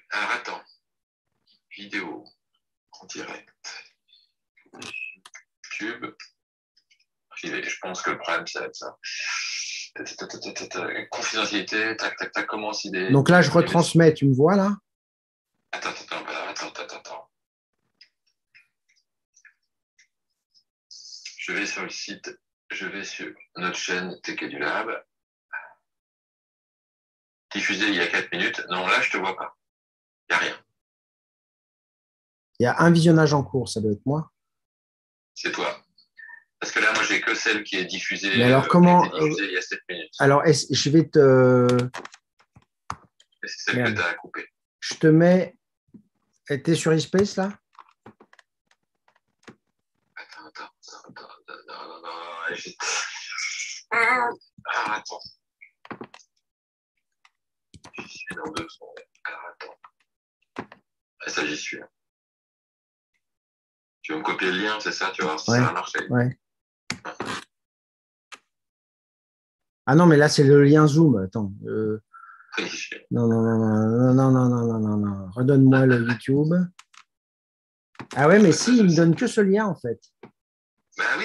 Alors attends, vidéo en direct. YouTube, privé. Je pense que le problème, ça va être ça. Confidentialité, tac, tac, tac, commence idée. Donc là, je retransmets, tu me vois là? Attends. Je vais sur le site, je vais sur notre chaîne TK du Lab. Diffusé il y a 4 minutes. Non, là, je te vois pas. Il n'y a rien. Il y a un visionnage en cours, ça doit être moi. C'est toi. Parce que là, moi, j'ai que celle qui est diffusée, Mais alors, qui a comment été diffusée il y a 7 minutes. Alors, je vais te. Et c'est celle Merde. que tu as coupée. Je te mets. T'es sur eSpace là? Attends. Ah, attends. J'y suis dans 2 secondes. Alors, attends. Ah, ça, j'y suis. Tu veux me copier le lien, c'est ça? Tu vas voir si ça va marcher. Ouais. Ah non, mais là, c'est le lien Zoom. Attends. Non. Redonne-moi le YouTube. Ah ouais, mais si, il me donne que ce lien en fait. Ben oui.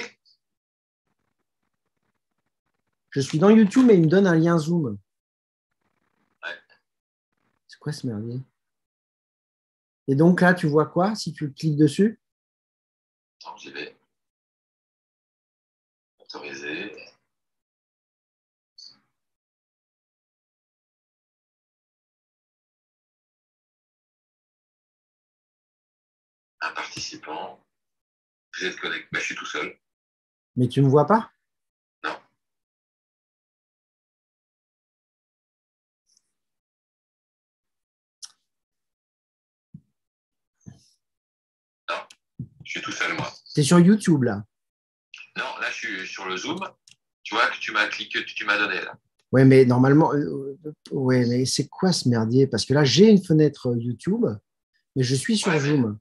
Je suis dans YouTube, mais il me donne un lien Zoom. Ouais. C'est quoi ce merdier? Et donc là, tu vois quoi si tu cliques dessus? Attends, j'y vais. Autoriser. Un participant. Vous êtes connecté. Ben, je suis tout seul. Mais tu ne me vois pas? Non. Non. Je suis tout seul, moi. Tu es sur YouTube là? Non, là, je suis sur le Zoom. Tu vois que tu m'as cliqué, tu m'as donné là. Ouais, mais normalement, ouais, mais c'est quoi ce merdier? Parce que là, j'ai une fenêtre YouTube, mais je suis sur Zoom.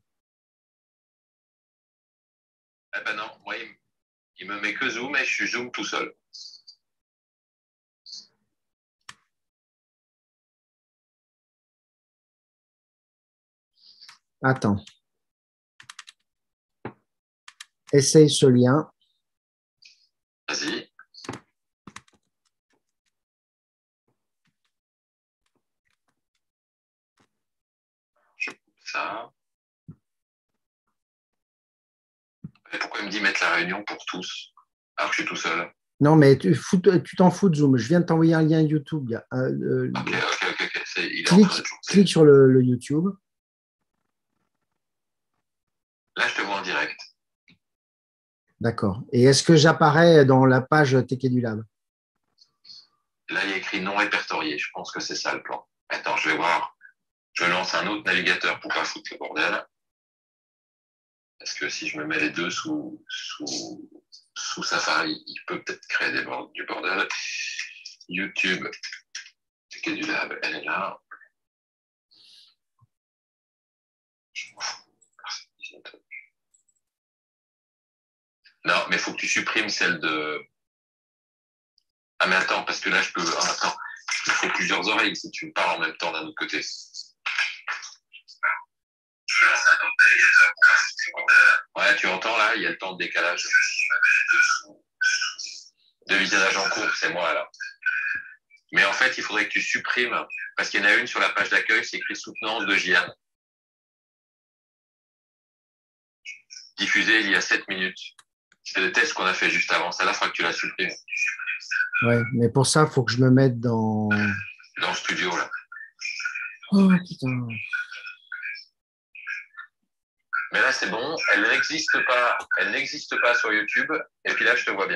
Eh ben non, moi, il me met que Zoom et je suis Zoom tout seul. Attends. Essaye ce lien. Vas-y. Je coupe ça. Et pourquoi il me dit mettre la réunion pour tous alors que je suis tout seul? Non, mais tu t'en fous de Zoom. Je viens de t'envoyer un lien YouTube. Ok. Il est en train de Clique sur le YouTube. Là, je te vois en direct. D'accord. Et est-ce que j'apparais dans la page TK du Lab? Là, il y a écrit non répertorié. Je pense que c'est ça le plan. Attends, je vais voir. Je lance un autre navigateur pour pas foutre le bordel. Parce que si je me mets les deux sous Safari, il peut peut-être créer du bordel. YouTube, TK du Lab, elle est là. Je m'en fous. Non, mais il faut que tu supprimes celle de. Ah, mais attends, parce que là, je peux. Ah, attends, il faut plusieurs oreilles si tu me parles en même temps d'un autre côté. Je lance un autre navigateur. Ouais, tu entends là, il y a le temps de décalage. De visionnage en cours, c'est moi là. Mais en fait, il faudrait que tu supprimes, parce qu'il y en a une sur la page d'accueil, c'est écrit soutenance de Gian. Diffusé il y a 7 minutes. C'est le test qu'on a fait juste avant. Ça, là, il faudra que tu la supprimes. Ouais, mais pour ça, il faut que je me mette dans. Dans le studio, là. Oh putain. Mais là, c'est bon. Elle n'existe pas. Elle n'existe pas sur YouTube. Et puis là, je te vois bien.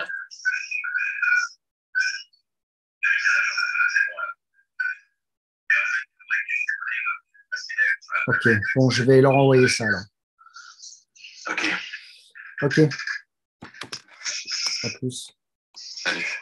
Ok, bon, je vais leur envoyer ça là. Ok. Ok. À plus. Salut.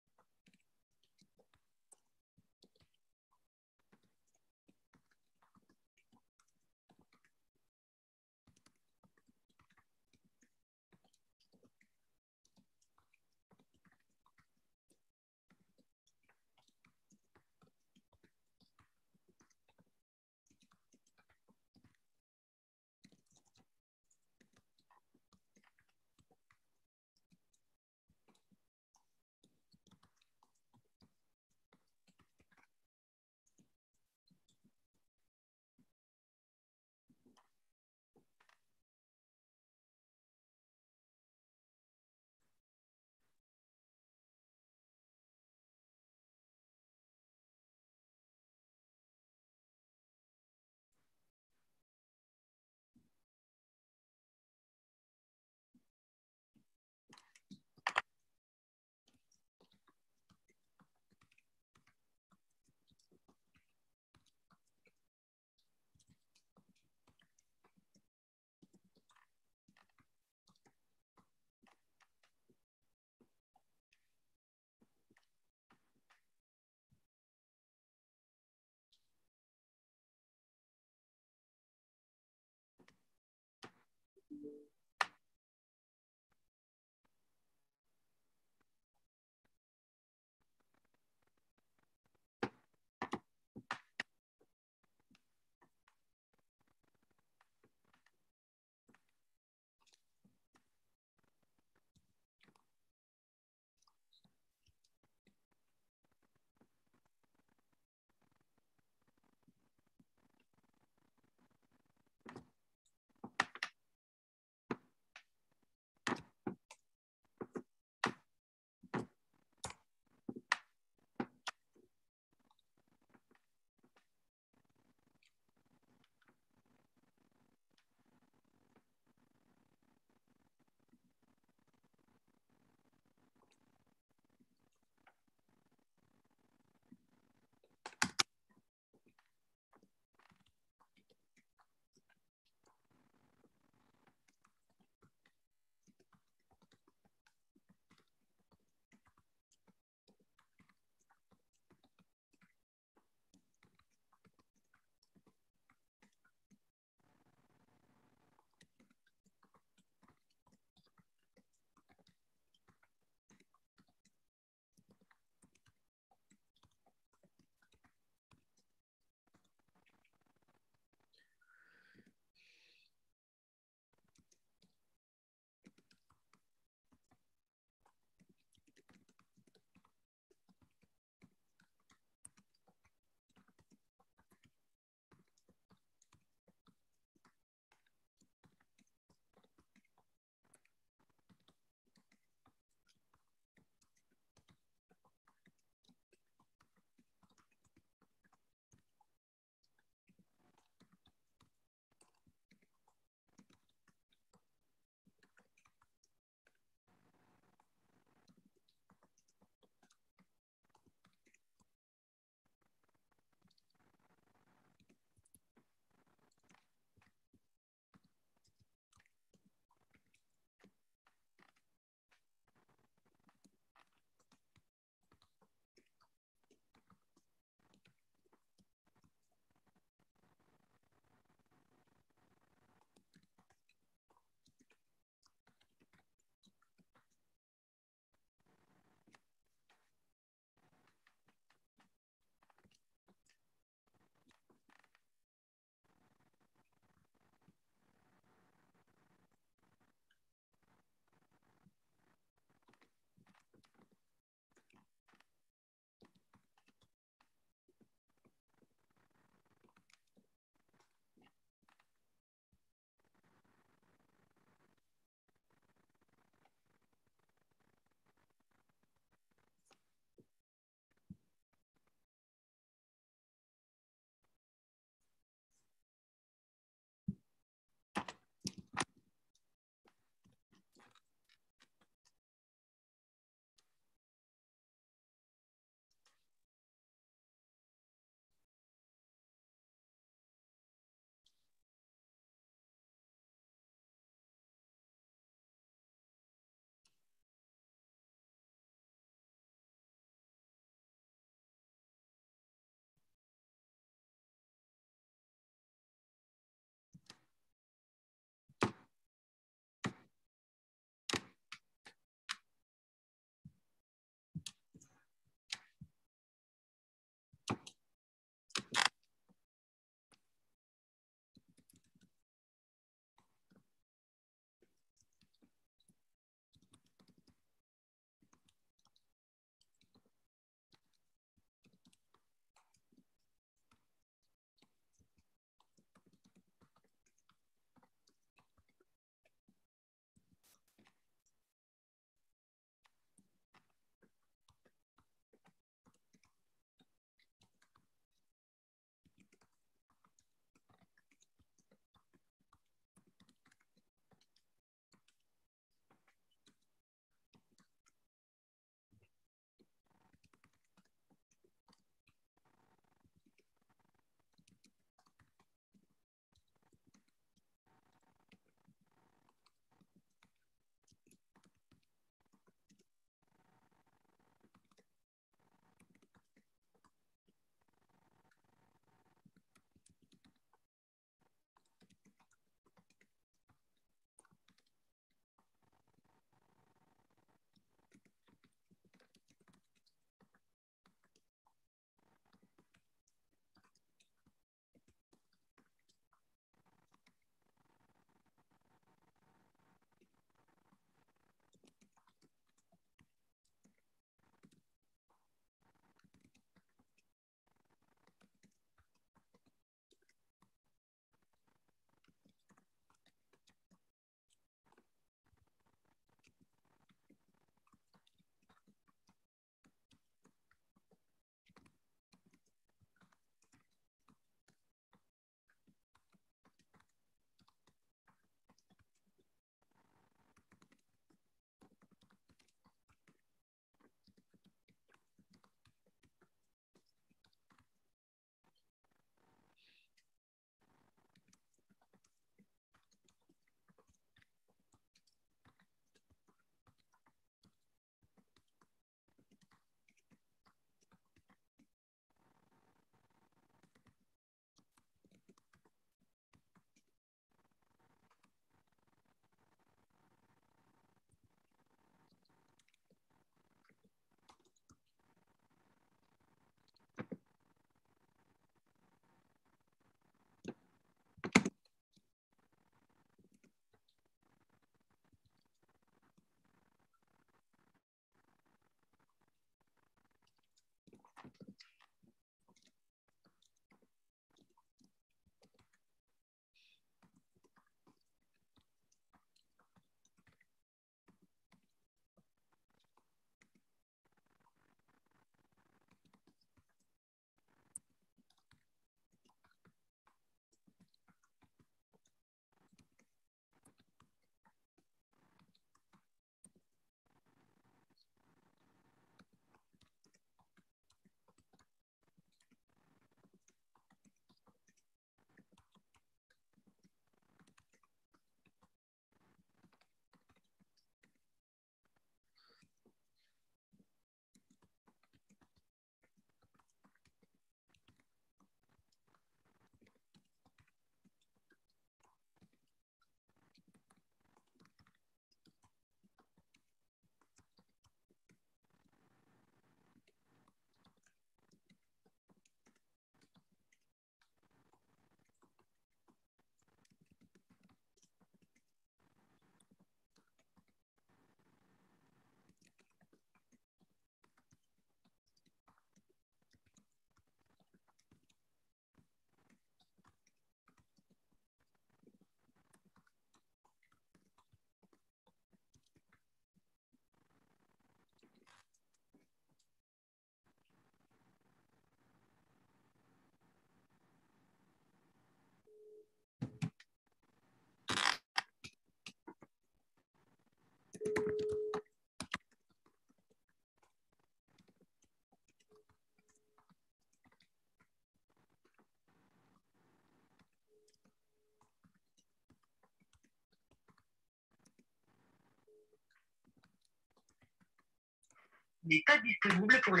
N'est pas disponible pour le...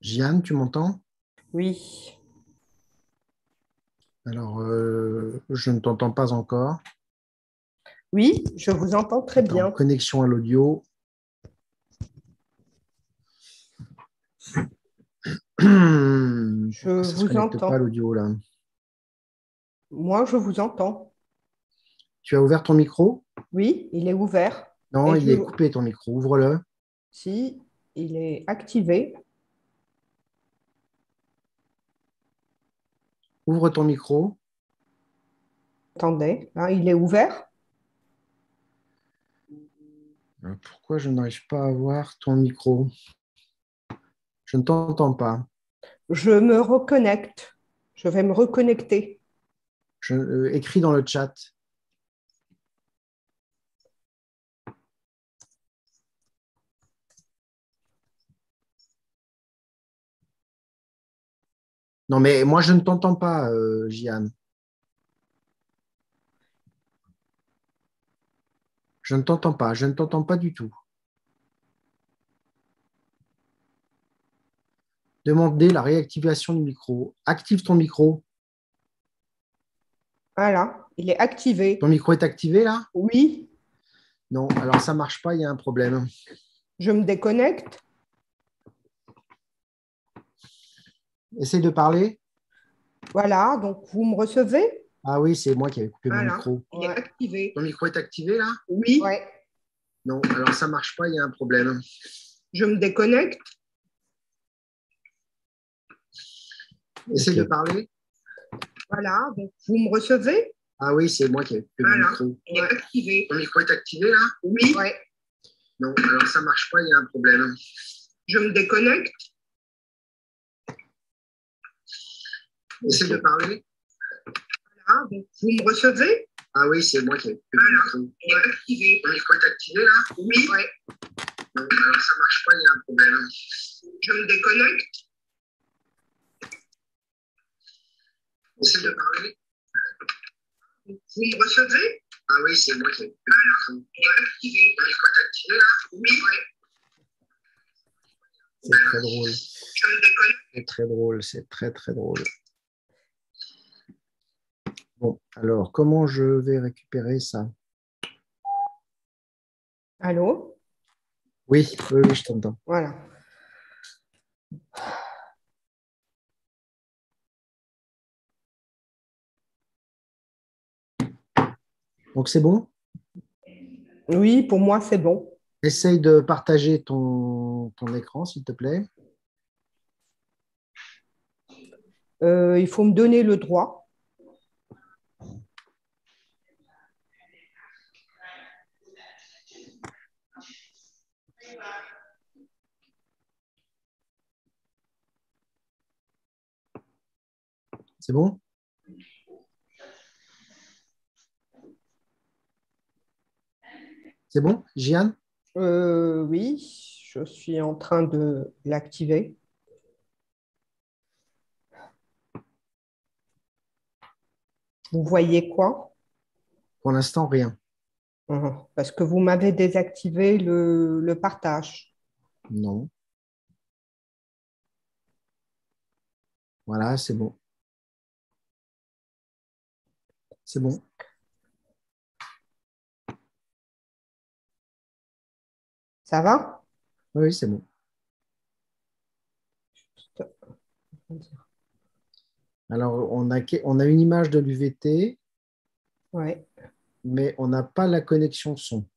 Jeanne, tu m'entends? Oui, Alors, je ne t'entends pas encore. oui, je vous entends très Attends, bien. connexion à l'audio. Je Pourquoi ça ne se vous connecte pas à entends. l'audio là? Moi, je vous entends. Tu as ouvert ton micro? Oui, il est ouvert. Non, Et il est coupé ton micro. Ouvre-le. si, il est activé. Ouvre ton micro. Attendez, là, il est ouvert. Pourquoi je n'arrive pas à voir ton micro? Je ne t'entends pas. Je me reconnecte. Je vais me reconnecter. Écris dans le chat. Non, mais moi, je ne t'entends pas, Jeanne. Je ne t'entends pas. Je ne t'entends pas du tout. Demander la réactivation du micro. Active ton micro. Voilà, il est activé. Ton micro est activé là? Oui, Non, alors ça ne marche pas, il y a un problème. je me déconnecte. Essaye de parler. Voilà, donc vous me recevez? Ah oui, c'est moi qui avais coupé mon Voilà, micro. il est activé. Ton micro est activé là? Oui, ouais. Non, alors ça ne marche pas, il y a un problème. Je me déconnecte. Essaye Ok. de parler. Voilà, donc vous me recevez? Ah oui, c'est moi qui avais coupé mon micro. Il est activé. Ton micro est activé là? Oui, ouais. Non, alors ça ne marche pas, il y a un problème. Je me déconnecte. Essaye de parler. Voilà, donc vous me recevez? Ah oui, c'est moi qui avais coupé mon micro. Il est activé. Ton micro est activé là? Oui, ouais. Non, alors ça ne marche pas, il y a un problème. Je me déconnecte. Essaye de parler. Vous me recevez? Ah oui, c'est moi qui avais coupé mon micro. Il est activé. Ton micro est activé là? Oui, ouais. C'est très drôle. Je me déconnecte. C'est très drôle, c'est très très drôle. Bon, alors comment je vais récupérer ça? Allô? Oui, oui, oui, je t'entends. Voilà. Donc c'est bon? Oui, pour moi, c'est bon. Essaye de partager ton écran, s'il te plaît. Il faut me donner le droit. C'est bon? C'est bon, Jeanne? Oui, je suis en train de l'activer. Vous voyez quoi? Pour l'instant, rien. Parce que vous m'avez désactivé le partage. Non. Voilà, c'est bon. C'est bon. Ça va? Oui, c'est bon. Alors, on a une image de l'UVT, Ouais. mais on n'a pas la connexion son.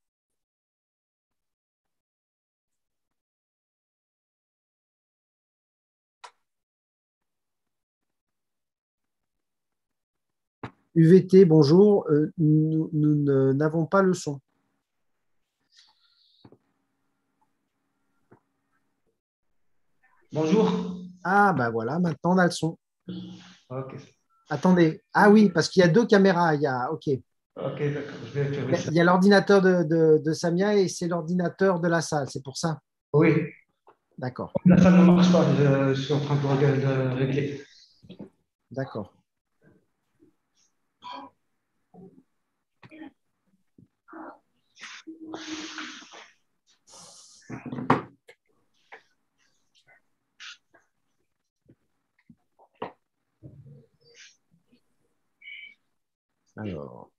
UVT, bonjour. Nous n'avons pas le son. Bonjour. Ah, ben voilà, maintenant on a le son. Ok, Attendez. Ah oui, parce qu'il y a deux caméras. OK. ok, d'accord. Je vais Il y faire a, ça. il y a l'ordinateur de Samia et c'est l'ordinateur de la salle. C'est pour ça. Oui, D'accord. la salle ne marche pas. Je suis en train de régler. D'accord. Alors,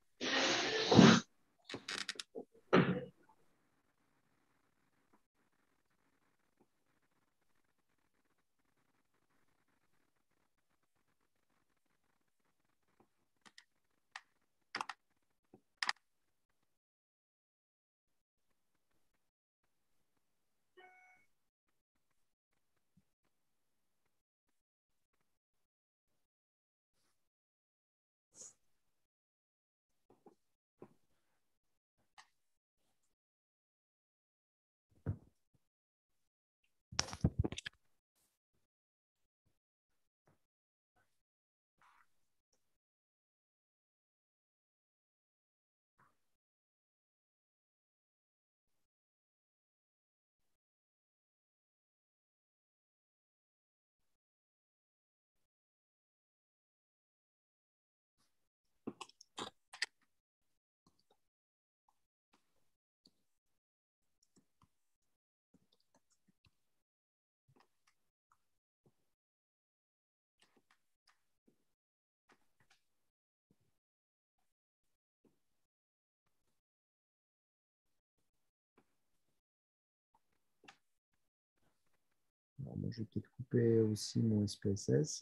moi, je vais peut-être couper aussi mon SPSS.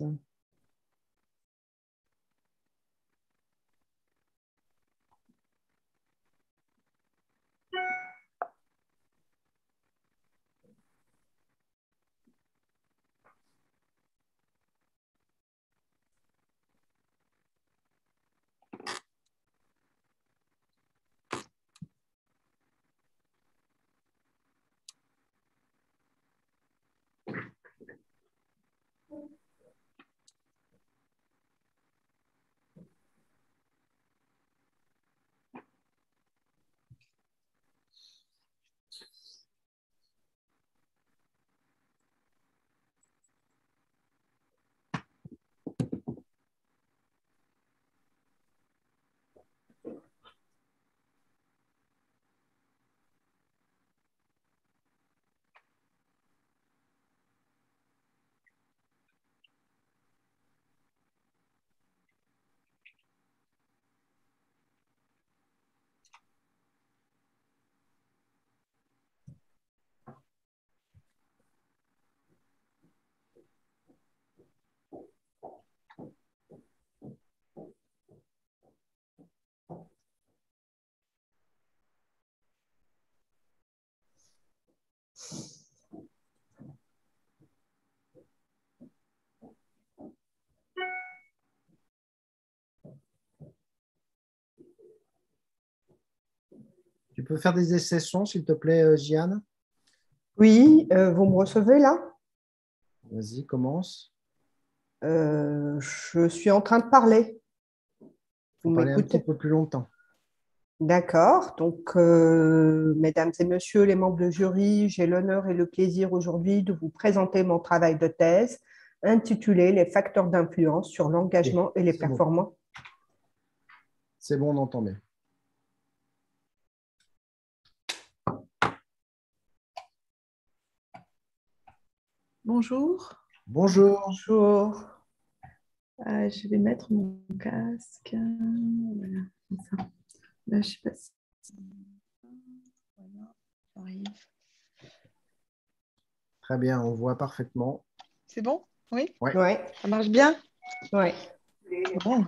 Tu peux faire des essais-sons, s'il te plaît, Gianne? Oui, vous me recevez là? Vas-y, commence. Je suis en train de parler. Il Vous faut parler un petit m'écoutez? peu plus longtemps. D'accord. Donc, mesdames et messieurs les membres de jury, j'ai l'honneur et le plaisir aujourd'hui de vous présenter mon travail de thèse intitulé Les facteurs d'influence sur Ok, l'engagement et les c'est bon. performances. C'est bon, on entend bien. Bonjour. Bonjour. Bonjour. Je vais mettre mon casque. Voilà, comme ça. Là, je sais pas si. Voilà, j'arrive. Très bien, on voit parfaitement. C'est bon? Oui? Ouais. Ouais, Ça marche bien? ouais. Bon.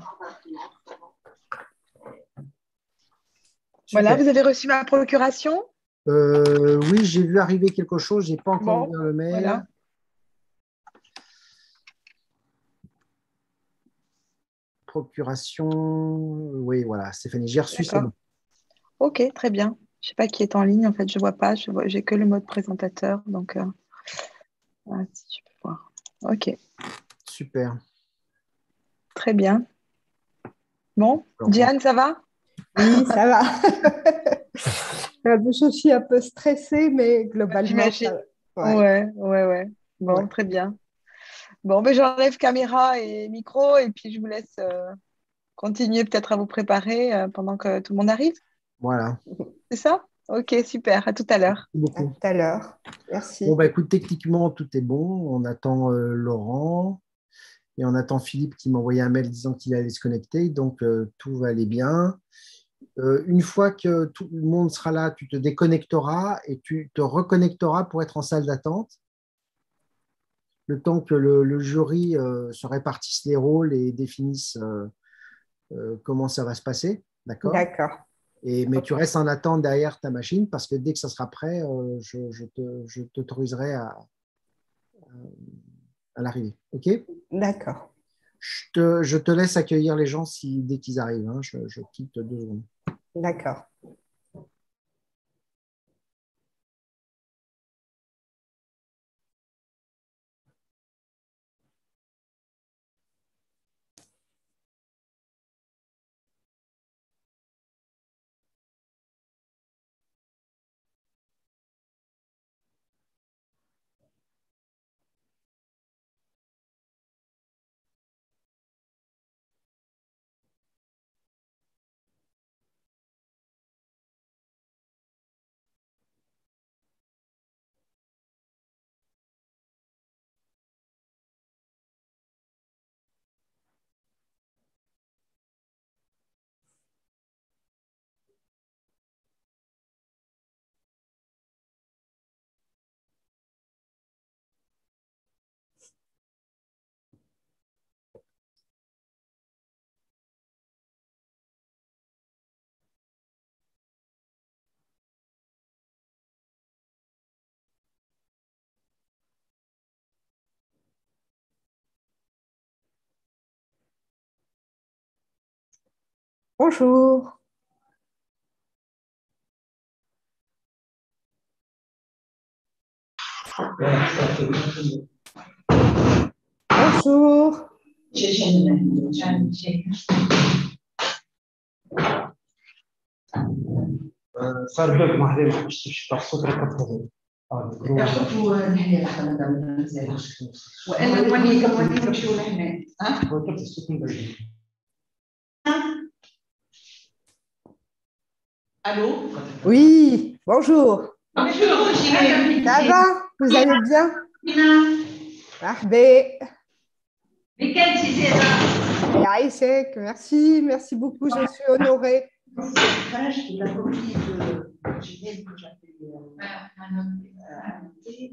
Voilà, Super. vous avez reçu ma procuration? Oui, j'ai vu arriver quelque chose. Je n'ai pas encore Bon, ouvert le mail. voilà. Procuration. Oui, voilà, Stéphanie, j'ai reçu, c'est bon. D'accord. Ok, très bien. Je ne sais pas qui est en ligne, en fait, je ne vois pas. J'ai que le mode présentateur. Donc, voilà, si tu peux voir. Ok, Super. très bien. Bon, Alors, Diane, ça va? Oui, ça va. Je suis un peu stressée, mais globalement, J'imagine. ça va. Ouais, Ouais. Bon, ouais. très bien. Bon, ben, j'enlève caméra et micro et puis je vous laisse continuer peut-être à vous préparer pendant que tout le monde arrive. Voilà. C'est ça? Ok, super. À tout à l'heure. Merci À beaucoup. tout à l'heure. Bon, Merci. bah, écoute, techniquement, tout est bon. On attend Laurent. Et on attend Philippe qui m'a envoyé un mail disant qu'il allait se connecter. Donc, tout va aller bien. Une fois que tout le monde sera là, tu te déconnecteras et tu te reconnecteras pour être en salle d'attente. Le temps que le jury se répartisse les rôles et définisse comment ça va se passer. D'accord? D'accord. Mais tu restes en attente derrière ta machine parce que dès que ça sera prêt, je t'autoriserai à l'arrivée. OK? D'accord. Je te laisse accueillir les gens dès qu'ils arrivent. Hein. Je quitte 2 secondes. D'accord. Bonjour. Bonjour. صار بلوك ما حدا ما حبش تمشي الصوت راه كتهضر يعرفوا نحن الحمد مزيان وانا نولي نمشيو لهنا الصوت من بعيد الو Oui, bonjour. bonjour Ça va? Vous allez bien? Ahbé. week-end زيادة Aïchek, merci beaucoup, je suis honorée. خرجت la copie de Ginette que j'avais annotée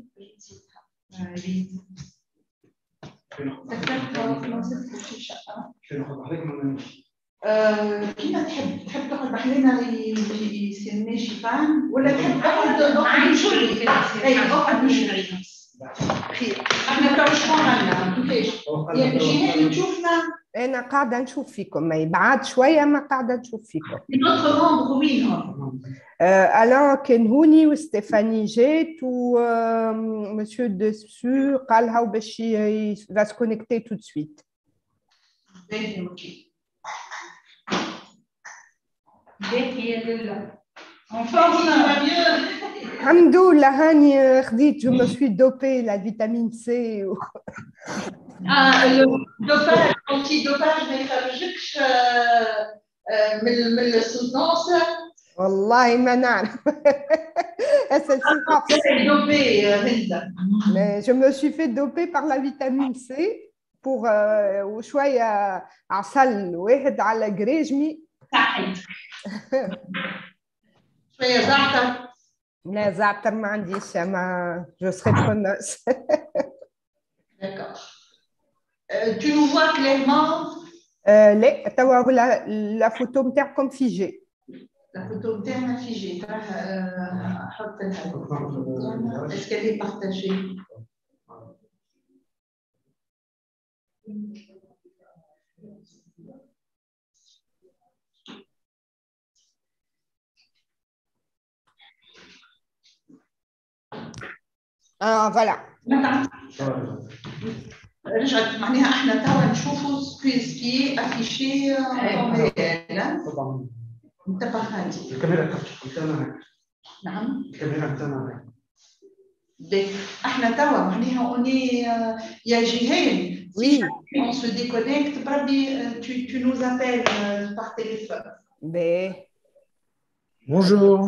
كيما تحب تقعد بحلينا يصير ماشي فاهم ولا تحب تقعد نشري اي اقعد نشري خير احنا تو شنو عندنا كيفاش جينا تشوفنا أنا قاعدة نشوف فيكم ما يبعد شوية ما قاعدة نشوف فيكم. notre membre وينهم ألان كنهوني وستيفاني جات ومسيو دسو قال هاو باش va se connecter tout de suite. باهي اوكي باهي يا لالا enfin ça va mieux الحمد لله هاني خديت جو me suis dopée la vitamine C. الدوباج الدوباج ما يخرجكش من السودانس والله ما نعرف. دوبي هند Mais je me suis fait doper par la vitamine C pour وشوية عسل واحد على قريجمي. صحيت شوية زعتر لا زعتر ما عنديش ما je serai preneuse. D'accord. Tu nous vois clairement لا توا la photo نتاعكم figée. La photo نتاعنا figée. حط لها. Est-ce qu'elle est partagée? Voilà. رجعت معناها احنا توا نشوفوا سكي افيشي متفقين. الكاميرا تاعنا نعم الكاميرا تاعنا احنا توا معناها اوني يا جيهان. Oui. On se déconnecte, Brabi, tu nous appelles par téléphone. Ben. Bonjour.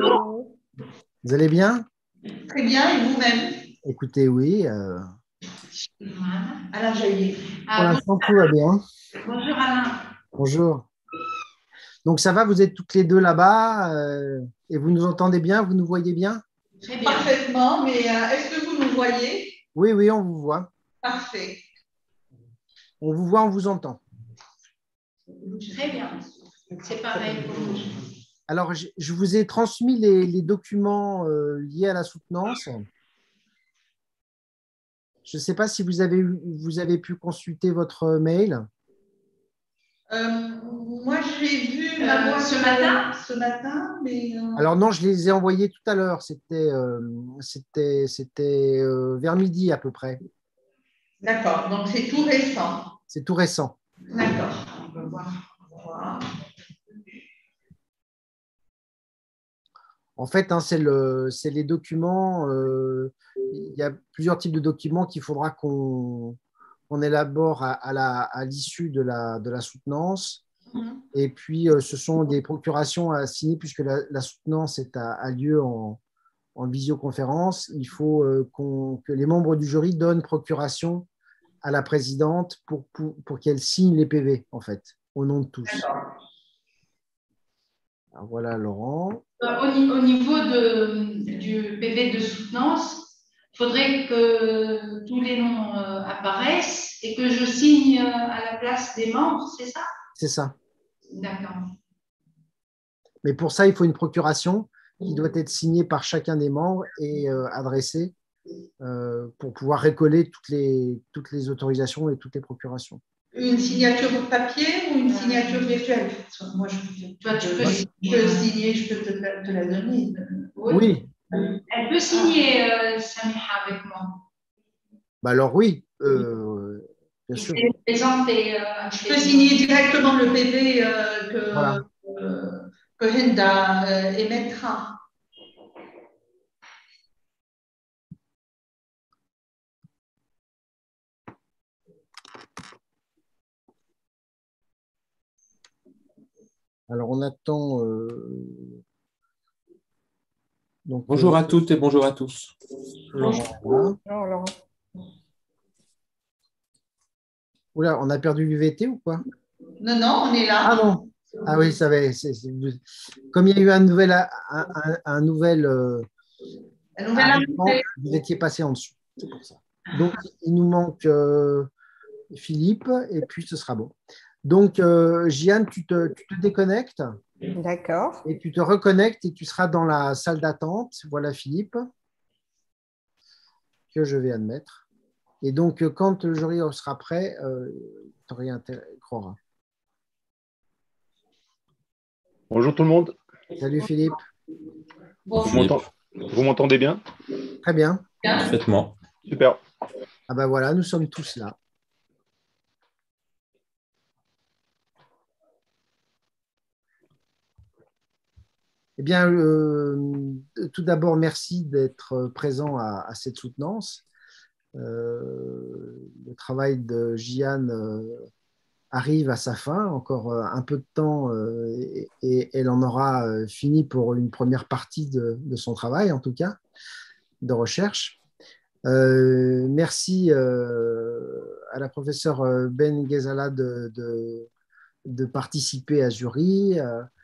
Bonjour. Vous allez bien? Très bien, et vous-même? Écoutez, oui. Alain Jaillet. Pour l'instant, tout va bien. Bonjour Alain. Bonjour. Donc, ça va, vous êtes toutes les deux là-bas et vous nous entendez bien, vous nous voyez bien? Très bien. Parfaitement, mais est-ce que vous nous voyez? Oui, oui, on vous voit. Parfait. On vous voit, on vous entend. Très bien. C'est pareil pour nous. Alors, je vous ai transmis les documents liés à la soutenance. Je ne sais pas si vous avez pu consulter votre mail. Moi, j'ai vu ma boîte ce matin, mais… Alors non, je les ai envoyés tout à l'heure. C'était vers midi à peu près. D'accord, donc c'est tout récent. C'est tout récent. D'accord. On va voir. En fait, hein, c'est les documents. Il y a plusieurs types de documents qu'il faudra qu'on élabore à l'issue de la soutenance. Et puis, ce sont des procurations à signer puisque la soutenance a lieu en visioconférence. Il faut que les membres du jury donnent procuration à la présidente pour qu'elle signe les PV, en fait, au nom de tous. Alors, voilà, Laurent. Au niveau du PV de soutenance, il faudrait que tous les noms apparaissent et que je signe à la place des membres, c'est ça? C'est ça. D'accord. Mais pour ça, il faut une procuration qui doit être signée par chacun des membres et adressée pour pouvoir récoller toutes les autorisations et toutes les procurations. Une signature au papier ou une signature virtuelle? Moi, je peux signer, je peux te la donner. Oui. Elle peut signer, Samiha, avec moi. Bah alors oui, bien sûr. Je peux signer directement le PV que Hinda émettra. Alors, on attend. Donc, bonjour à toutes et bonjour à tous. Laurent. Bonjour, Laurent. Oula, on a perdu l'UVT ou quoi? Non, on est là. Ah non. Ah oui, ça va. Comme il y a eu un nouvel vous étiez passé en dessous. C'est pour ça. Donc, il nous manque Philippe et puis ce sera bon. Donc, Jeanne, tu te déconnectes. D'accord. Et tu te reconnectes et tu seras dans la salle d'attente. Voilà Philippe, que je vais admettre. Et donc, quand le jury sera prêt, tu réintégrera. Bonjour tout le monde. Salut Philippe. Vous m'entendez bien? Très bien. Parfaitement. Super. Ah ben voilà, nous sommes tous là. Eh bien, tout d'abord, merci d'être présent à cette soutenance. Le travail de Jeanne arrive à sa fin, encore un peu de temps et elle en aura fini pour une première partie de son travail, en tout cas, de recherche. Merci à la professeure Ben Ghezala de participer à ce jury,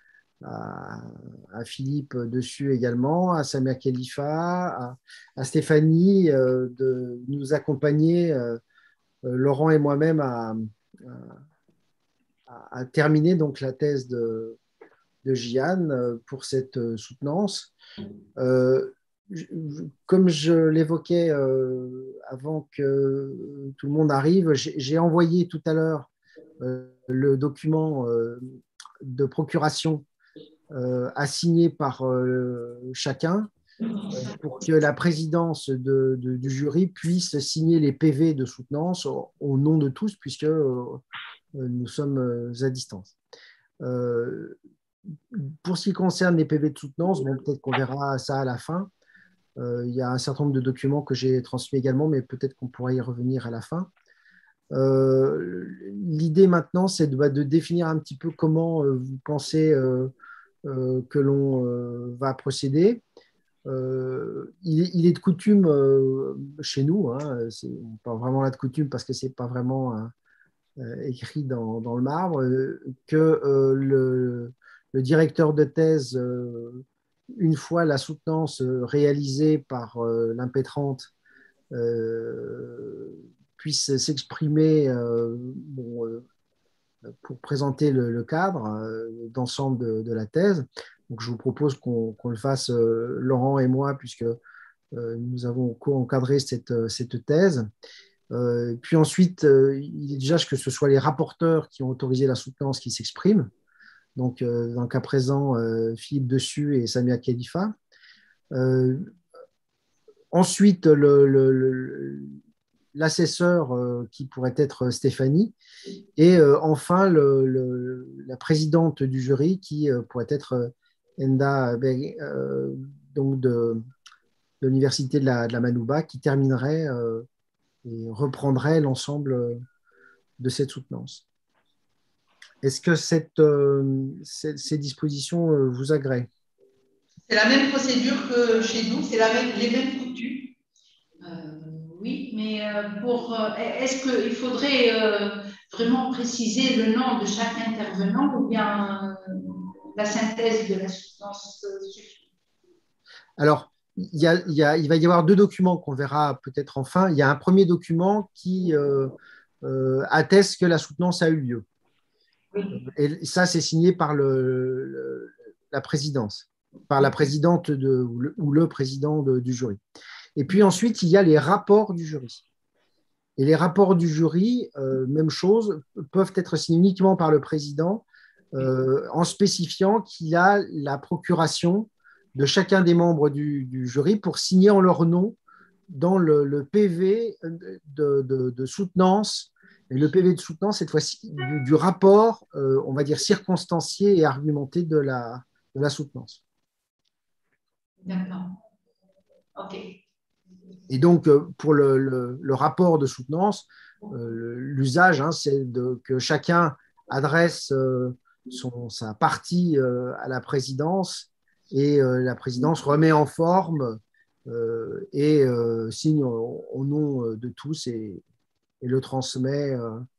à Philippe dessus également, à Samia Khalifa, à Stéphanie de nous accompagner, Laurent et moi-même, à terminer donc la thèse de Jeanne pour cette soutenance. Comme je l'évoquais avant que tout le monde arrive, j'ai envoyé tout à l'heure le document de procuration assigné par chacun pour que la présidence du jury puisse signer les PV de soutenance au nom de tous, puisque nous sommes à distance. Pour ce qui concerne les PV de soutenance, bon, peut-être qu'on verra ça à la fin. Il y a un certain nombre de documents que j'ai transmis également, mais peut-être qu'on pourra y revenir à la fin. L'idée maintenant, c'est de définir un petit peu comment vous pensez que l'on va procéder. il est de coutume chez nous, hein, c'est pas vraiment là de coutume parce que c'est pas vraiment écrit dans le marbre, que le directeur de thèse, une fois la soutenance réalisée par l'impétrante, puisse s'exprimer pour présenter le cadre d'ensemble de la thèse. Donc, je vous propose qu'on le fasse, Laurent et moi, puisque nous avons co-encadré cette thèse. Puis ensuite, il est déjà que ce soit les rapporteurs qui ont autorisé la soutenance qui s'expriment. Donc, dans le cas présent, Philippe Dessus et Samia Khalifa. Ensuite, l'assesseur qui pourrait être Stéphanie. Et enfin, la présidente du jury qui pourrait être Enda donc de l'université de la Manouba, qui terminerait et reprendrait l'ensemble de cette soutenance. Est-ce que ces dispositions vous agréent? C'est la même procédure que chez nous, c'est les mêmes coutumes. Oui, mais est-ce qu'il faudrait vraiment préciser le nom de chaque intervenant ou bien la synthèse de la soutenance suffit? Alors, il va y avoir deux documents qu'on verra peut-être enfin. Il y a un premier document qui atteste que la soutenance a eu lieu. Oui. Et ça, c'est signé par la présidence, par la présidente ou le président du jury. Et puis ensuite, il y a les rapports du jury. Et les rapports du jury, même chose, peuvent être signés uniquement par le président en spécifiant qu'il a la procuration de chacun des membres du jury pour signer en leur nom dans le PV de soutenance. Et le PV de soutenance, cette fois-ci, du rapport, on va dire, circonstancié et argumenté de la soutenance. D'accord. OK. Et donc, pour le rapport de soutenance, l'usage, c'est que chacun adresse sa partie à la présidence et la présidence remet en forme et signe au nom de tous et le transmet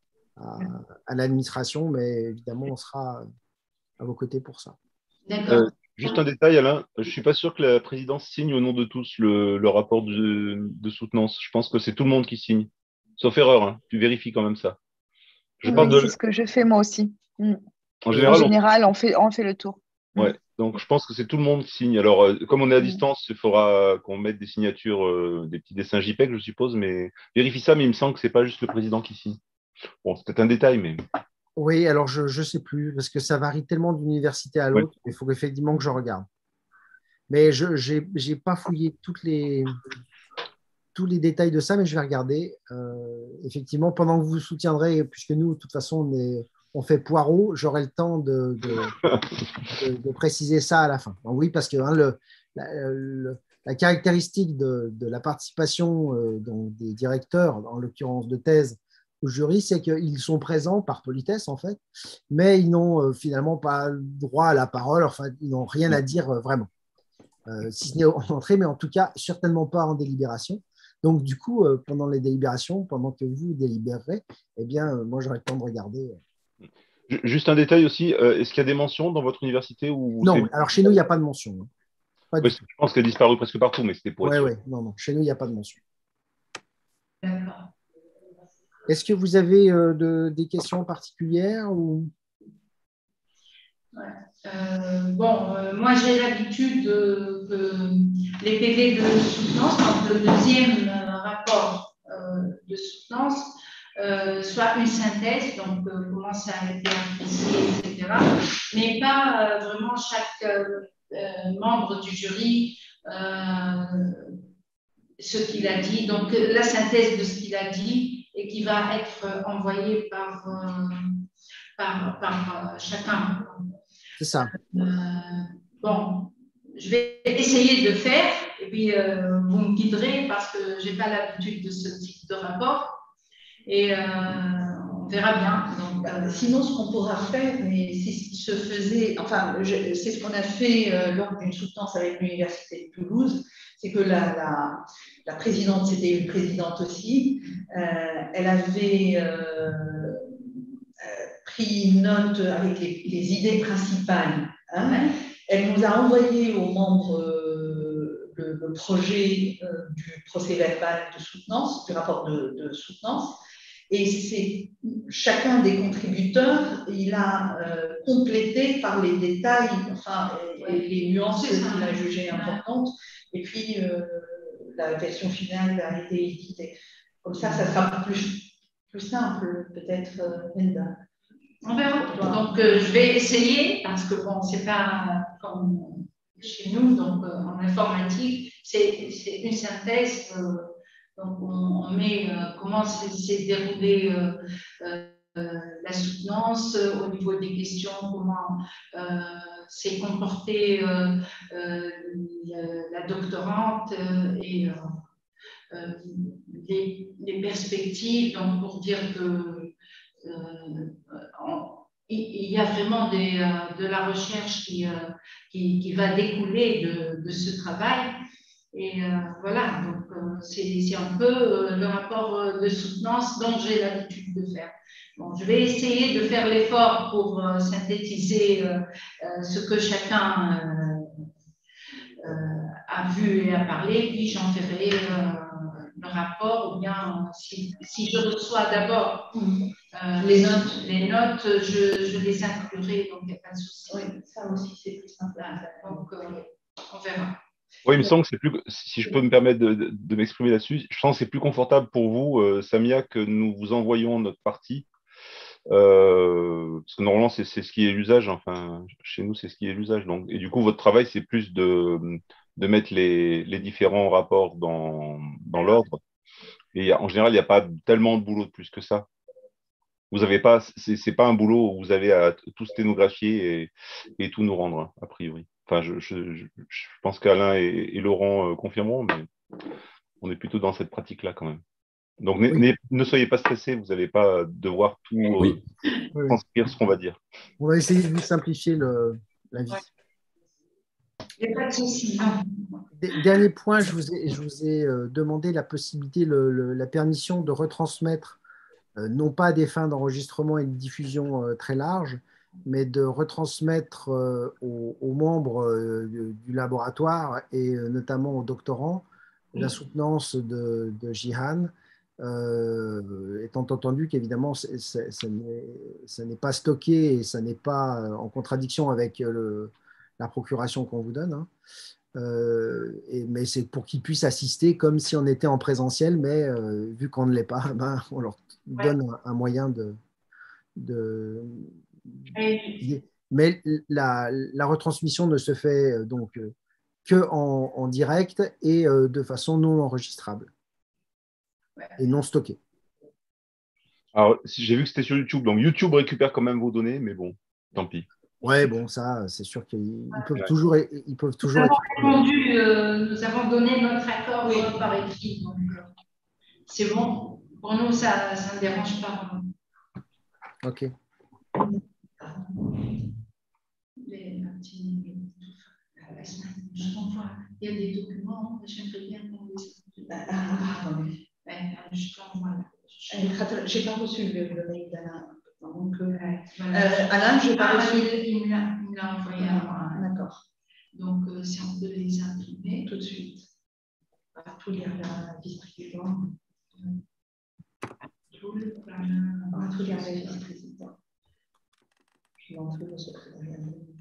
à l'administration, mais évidemment, on sera à vos côtés pour ça. D'accord. Juste un détail, Alain, je ne suis pas sûr que la présidence signe au nom de tous le rapport de soutenance. Je pense que c'est tout le monde qui signe. Sauf erreur, hein. Tu vérifies quand même ça. C'est ce que je fais moi aussi. En général, on fait le tour. Ouais, donc je pense que c'est tout le monde qui signe. Alors, comme on est à distance, il faudra qu'on mette des signatures, des petits dessins JPEG, je suppose, mais vérifie ça, mais il me semble que ce n'est pas juste le président qui signe. Bon, c'est peut-être un détail, mais… Oui, alors je ne sais plus, parce que ça varie tellement d'une université à l'autre, il faut effectivement que je regarde. Mais je n'ai pas fouillé tous les détails de ça, mais je vais regarder. Effectivement, pendant que vous soutiendrez, puisque nous, de toute façon, on fait poireau, j'aurai le temps de préciser ça à la fin. Donc, oui, parce que la caractéristique de la participation des directeurs, en l'occurrence de thèse, au jury, c'est qu'ils sont présents par politesse, en fait, mais ils n'ont finalement pas droit à la parole, enfin, ils n'ont rien à dire vraiment. Si ce n'est en entrée, mais en tout cas, certainement pas en délibération. Donc, du coup, pendant les délibérations, pendant que vous délibérerez, eh bien, moi, j'aurai le temps de regarder. Juste un détail aussi, est-ce qu'il y a des mentions dans votre université ou Non, alors chez nous, il n'y a pas de mention. Pas je pense qu'elle a disparu presque partout, mais c'était pour être sûr. Oui, non, chez nous, il n'y a pas de mention. D'accord. Est-ce que vous avez des questions particulières ou… Moi, j'ai l'habitude que les PV de soutenance, donc le deuxième rapport de soutenance, soit une synthèse, donc comment ça a été apprécié, etc. Mais pas vraiment chaque membre du jury ce qu'il a dit, donc la synthèse de ce qu'il a dit et qui va être envoyée par chacun. C'est ça. Je vais essayer de faire et puis vous me guiderez parce que je n'ai pas l'habitude de ce type de rapport et on verra bien. Donc, Sinon, ce qu'on pourra faire, mais c'est ce qui se faisait, enfin, c'est ce qu'on a fait lors d'une soutenance avec l'Université de Toulouse, c'est que la présidente, c'était une présidente aussi, elle avait pris note avec les idées principales. Hein. Elle nous a envoyé aux membres le projet du procès-verbal de soutenance, du rapport de soutenance. Et c'est chacun des contributeurs, il a complété par les détails, enfin, et les nuances qu'il a jugées importantes. Et puis, la version finale a été éditée. Comme ça sera plus simple, peut-être, Linda. On verra. Donc, je vais essayer, parce que bon, c'est pas comme chez nous, donc en informatique, c'est une synthèse. Donc, on met comment s'est déroulée la soutenance au niveau des questions, comment s'est comportée la doctorante et les perspectives. Donc, pour dire que il y a vraiment de la recherche qui va découler de ce travail. Et voilà, donc c'est un peu le rapport de soutenance dont j'ai l'habitude de faire. Bon, je vais essayer de faire l'effort pour synthétiser ce que chacun a vu et a parlé, puis j'en ferai le rapport, ou bien si je reçois d'abord les notes, je les inclurai, donc il n'y a pas de souci. Oui, ça aussi c'est plus simple. Donc on verra. Oui, il me semble que c'est plus, si je peux me permettre de m'exprimer là-dessus, je pense que c'est plus confortable pour vous, Samia, que nous vous envoyons notre partie. Parce que normalement, c'est ce qui est l'usage. Enfin, chez nous, c'est ce qui est l'usage. Donc, et du coup, votre travail, c'est plus de mettre les différents rapports dans l'ordre. Et en général, il n'y a pas tellement de boulot de plus que ça. Vous avez pas, c'est pas un boulot où vous avez à tout sténographier et tout nous rendre, a priori. Enfin, je pense qu'Alain et Laurent confirmeront, mais on est plutôt dans cette pratique-là quand même. Donc, ne soyez pas stressés, vous n'allez pas devoir tout transcrire ce qu'on va dire. On va essayer de vous simplifier la vie. Il n'y a pas de souci. Dernier point, je vous ai demandé la possibilité, la permission de retransmettre, non pas à des fins d'enregistrement et de diffusion très larges, mais de retransmettre aux membres du laboratoire et notamment aux doctorants la soutenance de Jihan, étant entendu qu'évidemment, ça n'est pas stocké et ça n'est pas en contradiction avec la procuration qu'on vous donne. Hein. Mais c'est pour qu'ils puissent assister comme si on était en présentiel, mais vu qu'on ne l'est pas, ben, on leur donne un moyen mais la retransmission ne se fait donc que en direct et de façon non enregistrable et non stockée. Alors, j'ai vu que c'était sur YouTube, donc YouTube récupère quand même vos données, mais bon, tant pis. Ouais, bon, ça, c'est sûr qu'ils peuvent toujours. Ils peuvent toujours nous avons donné notre accord par écrit, donc c'est bon. Pour nous, ça ne dérange pas. Ok. Je t'envoie. Il y a des documents, j'aimerais bien qu'on les. Je t'envoie. Je n'ai pas reçu le mail d'Alain. Donc, Alain, je n'ai pas reçu. Il me l'a envoyé à moi. D'accord. Donc, si on peut les imprimer tout de suite. Tous les vice-présidents. Tous les vice-présidents. Je m'en trouve au secrétariat.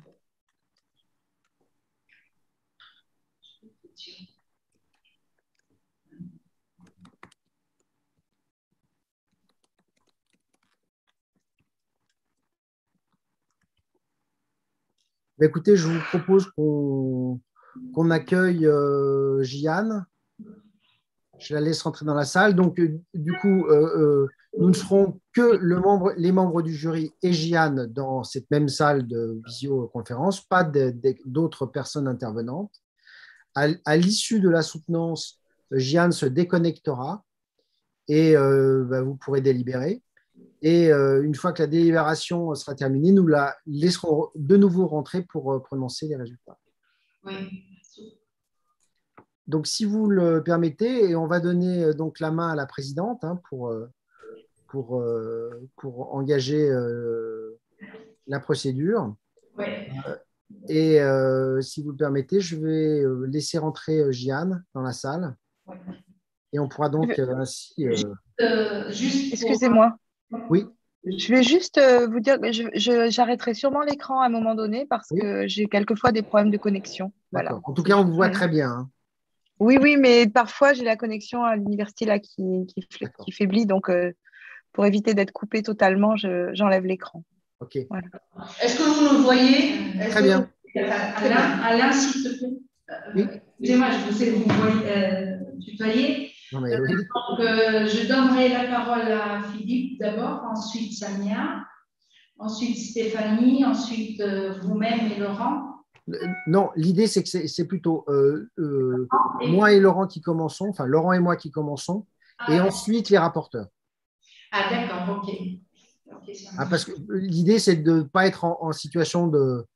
Écoutez, je vous propose qu'on accueille Jihan. Je la laisse rentrer dans la salle. Donc, du coup, nous ne serons que les membres du jury et Jihan dans cette même salle de visioconférence, pas d'autres personnes intervenantes. À l'issue de la soutenance, Jihan se déconnectera et vous pourrez délibérer. Et une fois que la délibération sera terminée, nous la laisserons de nouveau rentrer pour prononcer les résultats. Oui. Donc, si vous le permettez, et on va donner donc la main à la présidente hein, pour engager la procédure. Oui. Et si vous le permettez, je vais laisser rentrer Jeanne dans la salle. Oui. Et on pourra donc ainsi… Excusez-moi. Oui. Je vais juste vous dire que j'arrêterai sûrement l'écran à un moment donné parce que j'ai quelquefois des problèmes de connexion. Voilà. D'accord. En tout cas, on vous voit très bien. Hein. Oui, oui, mais parfois j'ai la connexion à l'université là qui faiblit. Donc, pour éviter d'être coupé totalement, j'enlève l'écran. OK. Voilà. Est-ce que vous nous voyez? Très bien. Alain, s'il te plaît. Oui. Excusez-moi, je vous ai tutoyé. Non, mais oui. Donc, je donnerai la parole à Philippe d'abord, ensuite Samia, ensuite Stéphanie, ensuite vous-même et Laurent. Non, l'idée, c'est que c'est plutôt moi et Laurent qui commençons, enfin Laurent et moi qui commençons, et ensuite les rapporteurs. Ah, d'accord, ok. Parce que l'idée, c'est de ne pas être en situation de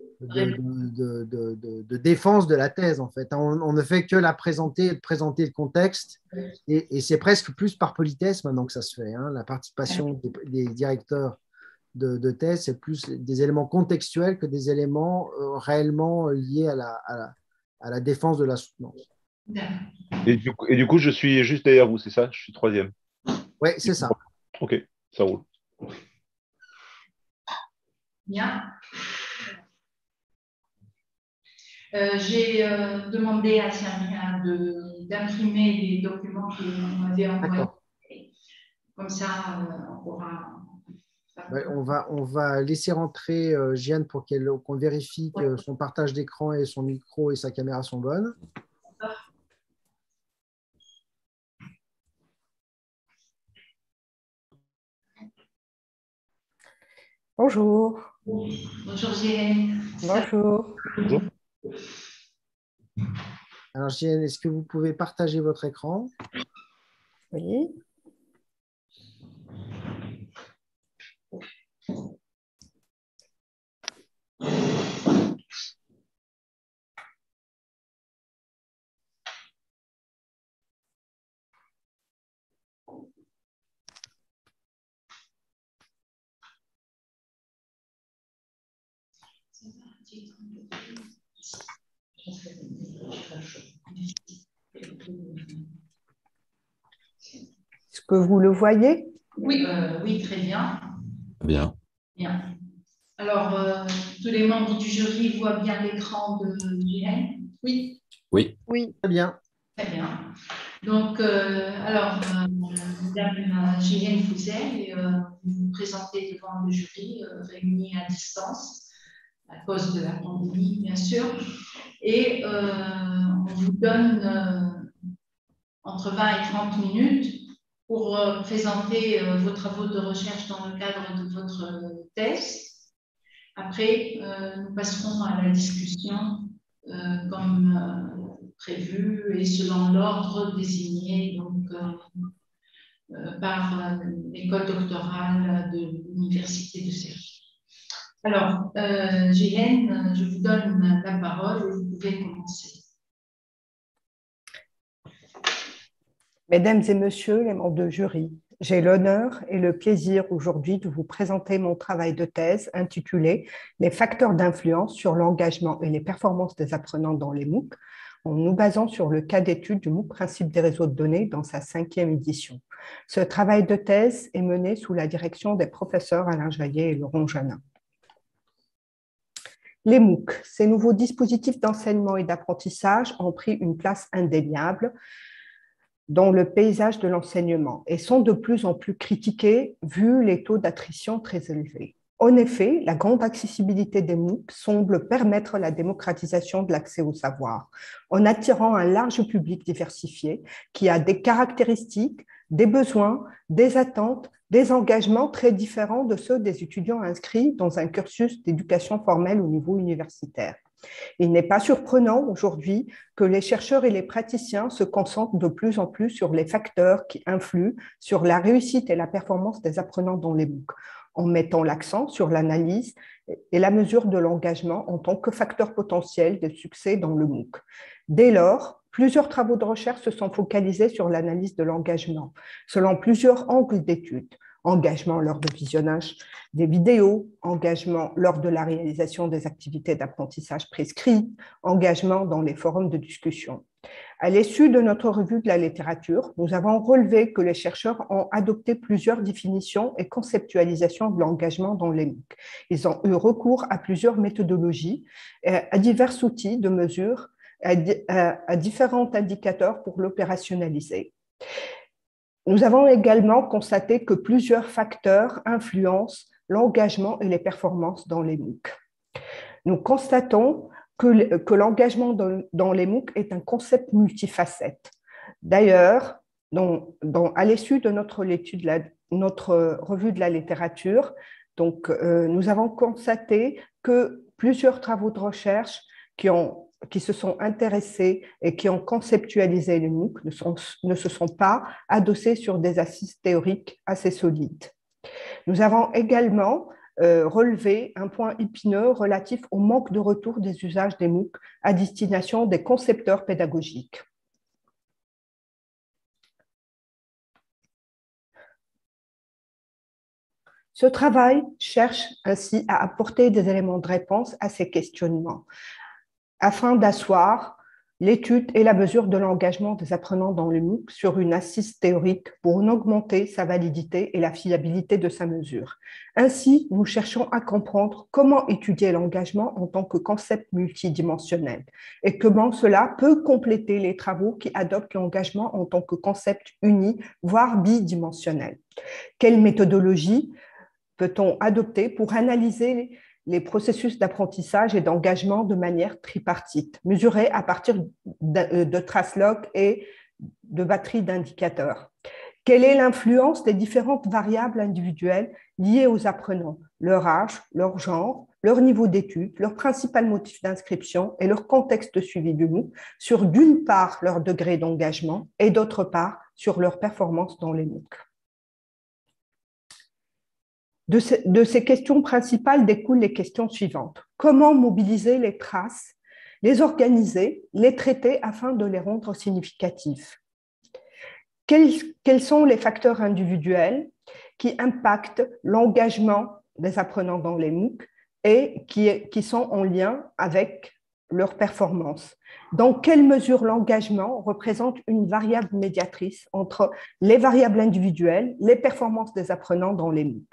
défense de la thèse, en fait. On ne fait que la présenter, de présenter le contexte, et c'est presque plus par politesse maintenant que ça se fait. Hein. La participation des directeurs de thèse, c'est plus des éléments contextuels que des éléments réellement liés à la défense de la soutenance. Et du coup, je suis juste derrière vous, c'est ça? Je suis troisième. Oui, c'est ça. Ok, ça roule. Bien. J'ai demandé à Samia d'imprimer les documents qu'il m'avait envoyés. Comme ça, on pourra… On va laisser rentrer Jeanne pour qu'on vérifie que son partage d'écran et son micro et sa caméra sont bonnes. Bonjour. Bonjour Jeanne. Bonjour. Bonjour. Alors Jeanne, est-ce que vous pouvez partager votre écran? Oui. Est-ce que vous le voyez? Oui, oui, très bien. Bien. Bien. Alors, tous les membres du jury voient bien l'écran de Jeanne? Oui. Oui. Oui. Très bien. Très bien. Donc, alors, Madame Jeanne Fouzel, vous vous présentez devant le jury réuni à distance à cause de la pandémie, bien sûr, et on vous donne entre 20 et 30 minutes pour présenter vos travaux de recherche dans le cadre de votre thèse. Après, nous passerons à la discussion comme prévu et selon l'ordre désigné donc, par l'école doctorale de l'Université de Cergy. Alors, Jeanne, je vous donne la parole et vous pouvez commencer. Mesdames et messieurs les membres de jury, j'ai l'honneur et le plaisir aujourd'hui de vous présenter mon travail de thèse intitulé « Les facteurs d'influence sur l'engagement et les performances des apprenants dans les MOOC » en nous basant sur le cas d'étude du MOOC Principe des réseaux de données dans sa 5e édition. Ce travail de thèse est mené sous la direction des professeurs Alain Jaillet et Laurent Janin. Les MOOC, ces nouveaux dispositifs d'enseignement et d'apprentissage ont pris une place indéniable dans le paysage de l'enseignement et sont de plus en plus critiqués vu les taux d'attrition très élevés. En effet, la grande accessibilité des MOOC semble permettre la démocratisation de l'accès au savoir en attirant un large public diversifié qui a des caractéristiques, des besoins, des attentes, des engagements très différents de ceux des étudiants inscrits dans un cursus d'éducation formelle au niveau universitaire. Il n'est pas surprenant aujourd'hui que les chercheurs et les praticiens se concentrent de plus en plus sur les facteurs qui influent sur la réussite et la performance des apprenants dans les MOOC, en mettant l'accent sur l'analyse et la mesure de l'engagement en tant que facteur potentiel de succès dans le MOOC. Dès lors, plusieurs travaux de recherche se sont focalisés sur l'analyse de l'engagement, selon plusieurs angles d'étude. Engagement lors de visionnage des vidéos, engagement lors de la réalisation des activités d'apprentissage prescrites, engagement dans les forums de discussion. À l'issue de notre revue de la littérature, nous avons relevé que les chercheurs ont adopté plusieurs définitions et conceptualisations de l'engagement dans les MOOC. Ils ont eu recours à plusieurs méthodologies, à divers outils de mesure, à différents indicateurs pour l'opérationnaliser. Nous avons également constaté que plusieurs facteurs influencent l'engagement et les performances dans les MOOC. Nous constatons que l'engagement dans les MOOC est un concept multifacette. D'ailleurs, à l'issue de notre revue de la littérature, nous avons constaté que plusieurs travaux de recherche qui se sont intéressés et qui ont conceptualisé les MOOC ne se sont pas adossés sur des assises théoriques assez solides. Nous avons également relevé un point épineux relatif au manque de retour des usages des MOOC à destination des concepteurs pédagogiques. Ce travail cherche ainsi à apporter des éléments de réponse à ces questionnements, afin d'asseoir l'étude et la mesure de l'engagement des apprenants dans le MOOC sur une assise théorique pour en augmenter sa validité et la fiabilité de sa mesure. Ainsi, nous cherchons à comprendre comment étudier l'engagement en tant que concept multidimensionnel et comment cela peut compléter les travaux qui adoptent l'engagement en tant que concept uni, voire bidimensionnel. Quelle méthodologie peut-on adopter pour analyser les processus d'apprentissage et d'engagement de manière tripartite, mesurés à partir de traces log et de batteries d'indicateurs? Quelle est l'influence des différentes variables individuelles liées aux apprenants, leur âge, leur genre, leur niveau d'études, leur principal motif d'inscription et leur contexte de suivi du MOOC sur d'une part leur degré d'engagement et d'autre part sur leur performance dans les MOOC? De ces questions principales découlent les questions suivantes. Comment mobiliser les traces, les organiser, les traiter afin de les rendre significatifs? Quels sont les facteurs individuels qui impactent l'engagement des apprenants dans les MOOC et qui sont en lien avec leur performance? Dans quelle mesure l'engagement représente une variable médiatrice entre les variables individuelles, les performances des apprenants dans les MOOC?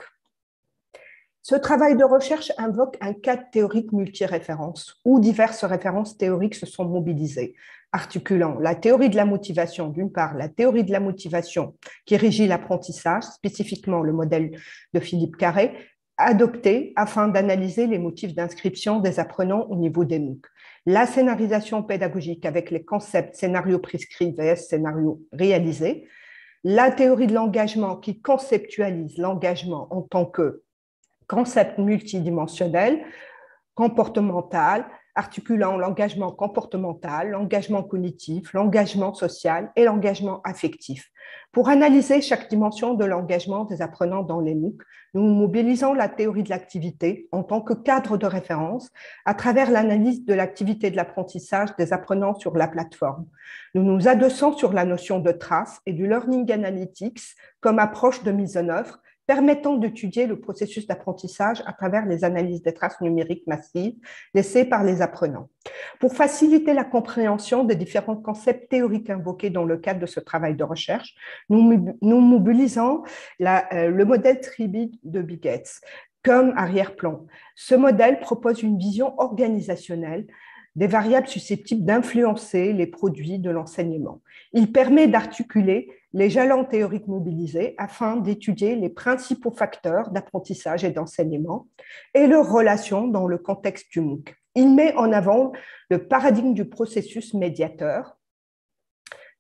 Ce travail de recherche invoque un cadre théorique multiréférence où diverses références théoriques se sont mobilisées, articulant la théorie de la motivation, d'une part, la théorie de la motivation qui régit l'apprentissage, spécifiquement le modèle de Philippe Carré, adopté afin d'analyser les motifs d'inscription des apprenants au niveau des MOOC. La scénarisation pédagogique avec les concepts scénario prescrit vs scénario réalisé, la théorie de l'engagement qui conceptualise l'engagement en tant que concept multidimensionnel, comportemental, articulant l'engagement comportemental, l'engagement cognitif, l'engagement social et l'engagement affectif. Pour analyser chaque dimension de l'engagement des apprenants dans les MOOC, nous mobilisons la théorie de l'activité en tant que cadre de référence à travers l'analyse de l'activité de l'apprentissage des apprenants sur la plateforme. Nous nous adossons sur la notion de trace et du learning analytics comme approche de mise en œuvre permettant d'étudier le processus d'apprentissage à travers les analyses des traces numériques massives laissées par les apprenants. Pour faciliter la compréhension des différents concepts théoriques invoqués dans le cadre de ce travail de recherche, nous mobilisons le modèle Triby de Bigetz comme arrière-plan. Ce modèle propose une vision organisationnelle des variables susceptibles d'influencer les produits de l'enseignement. Il permet d'articuler les jalons théoriques mobilisés afin d'étudier les principaux facteurs d'apprentissage et d'enseignement et leurs relations dans le contexte du MOOC. Il met en avant le paradigme du processus médiateur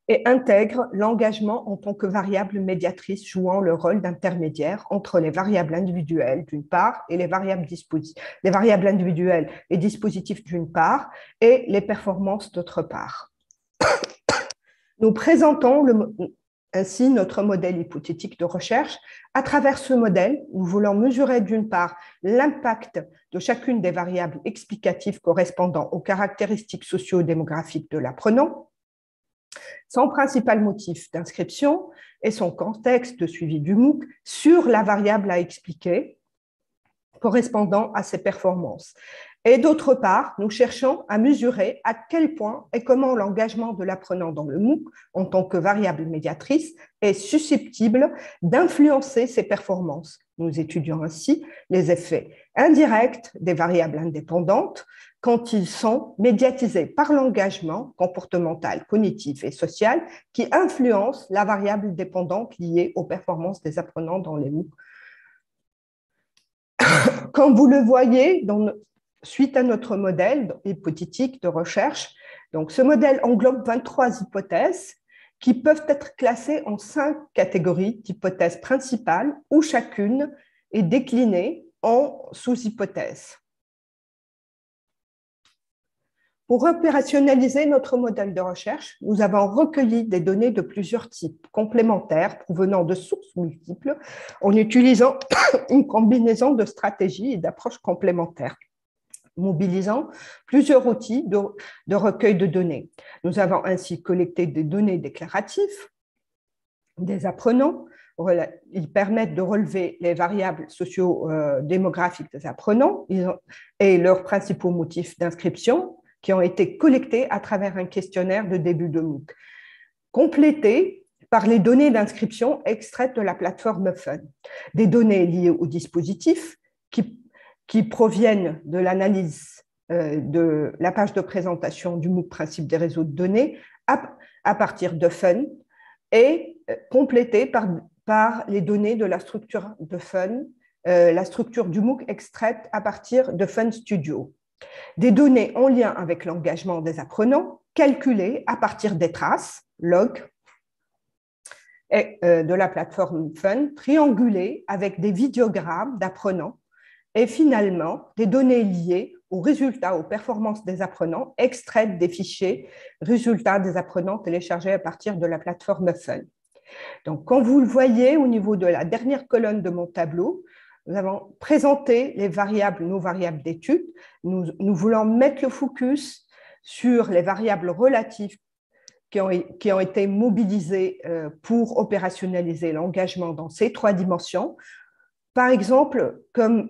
et intègre l'engagement en tant que variable médiatrice jouant le rôle d'intermédiaire entre les variables individuelles d'une part et les variables individuelles et dispositifs d'une part et les performances d'autre part. Nous présentons ainsi notre modèle hypothétique de recherche. À travers ce modèle, nous voulons mesurer d'une part l'impact de chacune des variables explicatives correspondant aux caractéristiques socio-démographiques de l'apprenant, son principal motif d'inscription et son contexte de suivi du MOOC sur la variable à expliquer correspondant à ses performances. Et d'autre part, nous cherchons à mesurer à quel point et comment l'engagement de l'apprenant dans le MOOC en tant que variable médiatrice est susceptible d'influencer ses performances. Nous étudions ainsi les effets indirects des variables indépendantes quand ils sont médiatisés par l'engagement comportemental, cognitif et social qui influence la variable dépendante liée aux performances des apprenants dans les MOOC. Comme vous le voyez, suite à notre modèle hypothétique de recherche, donc ce modèle englobe 23 hypothèses qui peuvent être classées en 5 catégories d'hypothèses principales où chacune est déclinée en sous-hypothèses. Pour opérationnaliser notre modèle de recherche, nous avons recueilli des données de plusieurs types complémentaires provenant de sources multiples en utilisant une combinaison de stratégies et d'approches complémentaires, mobilisant plusieurs outils de recueil de données. Nous avons ainsi collecté des données déclaratives des apprenants. Ils permettent de relever les variables socio-démographiques des apprenants et leurs principaux motifs d'inscription qui ont été collectés à travers un questionnaire de début de MOOC, complétés par les données d'inscription extraites de la plateforme Fun. Des données liées au dispositif qui proviennent de l'analyse de la page de présentation du MOOC principe des réseaux de données à partir de Fun et complétées par les données de la structure de Fun, la structure du MOOC extraite à partir de Fun Studio. Des données en lien avec l'engagement des apprenants, calculées à partir des traces, logs, de la plateforme Fun, triangulées avec des vidéogrammes d'apprenants, et finalement des données liées aux résultats, aux performances des apprenants, extraites des fichiers résultats des apprenants téléchargés à partir de la plateforme Fun. Donc, comme vous le voyez au niveau de la dernière colonne de mon tableau, nous avons présenté les variables, nos variables d'étude. Nous voulons mettre le focus sur les variables relatives qui ont été mobilisées pour opérationnaliser l'engagement dans ces 3 dimensions. Par exemple, comme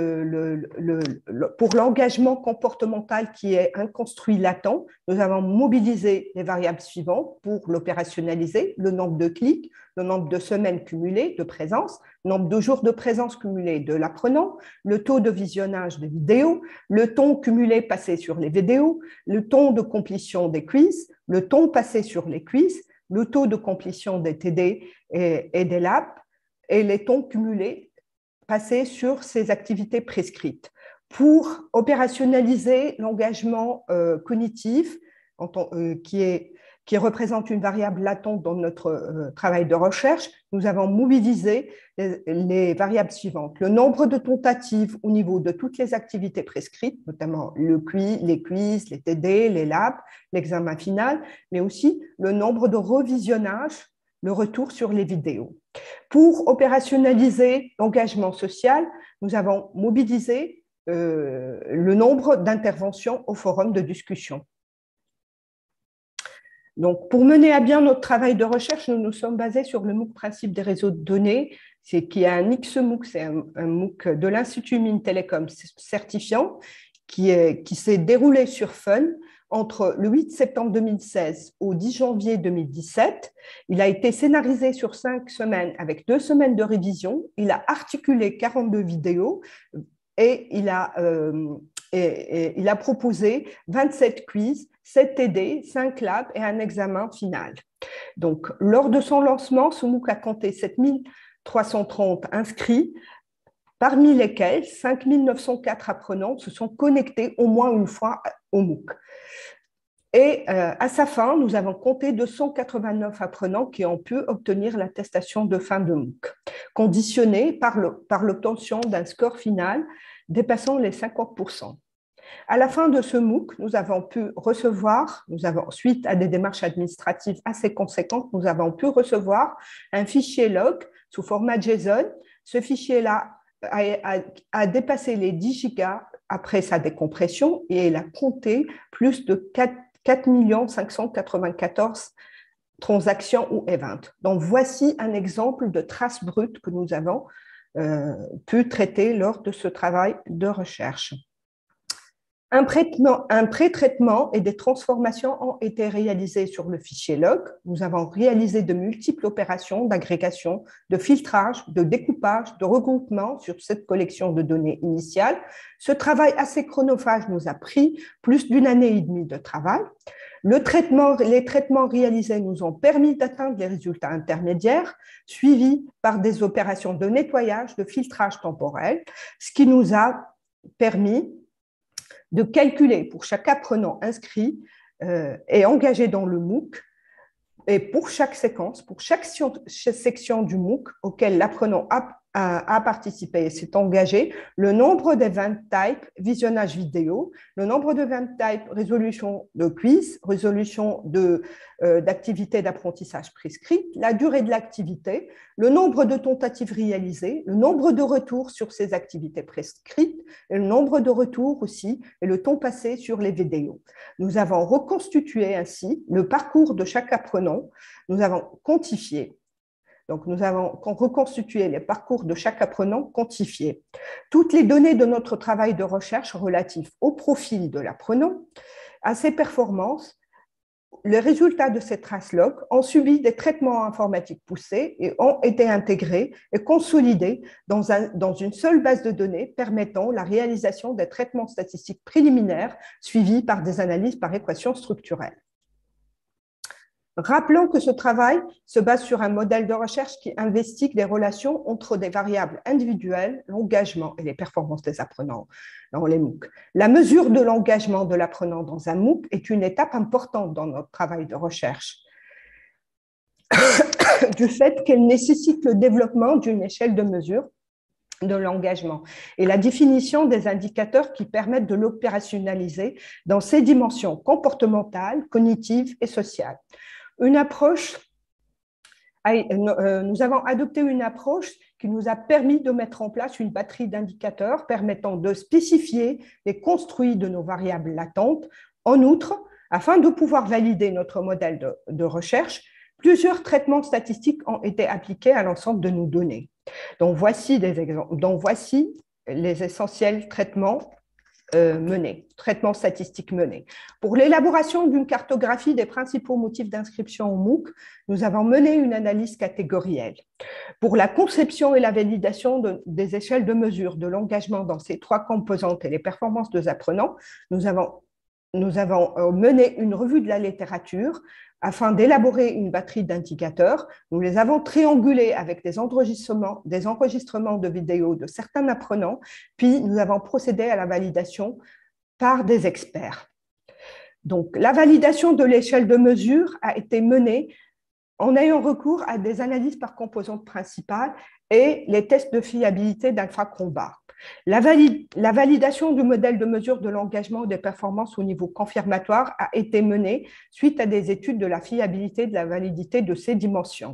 pour l'engagement comportemental qui est un construit latent, nous avons mobilisé les variables suivantes pour l'opérationnaliser: le nombre de clics, le nombre de semaines cumulées de présence, le nombre de jours de présence cumulés de l'apprenant, le taux de visionnage des vidéos, le temps cumulé passé sur les vidéos, le temps de complétion des quiz, le temps passé sur les quiz, le taux de complétion des TD et des labs, et les temps cumulés passer sur ces activités prescrites. Pour opérationnaliser l'engagement cognitif qui représente une variable latente dans notre travail de recherche, nous avons mobilisé les variables suivantes: le nombre de tentatives au niveau de toutes les activités prescrites, notamment les quiz, les TD, les labs, l'examen final, mais aussi le nombre de revisionnages, le retour sur les vidéos. Pour opérationnaliser l'engagement social, nous avons mobilisé le nombre d'interventions au forum de discussion. Donc, pour mener à bien notre travail de recherche, nous nous sommes basés sur le MOOC principe des réseaux de données, qui est un XMOOC, c'est un MOOC de l'Institut Mines Télécom certifiant, qui s'est déroulé sur Fun entre le 8 septembre 2016 au 10 janvier 2017. Il a été scénarisé sur 5 semaines avec 2 semaines de révision. Il a articulé 42 vidéos et il a proposé 27 quiz, 7 TD, 5 labs et un examen final. Donc, lors de son lancement, ce MOOC a compté 7330 inscrits, parmi lesquels 5904 apprenants se sont connectés au moins une fois au MOOC. Et à sa fin, nous avons compté 289 apprenants qui ont pu obtenir l'attestation de fin de MOOC, conditionnée par l'obtention d'un score final dépassant les 50%. À la fin de ce MOOC, nous avons pu recevoir, suite à des démarches administratives assez conséquentes, nous avons pu recevoir un fichier log sous format JSON. Ce fichier-là a dépassé les 10 gigas après sa décompression et il a compté plus de 4 594 transactions ou events. Donc, voici un exemple de trace brute que nous avons pu traiter lors de ce travail de recherche. Un pré-traitement et des transformations ont été réalisés sur le fichier log. Nous avons réalisé de multiples opérations d'agrégation, de filtrage, de découpage, de regroupement sur cette collection de données initiales. Ce travail assez chronophage nous a pris plus d'une année et demie de travail. Les traitements réalisés nous ont permis d'atteindre les résultats intermédiaires, suivis par des opérations de nettoyage, de filtrage temporel, ce qui nous a permis de calculer pour chaque apprenant inscrit et engagé dans le MOOC, et pour chaque séquence, pour chaque section du MOOC auquel l'apprenant a participé et s'est engagé, le nombre d'event types, visionnage vidéo, le nombre d'event types, résolution de quiz, résolution d'activités d'apprentissage prescrites, la durée de l'activité, le nombre de tentatives réalisées, le nombre de retours sur ces activités prescrites, et le nombre de retours aussi, et le temps passé sur les vidéos. Nous avons reconstitué ainsi le parcours de chaque apprenant, nous avons quantifié. Donc, nous avons reconstitué les parcours de chaque apprenant quantifiés. Toutes les données de notre travail de recherche relatives au profil de l'apprenant, à ses performances, les résultats de ces traces log ont subi des traitements informatiques poussés et ont été intégrés et consolidés dans une seule base de données permettant la réalisation des traitements statistiques préliminaires suivis par des analyses par équation structurelle. Rappelons que ce travail se base sur un modèle de recherche qui investigue les relations entre des variables individuelles, l'engagement et les performances des apprenants dans les MOOC. La mesure de l'engagement de l'apprenant dans un MOOC est une étape importante dans notre travail de recherche, du fait qu'elle nécessite le développement d'une échelle de mesure de l'engagement et la définition des indicateurs qui permettent de l'opérationnaliser dans ses dimensions comportementales, cognitives et sociales. Nous avons adopté une approche qui nous a permis de mettre en place une batterie d'indicateurs permettant de spécifier les construits de nos variables latentes. En outre, afin de pouvoir valider notre modèle de recherche, plusieurs traitements statistiques ont été appliqués à l'ensemble de nos données. Donc, voici des exemples. Donc, voici les essentiels traitements traitements statistiques menés. Pour l'élaboration d'une cartographie des principaux motifs d'inscription au MOOC, nous avons mené une analyse catégorielle. Pour la conception et la validation des échelles de mesure de l'engagement dans ces trois composantes et les performances des apprenants, nous avons mené une revue de la littérature afin d'élaborer une batterie d'indicateurs. Nous les avons triangulés avec des enregistrements de vidéos de certains apprenants, puis nous avons procédé à la validation par des experts. Donc, la validation de l'échelle de mesure a été menée en ayant recours à des analyses par composante principale et les tests de fiabilité d'Alpha-Combat. La validation du modèle de mesure de l'engagement des performances au niveau confirmatoire a été menée suite à des études de la fiabilité de la validité de ces dimensions.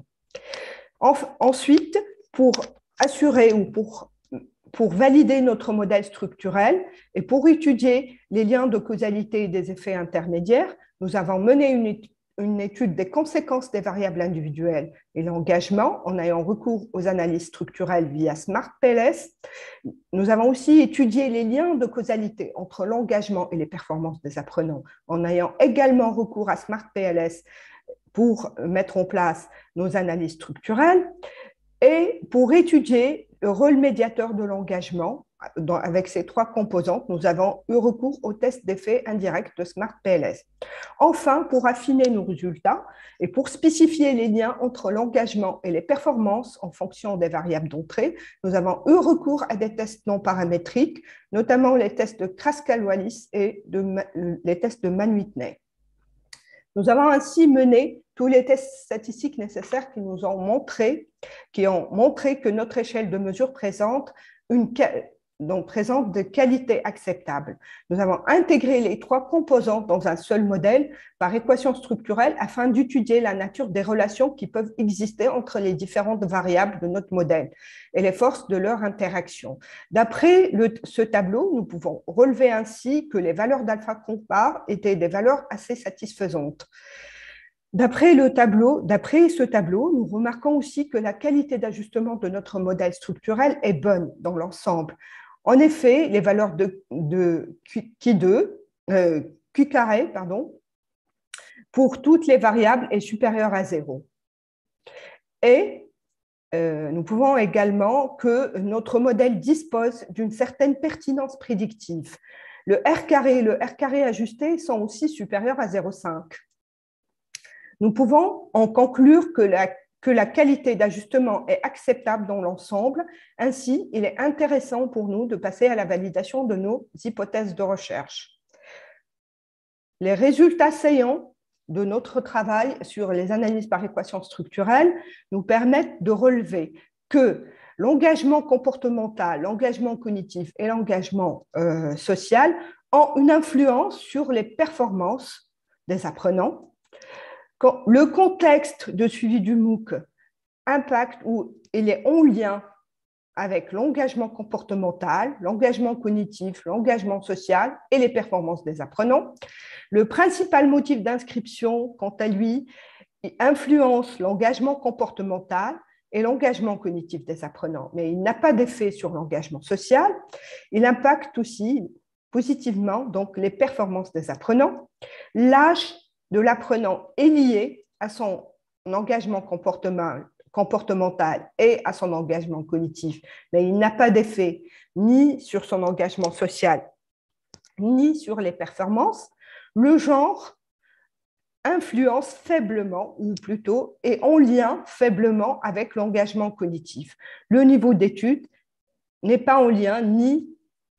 Ensuite, pour assurer ou pour valider notre modèle structurel et pour étudier les liens de causalité et des effets intermédiaires, nous avons mené une étude des conséquences des variables individuelles et l'engagement en ayant recours aux analyses structurelles via SmartPLS. Nous avons aussi étudié les liens de causalité entre l'engagement et les performances des apprenants en ayant également recours à SmartPLS pour mettre en place nos analyses structurelles et pour étudier le rôle médiateur de l'engagement. Avec ces trois composantes, nous avons eu recours au test d'effet indirect de SmartPLS. Enfin, pour affiner nos résultats et pour spécifier les liens entre l'engagement et les performances en fonction des variables d'entrée, nous avons eu recours à des tests non paramétriques, notamment les tests de Kruskal-Wallis et les tests de Mann-Whitney. Nous avons ainsi mené tous les tests statistiques nécessaires qui ont montré que notre échelle de mesure présente de qualité acceptable. Nous avons intégré les 3 composantes dans un seul modèle par équation structurelle afin d'étudier la nature des relations qui peuvent exister entre les différentes variables de notre modèle et les forces de leur interaction. D'après ce tableau, nous pouvons relever ainsi que les valeurs d'alpha compare étaient des valeurs assez satisfaisantes. D'après ce tableau, nous remarquons aussi que la qualité d'ajustement de notre modèle structurel est bonne dans l'ensemble. En effet, les valeurs de Q carré, pour toutes les variables est supérieure à 0. Et nous pouvons également que notre modèle dispose d'une certaine pertinence prédictive. Le R carré et le R carré ajusté sont aussi supérieurs à 0,5. Nous pouvons en conclure que la qualité d'ajustement est acceptable dans l'ensemble. Ainsi, il est intéressant pour nous de passer à la validation de nos hypothèses de recherche. Les résultats saillants de notre travail sur les analyses par équation structurelle nous permettent de relever que l'engagement comportemental, l'engagement cognitif et l'engagement social ont une influence sur les performances des apprenants. Le contexte de suivi du MOOC impacte ou il est en lien avec l'engagement comportemental, l'engagement cognitif, l'engagement social et les performances des apprenants. Le principal motif d'inscription, quant à lui, influence l'engagement comportemental et l'engagement cognitif des apprenants, mais il n'a pas d'effet sur l'engagement social. Il impacte aussi positivement donc, les performances des apprenants. L'âge de l'apprenant est lié à son engagement comportemental et à son engagement cognitif, mais il n'a pas d'effet ni sur son engagement social, ni sur les performances. Le genre influence faiblement, ou plutôt est en lien faiblement avec l'engagement cognitif. Le niveau d'étude n'est pas en lien ni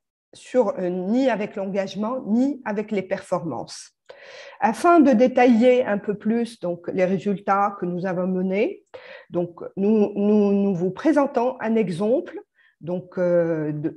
avec l'engagement, ni avec les performances. Afin de détailler un peu plus donc, les résultats que nous avons menés, donc, nous vous présentons un exemple donc, de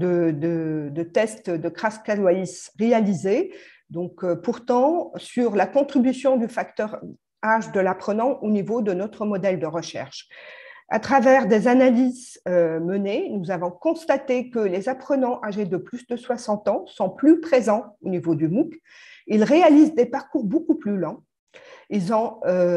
test de Kras-Kalwais réalisé, donc, pourtant sur la contribution du facteur âge de l'apprenant au niveau de notre modèle de recherche. À travers des analyses menées, nous avons constaté que les apprenants âgés de plus de 60 ans sont plus présents au niveau du MOOC. Ils réalisent des parcours beaucoup plus lents. Ils ont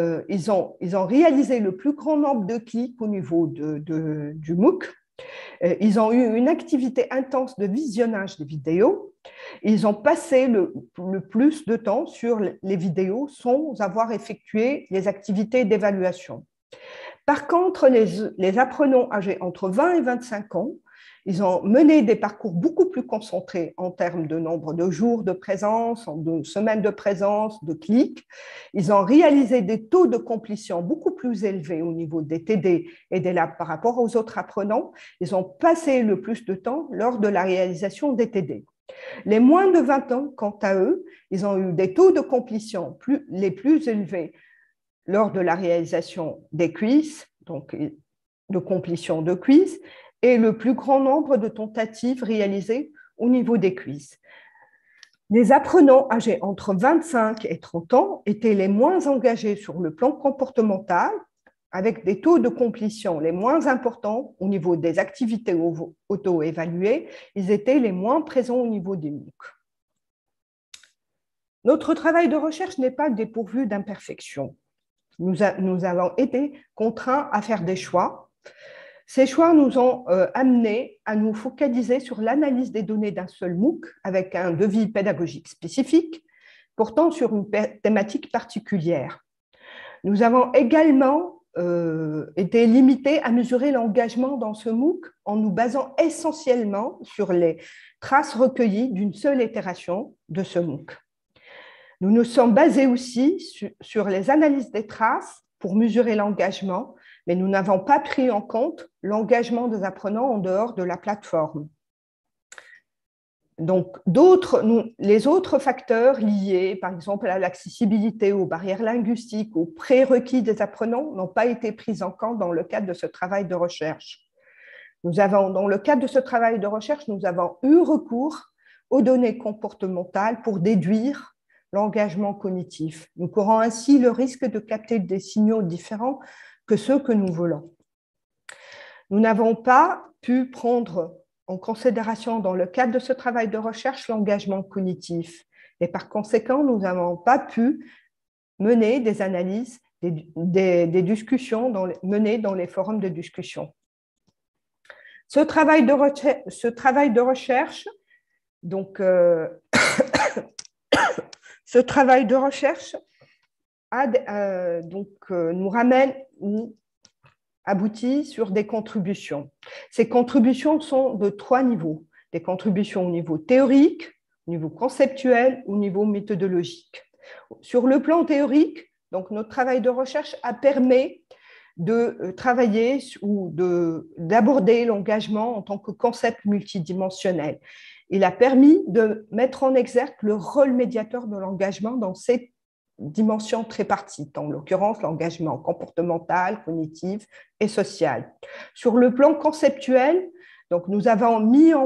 réalisé le plus grand nombre de clics au niveau du MOOC. Ils ont eu une activité intense de visionnage des vidéos. Ils ont passé le plus de temps sur les vidéos sans avoir effectué les activités d'évaluation. Par contre, les apprenants âgés entre 20 et 25 ans, ils ont mené des parcours beaucoup plus concentrés en termes de nombre de jours de présence, de semaines de présence, de clics. Ils ont réalisé des taux de complétion beaucoup plus élevés au niveau des TD et des labs par rapport aux autres apprenants. Ils ont passé le plus de temps lors de la réalisation des TD. Les moins de 20 ans, quant à eux, ils ont eu des taux de complétion les plus élevés lors de la réalisation des quiz, donc de complétion de quiz, et le plus grand nombre de tentatives réalisées au niveau des quiz. Les apprenants âgés entre 25 et 30 ans étaient les moins engagés sur le plan comportemental, avec des taux de complétion les moins importants au niveau des activités auto-évaluées. Ils étaient les moins présents au niveau des MOOC. Notre travail de recherche n'est pas dépourvu d'imperfections. Nous avons été contraints à faire des choix. Ces choix nous ont amenés à nous focaliser sur l'analyse des données d'un seul MOOC avec un devis pédagogique spécifique portant sur une thématique particulière. Nous avons également été limités à mesurer l'engagement dans ce MOOC en nous basant essentiellement sur les traces recueillies d'une seule itération de ce MOOC. Nous nous sommes basés aussi sur les analyses des traces pour mesurer l'engagement, mais nous n'avons pas pris en compte l'engagement des apprenants en dehors de la plateforme. Donc, les autres facteurs liés, par exemple, à l'accessibilité, aux barrières linguistiques, aux prérequis des apprenants, n'ont pas été pris en compte dans le cadre de ce travail de recherche. Dans le cadre de ce travail de recherche, nous avons eu recours aux données comportementales pour déduire l'engagement cognitif. Nous courons ainsi le risque de capter des signaux différents que ceux que nous voulons. Nous n'avons pas pu prendre en considération dans le cadre de ce travail de recherche l'engagement cognitif. Et par conséquent, nous n'avons pas pu mener des analyses, des discussions menées dans les forums de discussion. Ce travail de recherche, donc, ce travail de recherche nous ramène ou aboutit sur des contributions. Ces contributions sont de 3 niveaux. Des contributions au niveau théorique, au niveau conceptuel, au niveau méthodologique. Sur le plan théorique, donc, notre travail de recherche a permis de travailler ou d'aborder l'engagement en tant que concept multidimensionnel. Il a permis de mettre en exergue le rôle médiateur de l'engagement dans ces dimensions tripartites, en l'occurrence l'engagement comportemental, cognitif et social. Sur le plan conceptuel, donc, nous avons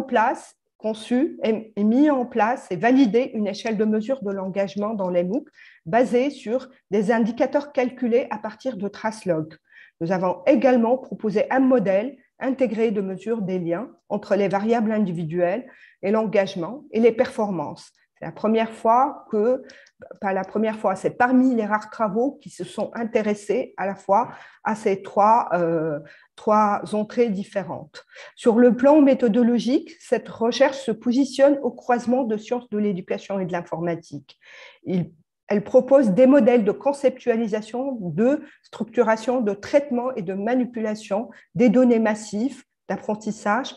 conçu et mis en place et validé une échelle de mesure de l'engagement dans les MOOC basée sur des indicateurs calculés à partir de traces log. Nous avons également proposé un modèle intégré de mesure des liens entre les variables individuelles et l'engagement et les performances. C'est la première fois pas la première fois, c'est parmi les rares travaux qui se sont intéressés à la fois à ces trois entrées différentes. Sur le plan méthodologique, cette recherche se positionne au croisement de sciences de l'éducation et de l'informatique. Elle propose des modèles de conceptualisation, de structuration, de traitement et de manipulation des données massives d'apprentissage.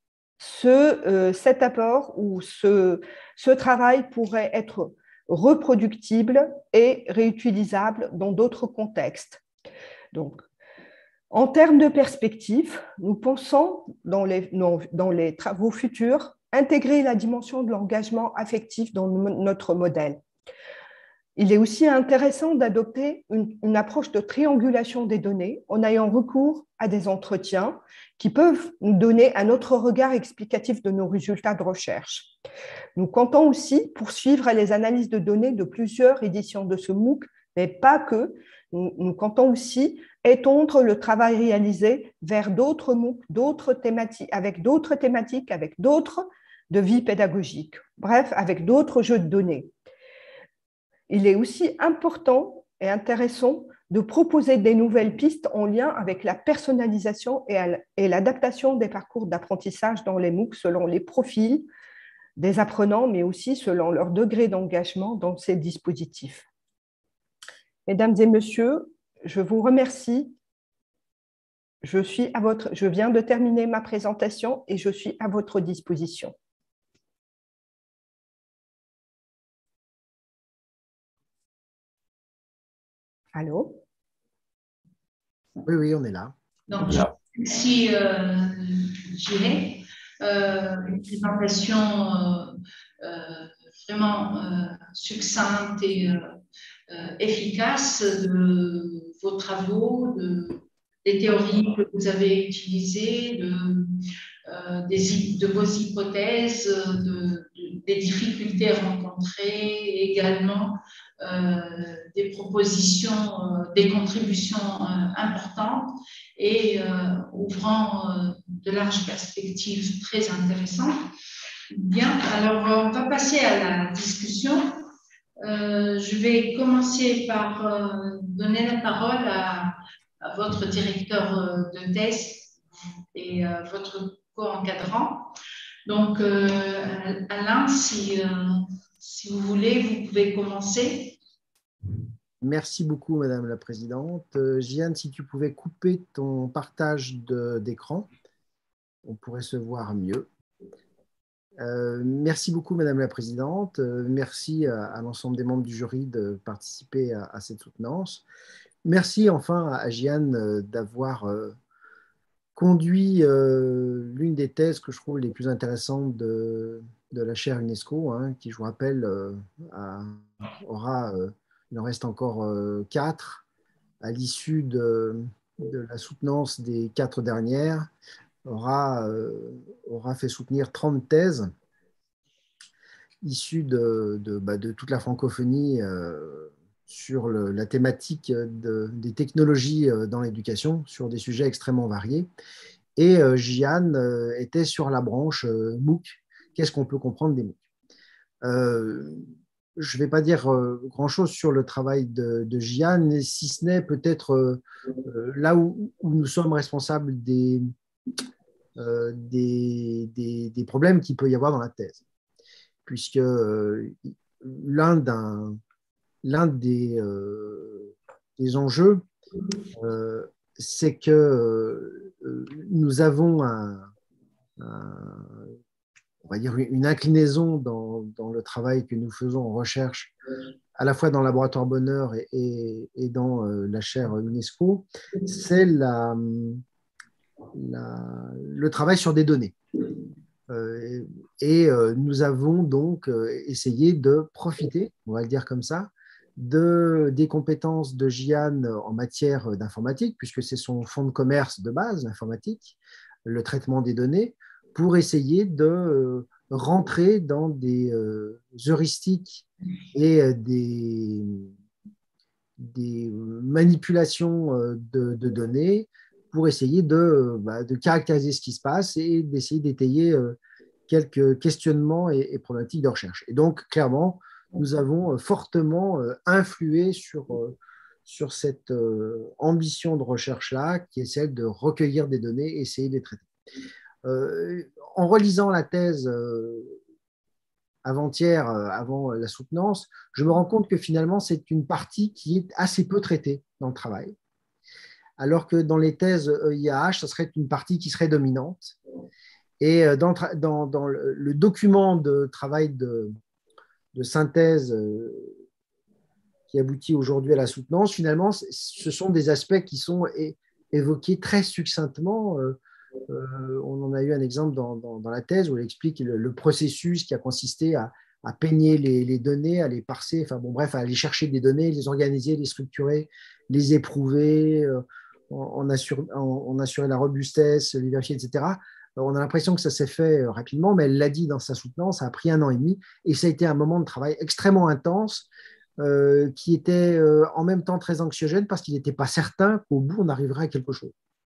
Cet apport ou ce travail pourrait être reproductible et réutilisable dans d'autres contextes. Donc, en termes de perspective, nous pensons, dans les travaux futurs, intégrer la dimension de l'engagement affectif dans notre modèle. Il est aussi intéressant d'adopter une approche de triangulation des données en ayant recours à des entretiens qui peuvent nous donner un autre regard explicatif de nos résultats de recherche. Nous comptons aussi poursuivre les analyses de données de plusieurs éditions de ce MOOC, mais pas que. Nous comptons aussi étendre le travail réalisé vers d'autres MOOC, avec d'autres thématiques, avec d'autres de vie pédagogique, bref, avec d'autres jeux de données. Il est aussi important et intéressant de proposer des nouvelles pistes en lien avec la personnalisation et l'adaptation des parcours d'apprentissage dans les MOOC selon les profils des apprenants, mais aussi selon leur degré d'engagement dans ces dispositifs. Mesdames et messieurs, je vous remercie. Je viens de terminer ma présentation et je suis à votre disposition. Allô? Oui, on est là. Donc, merci Gilles. Une présentation vraiment succincte et efficace de vos travaux, des théories que vous avez utilisées, de vos hypothèses, des difficultés rencontrées, également des propositions, des contributions importantes et ouvrant de larges perspectives très intéressantes. Bien, alors on va passer à la discussion. Je vais commencer par donner la parole à votre directeur de thèse et votre co-encadrant. Donc, Alain, si vous voulez, vous pouvez commencer. Merci beaucoup, Madame la Présidente. Jeanne, si tu pouvais couper ton partage d'écran, on pourrait se voir mieux. Merci beaucoup, Madame la Présidente. Merci à l'ensemble des membres du jury de participer à cette soutenance. Merci enfin à Jeanne d'avoir conduit l'une des thèses que je trouve les plus intéressantes de de la chaire UNESCO, hein, qui, je vous rappelle, il en reste encore 4 à l'issue de la soutenance des 4 dernières, aura fait soutenir 30 thèses issues de toute la francophonie sur la thématique des technologies dans l'éducation, sur des sujets extrêmement variés. Et Gian était sur la branche MOOC. Qu'est-ce qu'on peut comprendre des MOOC? Je ne vais pas dire grand-chose sur le travail de Gian, si ce n'est peut-être là où nous sommes responsables des problèmes qu'il peut y avoir dans la thèse. Puisque l'un des enjeux, c'est que nous avons on va dire une inclinaison dans le travail que nous faisons en recherche, à la fois dans le laboratoire Bonheur et dans la chaire UNESCO, c'est le travail sur des données. Nous avons donc essayé de profiter, on va le dire comme ça, des compétences de Gian en matière d'informatique, puisque c'est son fonds de commerce de base, l'informatique, le traitement des données, pour essayer de rentrer dans des heuristiques et des manipulations de données pour essayer de caractériser ce qui se passe et d'essayer d'étayer quelques questionnements et problématiques de recherche. Et donc, clairement, nous avons fortement influé sur cette ambition de recherche-là, qui est celle de recueillir des données et essayer de les traiter. En relisant la thèse avant-hier, avant la soutenance, je me rends compte que finalement, c'est une partie qui est assez peu traitée dans le travail. Alors que dans les thèses EIAH, ça serait une partie qui serait dominante. Et dans le document de travail de synthèse qui aboutit aujourd'hui à la soutenance, finalement, ce sont des aspects qui sont évoqués très succinctement. On en a eu un exemple dans la thèse où elle explique le processus qui a consisté à peigner les données, à les parser, enfin bon, bref, à aller chercher des données, les organiser, les structurer, les éprouver, en assurer la robustesse, les vérifier, etc. On a l'impression que ça s'est fait rapidement, mais elle l'a dit dans sa soutenance, ça a pris 1 an et demi, et ça a été un moment de travail extrêmement intense, qui était en même temps très anxiogène parce qu'il n'était pas certain qu'au bout, on arriverait à quelque chose.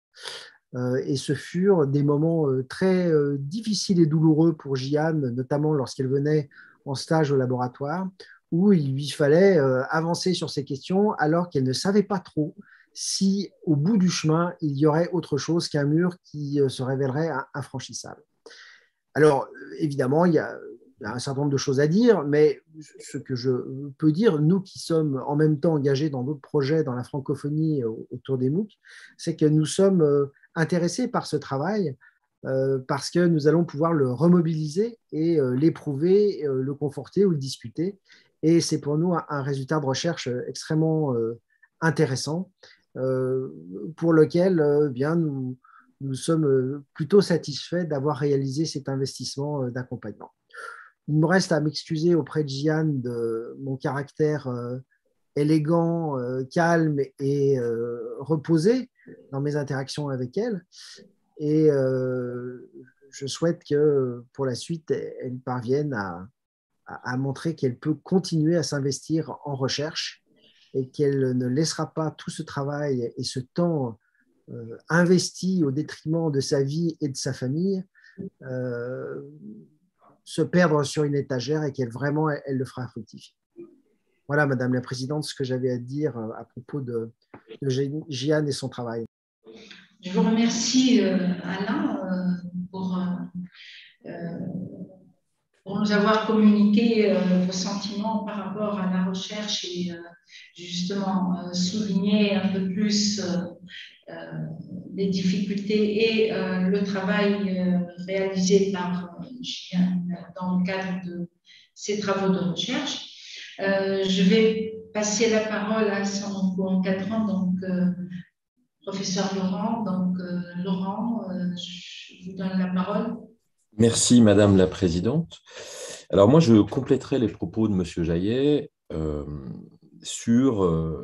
Et ce furent des moments très difficiles et douloureux pour Jeanne, notamment lorsqu'elle venait en stage au laboratoire, où il lui fallait avancer sur ces questions alors qu'elle ne savait pas trop si au bout du chemin, il y aurait autre chose qu'un mur qui se révélerait infranchissable. Alors, évidemment, il y a un certain nombre de choses à dire, mais ce que je peux dire, nous qui sommes en même temps engagés dans d'autres projets dans la francophonie autour des MOOC, c'est que nous sommes intéressés par ce travail parce que nous allons pouvoir le remobiliser et l'éprouver, le conforter ou le discuter. Et c'est pour nous un résultat de recherche extrêmement intéressant pour lequel bien nous sommes plutôt satisfaits d'avoir réalisé cet investissement d'accompagnement. Il me reste à m'excuser auprès de Jeanne de mon caractère élégant, calme et reposé dans mes interactions avec elle. Et je souhaite que pour la suite, elle parvienne à montrer qu'elle peut continuer à s'investir en recherche et qu'elle ne laissera pas tout ce travail et ce temps investi au détriment de sa vie et de sa famille se perdre sur une étagère et qu'elle vraiment elle le fera fructifier. Voilà, Madame la Présidente, ce que j'avais à dire à propos de Jeanne et son travail. Je vous remercie, Alain, pour nous avoir communiqué vos sentiments par rapport à la recherche et justement souligner un peu plus les difficultés et le travail réalisé par Jeanne dans le cadre de ses travaux de recherche. Je vais passer la parole à son co-encadrant, donc professeur Laurent. Donc, Laurent, je vous donne la parole. Merci, Madame la Présidente. Alors moi, je compléterai les propos de Monsieur Jaillet sur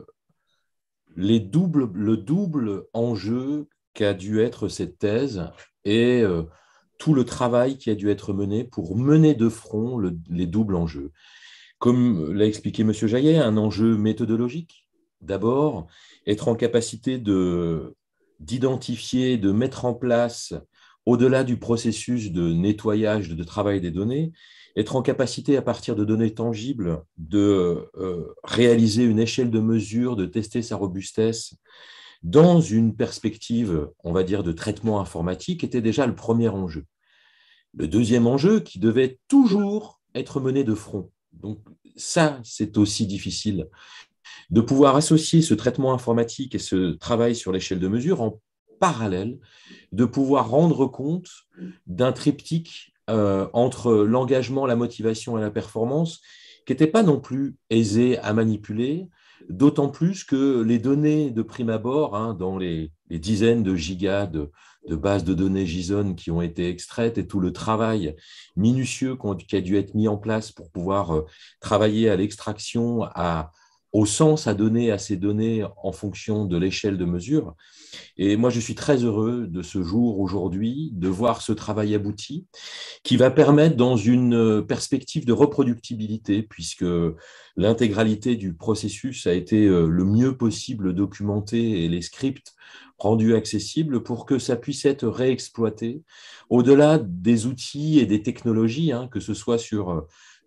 le double enjeu qu'a dû être cette thèse et tout le travail qui a dû être mené pour mener de front les doubles enjeux. Comme l'a expliqué Monsieur Jaillet, un enjeu méthodologique. D'abord, être en capacité d'identifier, de mettre en place, au-delà du processus de nettoyage, de travail des données, être en capacité, à partir de données tangibles, de réaliser une échelle de mesure, de tester sa robustesse dans une perspective, on va dire, de traitement informatique, était déjà le premier enjeu. Le deuxième enjeu, qui devait toujours être mené de front. Donc ça, c'est aussi difficile, de pouvoir associer ce traitement informatique et ce travail sur l'échelle de mesure en parallèle, de pouvoir rendre compte d'un triptyque entre l'engagement, la motivation et la performance qui n'était pas non plus aisé à manipuler, d'autant plus que les données de prime abord, hein, dans les dizaines de gigas de bases de données JSON qui ont été extraites et tout le travail minutieux qui a dû être mis en place pour pouvoir travailler à l'extraction, au sens à donner à ces données en fonction de l'échelle de mesure. Et moi, je suis très heureux de ce jour aujourd'hui, de voir ce travail abouti, qui va permettre dans une perspective de reproductibilité, puisque l'intégralité du processus a été le mieux possible documenté et les scripts rendus accessibles pour que ça puisse être réexploité au-delà des outils et des technologies, hein, que ce soit sur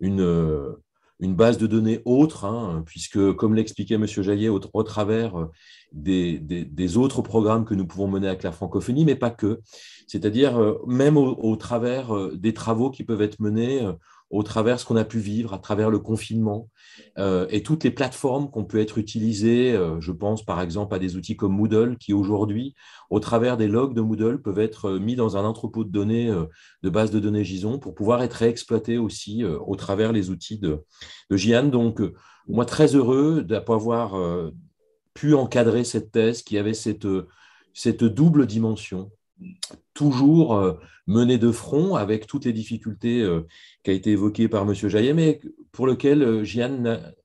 une base de données autre, hein, puisque, comme l'expliquait M. Jaillet, au travers des autres programmes que nous pouvons mener avec la francophonie, mais pas que. C'est-à-dire même au travers des travaux qui peuvent être menés au travers de ce qu'on a pu vivre, à travers le confinement, et toutes les plateformes qu'on peut être utilisées. Je pense par exemple à des outils comme Moodle, qui aujourd'hui, au travers des logs de Moodle, peuvent être mis dans un entrepôt de données, de base de données JSON, pour pouvoir être réexploités aussi au travers les outils de Jian. Donc, moi, très heureux d'avoir pu encadrer cette thèse qui avait cette double dimension, toujours menée de front avec toutes les difficultés qui ont été évoquées par M. Jaillet, mais pour lequel Jian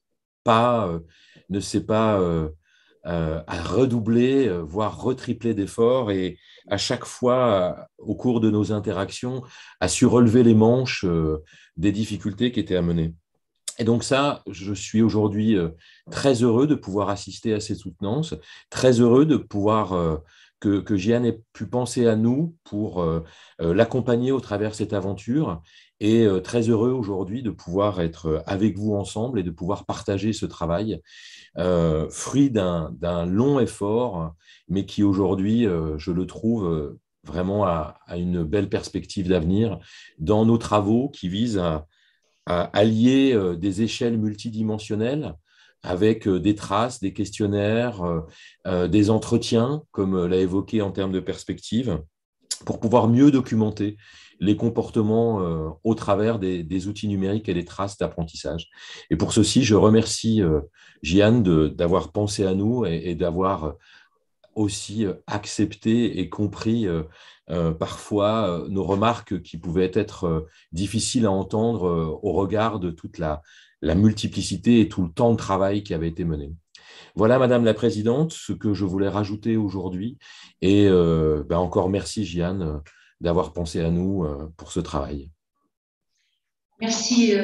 ne s'est pas à redoubler, voire retripler d'efforts, et à chaque fois, au cours de nos interactions, a su relever les manches des difficultés qui étaient à mener. Et donc ça, je suis aujourd'hui très heureux de pouvoir assister à ces soutenances, très heureux de pouvoir que Jian ait pu penser à nous pour l'accompagner au travers de cette aventure, et très heureux aujourd'hui de pouvoir être avec vous ensemble et de pouvoir partager ce travail, fruit d'un long effort, mais qui aujourd'hui, je le trouve vraiment à une belle perspective d'avenir dans nos travaux qui visent à allier des échelles multidimensionnelles avec des traces, des questionnaires, des entretiens, comme l'a évoqué en termes de perspective, pour pouvoir mieux documenter les comportements au travers des outils numériques et des traces d'apprentissage. Et pour ceci, je remercie Jian d'avoir pensé à nous et d'avoir aussi accepté et compris parfois nos remarques qui pouvaient être difficiles à entendre au regard de toute la multiplicité et tout le temps de travail qui avait été mené. Voilà, Madame la Présidente, ce que je voulais rajouter aujourd'hui. Et encore merci, Jian, d'avoir pensé à nous pour ce travail. Merci,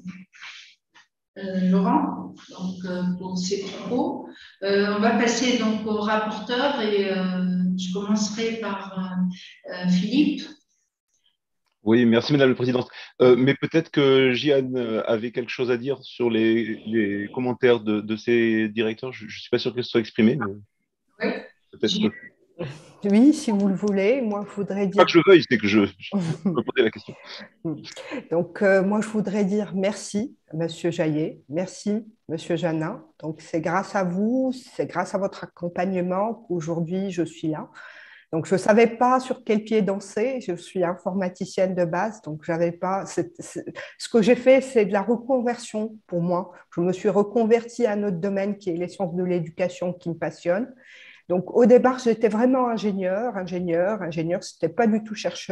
Laurent, donc, pour ces propos. On va passer donc au rapporteur et je commencerai par Philippe. Oui, merci Madame la Présidente. Mais peut-être que Jian avait quelque chose à dire sur les commentaires de ses directeurs. Je ne suis pas sûr que ce soit exprimé. Mais oui. peut-être. Oui, si vous le voulez. Moi, je voudrais dire… Pas que je veuille, c'est que je peux poser la question. Donc, moi, je voudrais dire merci, Monsieur Jaillet. Merci, Monsieur Janin. Donc, c'est grâce à vous, c'est grâce à votre accompagnement qu'aujourd'hui, je suis là. Donc, je ne savais pas sur quel pied danser. Je suis informaticienne de base, donc j'avais pas… Ce que j'ai fait, c'est de la reconversion pour moi. Je me suis reconvertie à un autre domaine qui est les sciences de l'éducation qui me passionne. Donc, au départ, j'étais vraiment ingénieur, ce n'était pas du tout chercheur.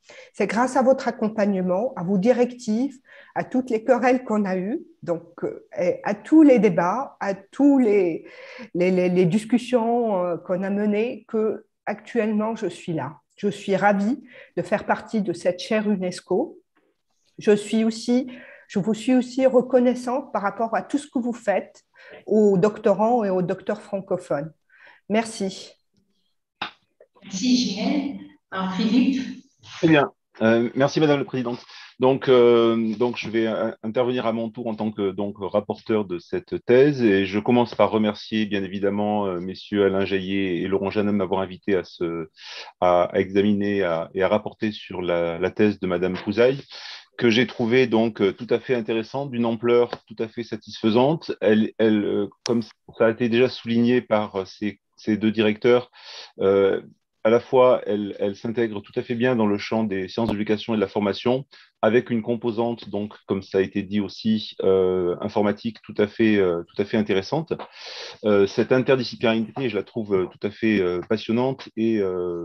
C'est grâce à votre accompagnement, à vos directives, à toutes les querelles qu'on a eues, donc à tous les débats, à tous les discussions qu'on a menées, que actuellement je suis là. Je suis ravie de faire partie de cette chaire UNESCO. Je vous suis aussi reconnaissante par rapport à tout ce que vous faites aux doctorants et aux docteurs francophones. Merci. Merci, Ginelle. Alors, Philippe. Très bien. Merci, Madame la Présidente. Donc, je vais intervenir à mon tour en tant que rapporteur de cette thèse. Et je commence par remercier, bien évidemment, messieurs Alain Jaillet et Laurent Jeannin de m'avoir invité à examiner et à rapporter sur la thèse de Madame Fouzaille, que j'ai trouvé donc tout à fait intéressante, d'une ampleur tout à fait satisfaisante. Comme ça a été déjà souligné par ces deux directeurs, à la fois, elle s'intègre tout à fait bien dans le champ des sciences de l'éducation et de la formation, avec une composante, donc, comme ça a été dit aussi, informatique tout à fait intéressante. Cette interdisciplinarité, je la trouve tout à fait passionnante et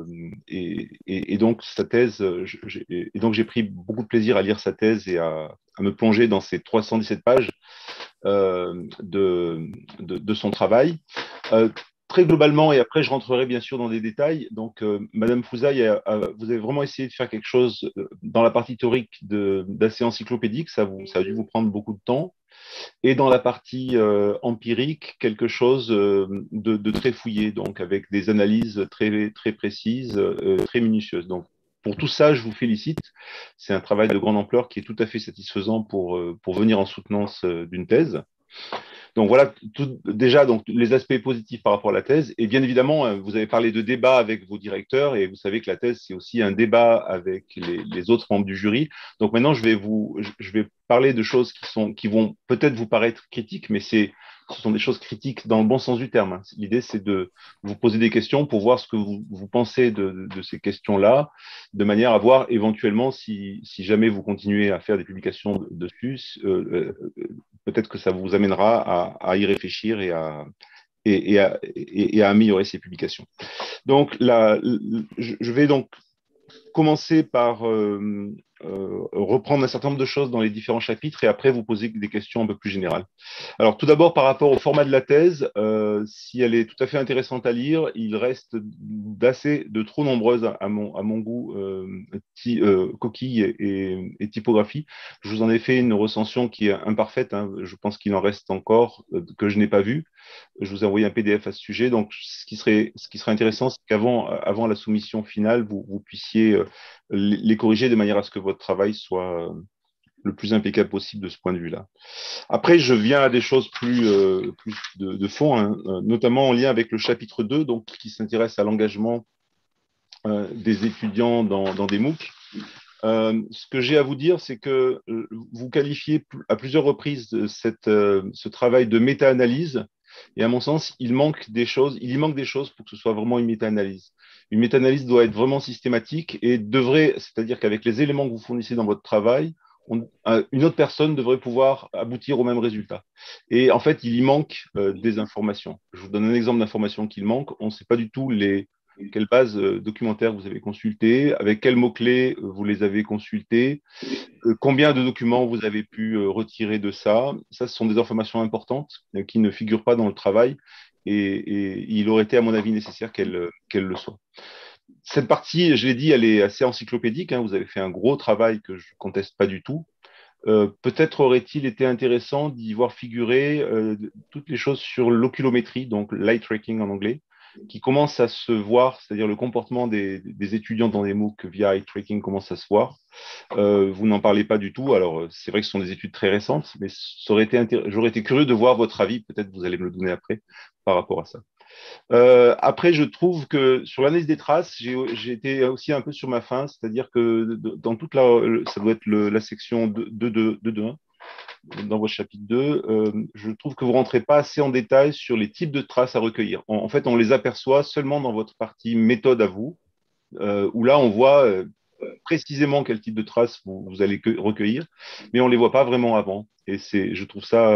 donc sa thèse, j'ai pris beaucoup de plaisir à lire sa thèse et à me plonger dans ces 317 pages de son travail. Très globalement, et après je rentrerai bien sûr dans des détails, donc Madame Fouzaille, vous avez vraiment essayé de faire quelque chose dans la partie théorique d'assez encyclopédique, ça a dû vous prendre beaucoup de temps, et dans la partie empirique, quelque chose de très fouillé, donc avec des analyses très, très précises, très minutieuses. Donc, pour tout ça, je vous félicite. C'est un travail de grande ampleur qui est tout à fait satisfaisant pour venir en soutenance d'une thèse. Donc voilà, déjà donc, les aspects positifs par rapport à la thèse. Et bien évidemment, vous avez parlé de débat avec vos directeurs et vous savez que la thèse, c'est aussi un débat avec les autres membres du jury. Donc maintenant, je vais parler de choses qui vont peut-être vous paraître critiques, mais ce sont des choses critiques dans le bon sens du terme. L'idée, c'est de vous poser des questions pour voir ce que vous pensez de ces questions-là, de manière à voir éventuellement si jamais vous continuez à faire des publications dessus, peut-être que ça vous amènera à y réfléchir et à améliorer ces publications. Donc, je vais donc commencer par reprendre un certain nombre de choses dans les différents chapitres et après vous poser des questions un peu plus générales. Alors tout d'abord par rapport au format de la thèse, si elle est tout à fait intéressante à lire, il reste de trop nombreuses à mon goût coquilles et typographies. Je vous en ai fait une recension qui est imparfaite, je pense qu'il en reste encore que je n'ai pas vu. Je vous ai envoyé un PDF à ce sujet, donc ce qui serait intéressant, c'est qu'avant la soumission finale, vous puissiez les corriger de manière à ce que votre travail soit le plus impeccable possible de ce point de vue-là. Après, je viens à des choses plus de fond, notamment en lien avec le chapitre 2, donc, qui s'intéresse à l'engagement des étudiants dans des MOOC. Ce que j'ai à vous dire, c'est que vous qualifiez à plusieurs reprises ce travail de méta-analyse. Et à mon sens, il y manque des choses pour que ce soit vraiment une méta-analyse. Une méta-analyse doit être vraiment systématique et c'est-à-dire qu'avec les éléments que vous fournissez dans votre travail, une autre personne devrait pouvoir aboutir au même résultat. Et en fait, il y manque des informations. Je vous donne un exemple d'information qu'il manque. On ne sait pas du tout quelles bases documentaires vous avez consultées, avec quels mots-clés vous les avez consultés, combien de documents vous avez pu retirer de ça. Ça, ce sont des informations importantes qui ne figurent pas dans le travail et il aurait été, à mon avis, nécessaire qu'elles le soient. Cette partie, je l'ai dit, elle est assez encyclopédique. Vous avez fait un gros travail que je ne conteste pas du tout. Peut-être aurait-il été intéressant d'y voir figurer toutes les choses sur l'oculométrie, donc l'eye tracking en anglais, qui commence à se voir, c'est-à-dire le comportement des étudiants dans les MOOC via eye tracking commence à se voir. Vous n'en parlez pas du tout. Alors, c'est vrai que ce sont des études très récentes, mais j'aurais été curieux de voir votre avis. Peut-être vous allez me le donner après par rapport à ça. Après, je trouve que sur l'analyse des traces, j'ai été aussi un peu sur ma faim, c'est-à-dire que dans toute ça doit être la section 2.1, dans votre chapitre 2, je trouve que vous ne rentrez pas assez en détail sur les types de traces à recueillir. En fait, on les aperçoit seulement dans votre partie méthode à vous, où là, on voit précisément quel type de traces vous allez recueillir, mais on ne les voit pas vraiment avant. Et je trouve ça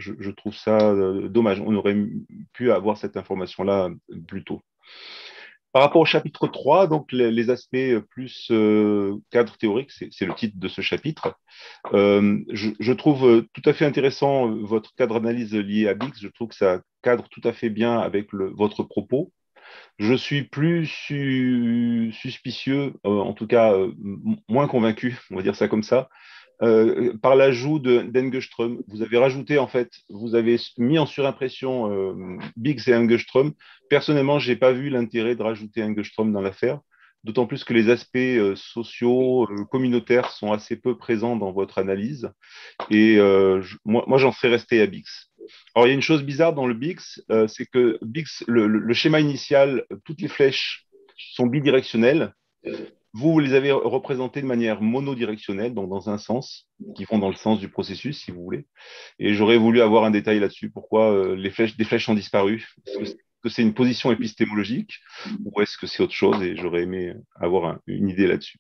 dommage. On aurait pu avoir cette information-là plus tôt. Par rapport au chapitre 3, donc les aspects plus cadre théorique, c'est le titre de ce chapitre. Je trouve tout à fait intéressant votre cadre d'analyse lié à Bix. Je trouve que ça cadre tout à fait bien avec votre propos. Je suis plus suspicieux, en tout cas moins convaincu, on va dire ça comme ça, par l'ajout d'Engeström. Vous avez rajouté, en fait, vous avez mis en surimpression Biggs et Engeström. Personnellement, je n'ai pas vu l'intérêt de rajouter Engeström dans l'affaire, d'autant plus que les aspects sociaux, communautaires sont assez peu présents dans votre analyse. Et moi j'en serais resté à Bix. Alors, il y a une chose bizarre dans le Bix, c'est que Bix, le schéma initial, toutes les flèches sont bidirectionnelles. Vous les avez représentées de manière monodirectionnelle, donc dans un sens, qui vont dans le sens du processus, si vous voulez. Et j'aurais voulu avoir un détail là-dessus. Pourquoi des flèches ont disparu? Est-ce que c'est une position épistémologique ou est-ce que c'est autre chose? Et j'aurais aimé avoir une idée là-dessus.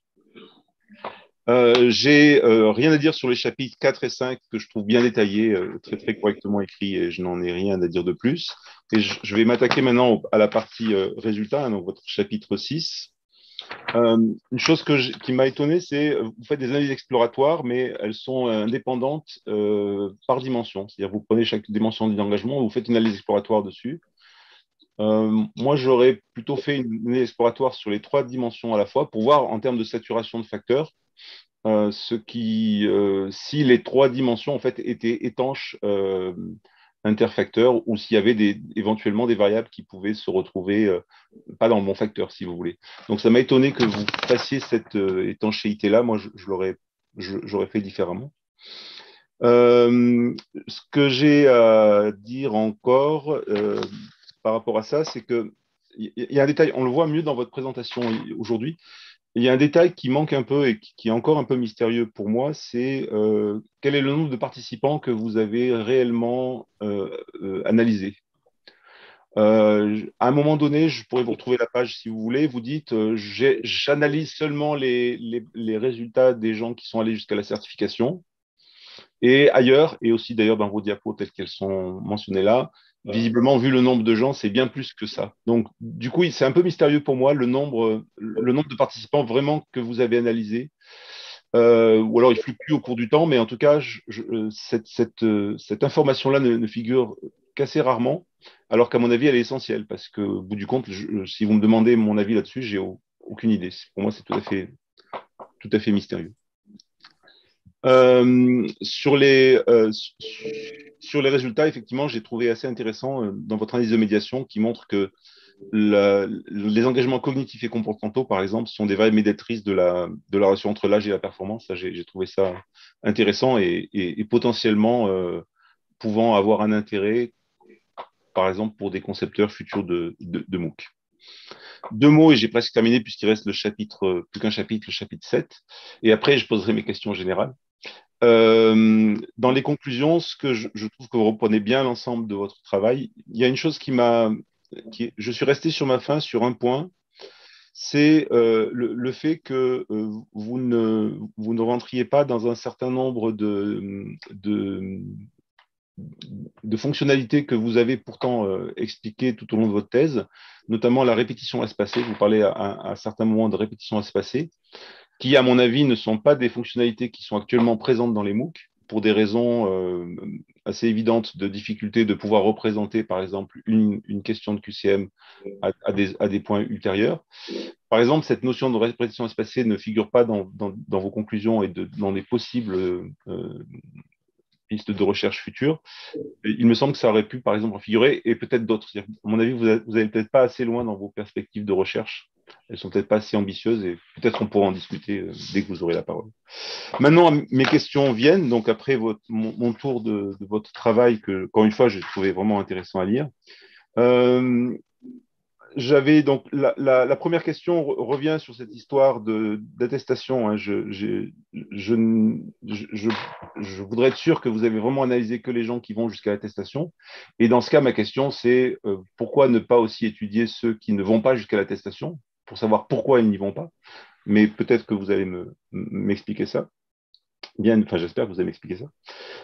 J'ai rien à dire sur les chapitres 4 et 5 que je trouve bien détaillés, très très correctement écrits et je n'en ai rien à dire de plus. Et je vais m'attaquer maintenant à la partie résultat, hein, donc votre chapitre 6. Une chose qui m'a étonné, c'est vous faites des analyses exploratoires, mais elles sont indépendantes par dimension. C'est-à-dire vous prenez chaque dimension d'engagement, vous faites une analyse exploratoire dessus. Moi, j'aurais plutôt fait une analyse exploratoire sur les 3 dimensions à la fois pour voir en termes de saturation de facteurs si les 3 dimensions en fait étaient étanches interfacteurs ou s'il y avait éventuellement des variables qui pouvaient se retrouver pas dans le bon facteur, si vous voulez. Donc, ça m'a étonné que vous fassiez cette étanchéité-là. Moi, j'aurais fait différemment. Ce que j'ai à dire encore par rapport à ça, c'est qu'il y a un détail, on le voit mieux dans votre présentation aujourd'hui. Il y a un détail qui manque un peu et qui est encore un peu mystérieux pour moi, c'est quel est le nombre de participants que vous avez réellement analysé. À un moment donné, je pourrais vous retrouver la page si vous voulez, vous dites j'analyse seulement les résultats des gens qui sont allés jusqu'à la certification. Et ailleurs, et aussi d'ailleurs dans vos diapos telles qu'elles sont mentionnées là, visiblement, vu le nombre de gens, c'est bien plus que ça. Donc, du coup, c'est un peu mystérieux pour moi le nombre de participants vraiment que vous avez analysé. Ou alors, il fluctue au cours du temps, mais en tout cas, cette information-là ne figure qu'assez rarement, alors qu'à mon avis, elle est essentielle, parce que, au bout du compte, si vous me demandez mon avis là-dessus, j'ai aucune idée. Pour moi, c'est tout à fait mystérieux. Sur les résultats, effectivement, j'ai trouvé assez intéressant dans votre analyse de médiation qui montre que les engagements cognitifs et comportementaux, par exemple, sont des variables médiatrices de la relation entre l'âge et la performance. J'ai trouvé ça intéressant et potentiellement pouvant avoir un intérêt, par exemple, pour des concepteurs futurs de MOOC. 2 mots et j'ai presque terminé puisqu'il reste plus qu'un chapitre, le chapitre 7. Et après, je poserai mes questions générales. Dans les conclusions, ce que je trouve que vous reprenez bien l'ensemble de votre travail, il y a une chose je suis resté sur ma faim sur un point, c'est le fait que vous ne rentriez pas dans un certain nombre de fonctionnalités que vous avez pourtant expliquées tout au long de votre thèse, notamment la répétition espacée. Vous parlez à certains moments de répétition espacée, qui, à mon avis, ne sont pas des fonctionnalités qui sont actuellement présentes dans les MOOC, pour des raisons assez évidentes de difficulté de pouvoir représenter, par exemple, une question de QCM à des points ultérieurs. Par exemple, cette notion de répétition espacée ne figure pas dans vos conclusions et dans les possibles pistes de recherche futures. Il me semble que ça aurait pu, par exemple, en figurer, et peut-être d'autres. À mon avis, vous n'allez peut-être pas assez loin dans vos perspectives de recherche. Elles sont peut-être pas assez ambitieuses, et peut-être on pourra en discuter dès que vous aurez la parole. Maintenant, mes questions viennent, donc après mon tour de votre travail, que, encore une fois, j'ai trouvé vraiment intéressant à lire. J'avais donc la première question revient sur cette histoire d'attestation. Hein. Je voudrais être sûr que vous avez vraiment analysé que les gens qui vont jusqu'à l'attestation. Et dans ce cas, ma question, c'est pourquoi ne pas aussi étudier ceux qui ne vont pas jusqu'à l'attestation, pour savoir pourquoi ils n'y vont pas. Mais peut-être que vous allez m'expliquer ça. Bien, enfin, j'espère que vous allez m'expliquer ça.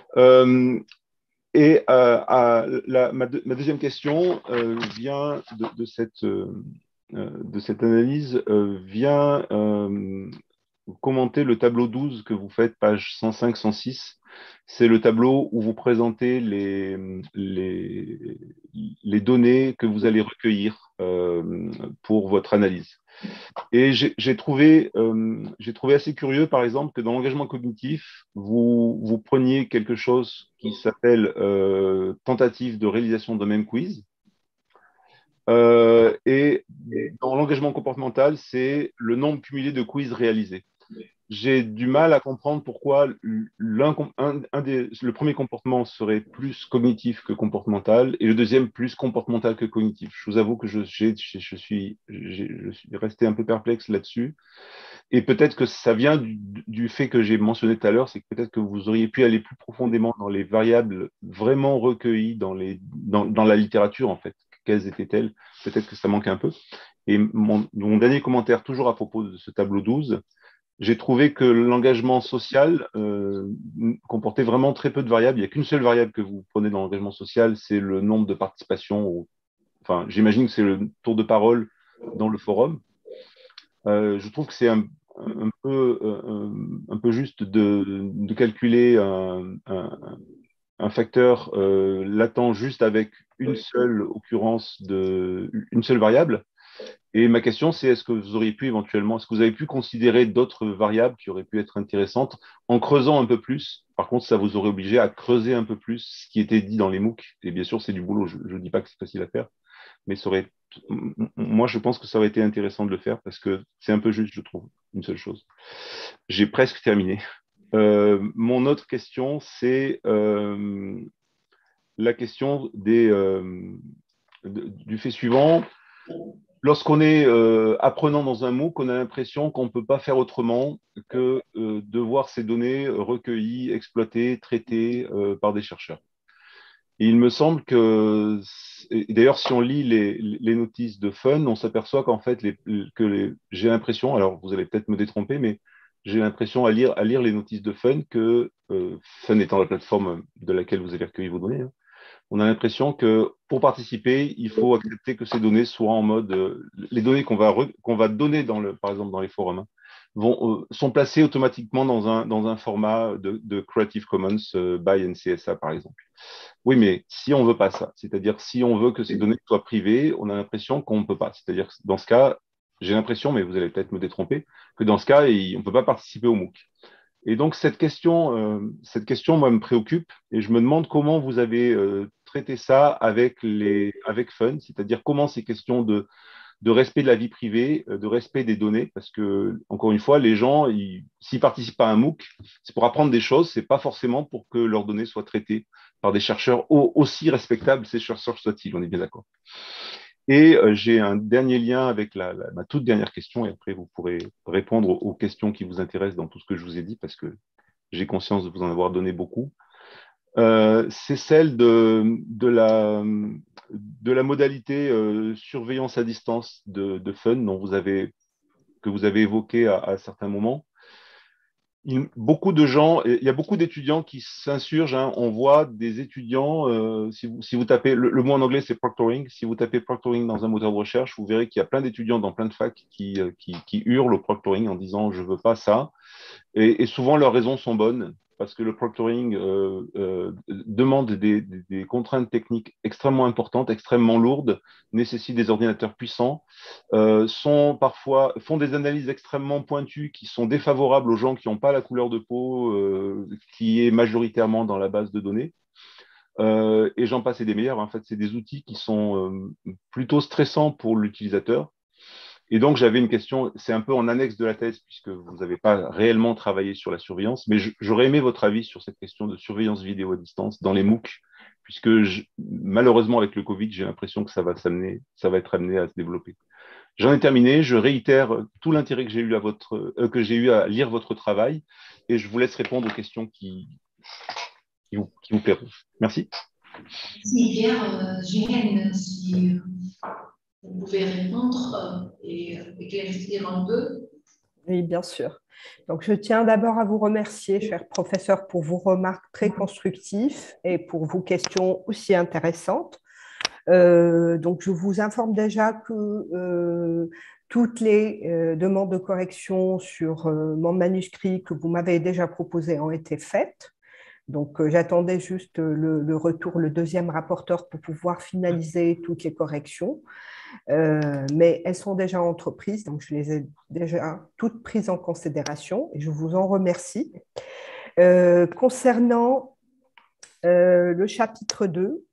Et ma deuxième question vient de cette de cette analyse vient commenter le tableau 12 que vous faites, page 105-106. C'est le tableau où vous présentez les données que vous allez recueillir pour votre analyse. Et j'ai trouvé assez curieux, par exemple, que dans l'engagement cognitif, vous preniez quelque chose qui s'appelle tentative de réalisation d'un même quiz. Et dans l'engagement comportemental, c'est le nombre cumulé de quiz réalisés. J'ai du mal à comprendre pourquoi le premier comportement serait plus cognitif que comportemental et le deuxième plus comportemental que cognitif. Je vous avoue que je suis resté un peu perplexe là-dessus. Et peut-être que ça vient du fait que j'ai mentionné tout à l'heure, c'est que peut-être que vous auriez pu aller plus profondément dans les variables vraiment recueillies dans la littérature, en fait. Quelles étaient-elles? Peut-être que ça manque un peu. Et mon dernier commentaire, toujours à propos de ce tableau 12, j'ai trouvé que l'engagement social comportait vraiment très peu de variables. Il n'y a qu'une seule variable que vous prenez dans l'engagement social, c'est le nombre de participations. Enfin, j'imagine que c'est le tour de parole dans le forum. Je trouve que c'est un peu juste de calculer un facteur latent juste avec une seule occurrence une seule variable. Et ma question, c'est est-ce que vous auriez pu éventuellement, est-ce que vous avez pu considérer d'autres variables qui auraient pu être intéressantes en creusant un peu plus? Par contre, ça vous aurait obligé à creuser un peu plus ce qui était dit dans les MOOC. Et bien sûr, c'est du boulot. Je ne dis pas que c'est facile à faire, mais moi, je pense que ça aurait été intéressant de le faire parce que c'est un peu juste, je trouve, une seule chose. J'ai presque terminé. Mon autre question, c'est la question du fait suivant. Lorsqu'on est apprenant dans un MOOC, on a l'impression qu'on ne peut pas faire autrement que de voir ces données recueillies, exploitées, traitées par des chercheurs. Et il me semble que, d'ailleurs, si on lit les notices de Fun, on s'aperçoit qu'en fait, j'ai l'impression, alors vous allez peut-être me détromper, mais j'ai l'impression à lire les notices de Fun que, Fun étant la plateforme de laquelle vous avez recueilli vos données, hein, on a l'impression que pour participer, il faut accepter que ces données soient en mode, les données qu'on va donner par exemple dans les forums, hein, sont placées automatiquement dans un format de Creative Commons by NCSA par exemple. Oui, mais si on veut pas ça, c'est-à-dire si on veut que ces données soient privées, on a l'impression qu'on ne peut pas. C'est-à-dire que dans ce cas, j'ai l'impression, mais vous allez peut-être me détromper, que dans ce cas, on ne peut pas participer au MOOC. Et donc, cette question, moi, me préoccupe et je me demande comment vous avez traité ça avec Fun, c'est-à-dire comment ces questions de respect de la vie privée, de respect des données, parce que, encore une fois, les gens, s'ils participent à un MOOC, c'est pour apprendre des choses, c'est pas forcément pour que leurs données soient traitées par des chercheurs aussi respectables, ces chercheurs soient-ils, on est bien d'accord. Et j'ai un dernier lien avec ma toute dernière question, et après vous pourrez répondre aux questions qui vous intéressent dans tout ce que je vous ai dit, parce que j'ai conscience de vous en avoir donné beaucoup. C'est celle de la modalité surveillance à distance de Fun que vous avez évoqué à certains moments. Il y a beaucoup d'étudiants qui s'insurgent, hein. On voit des étudiants, si vous tapez, le mot en anglais c'est proctoring, si vous tapez proctoring dans un moteur de recherche, vous verrez qu'il y a plein d'étudiants dans plein de facs qui hurlent au proctoring en disant je veux pas ça. Et souvent leurs raisons sont bonnes, parce que le proctoring demande des contraintes techniques extrêmement importantes, extrêmement lourdes, nécessite des ordinateurs puissants, font des analyses extrêmement pointues qui sont défavorables aux gens qui n'ont pas la couleur de peau qui est majoritairement dans la base de données. Et j'en passe et des meilleurs. En fait, c'est des outils qui sont plutôt stressants pour l'utilisateur. Et donc, j'avais une question, c'est un peu en annexe de la thèse, puisque vous n'avez pas réellement travaillé sur la surveillance, mais j'aurais aimé votre avis sur cette question de surveillance vidéo à distance dans les MOOC, puisque malheureusement, avec le Covid, j'ai l'impression que ça va être amené à se développer. J'en ai terminé, je réitère tout l'intérêt que j'ai eu à lire votre travail, et je vous laisse répondre aux questions qui vous plairont. Merci. Si, Pierre, Ghislaine, si vous pouvez répondre et éclaircir un peu. Oui, bien sûr. Donc, je tiens d'abord à vous remercier, cher professeur, pour vos remarques très constructives et pour vos questions aussi intéressantes. Donc, je vous informe déjà que toutes les demandes de correction sur mon manuscrit que vous m'avez déjà proposé ont été faites. Donc, j'attendais juste le retour, le deuxième rapporteur pour pouvoir finaliser toutes les corrections. Mais elles sont déjà entreprises, donc je les ai déjà toutes prises en considération et je vous en remercie. Concernant le chapitre 2,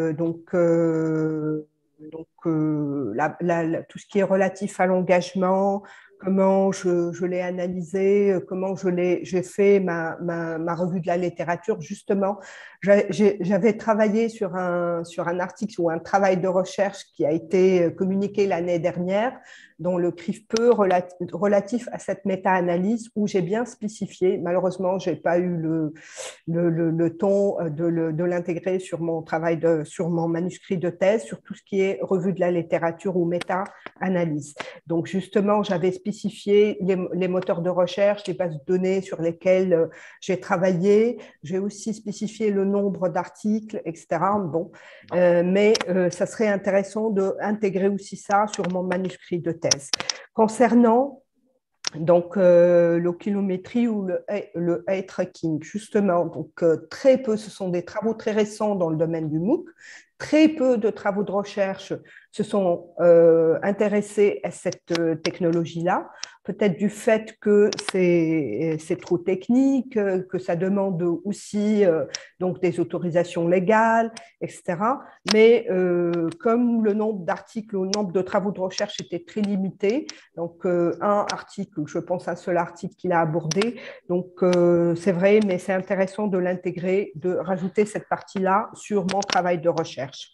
tout ce qui est relatif à l'engagement, comment je l'ai analysé, comment j'ai fait ma revue de la littérature. Justement, j'avais travaillé sur un article ou un travail de recherche qui a été communiqué l'année dernière dans le CRIFPE relatif à cette méta-analyse où j'ai bien spécifié. Malheureusement, je n'ai pas eu le temps de l'intégrer sur mon travail, sur mon manuscrit de thèse, sur tout ce qui est revue de la littérature ou méta-analyse. Donc, justement, j'avais spécifié les moteurs de recherche, les bases de données sur lesquelles j'ai travaillé. J'ai aussi spécifié le nombre d'articles, etc. Bon, mais ça serait intéressant d'intégrer aussi ça sur mon manuscrit de thèse. Concernant donc l'okilométrie ou le eye tracking, justement, donc très peu, ce sont des travaux très récents dans le domaine du MOOC. Très peu de travaux de recherche se sont intéressés à cette technologie-là, peut-être du fait que c'est trop technique, que ça demande aussi donc des autorisations légales, etc. Mais comme le nombre d'articles, le nombre de travaux de recherche était très limité, donc un article, je pense à un seul article qu'il a abordé, donc c'est vrai, mais c'est intéressant de l'intégrer, de rajouter cette partie-là sur mon travail de recherche.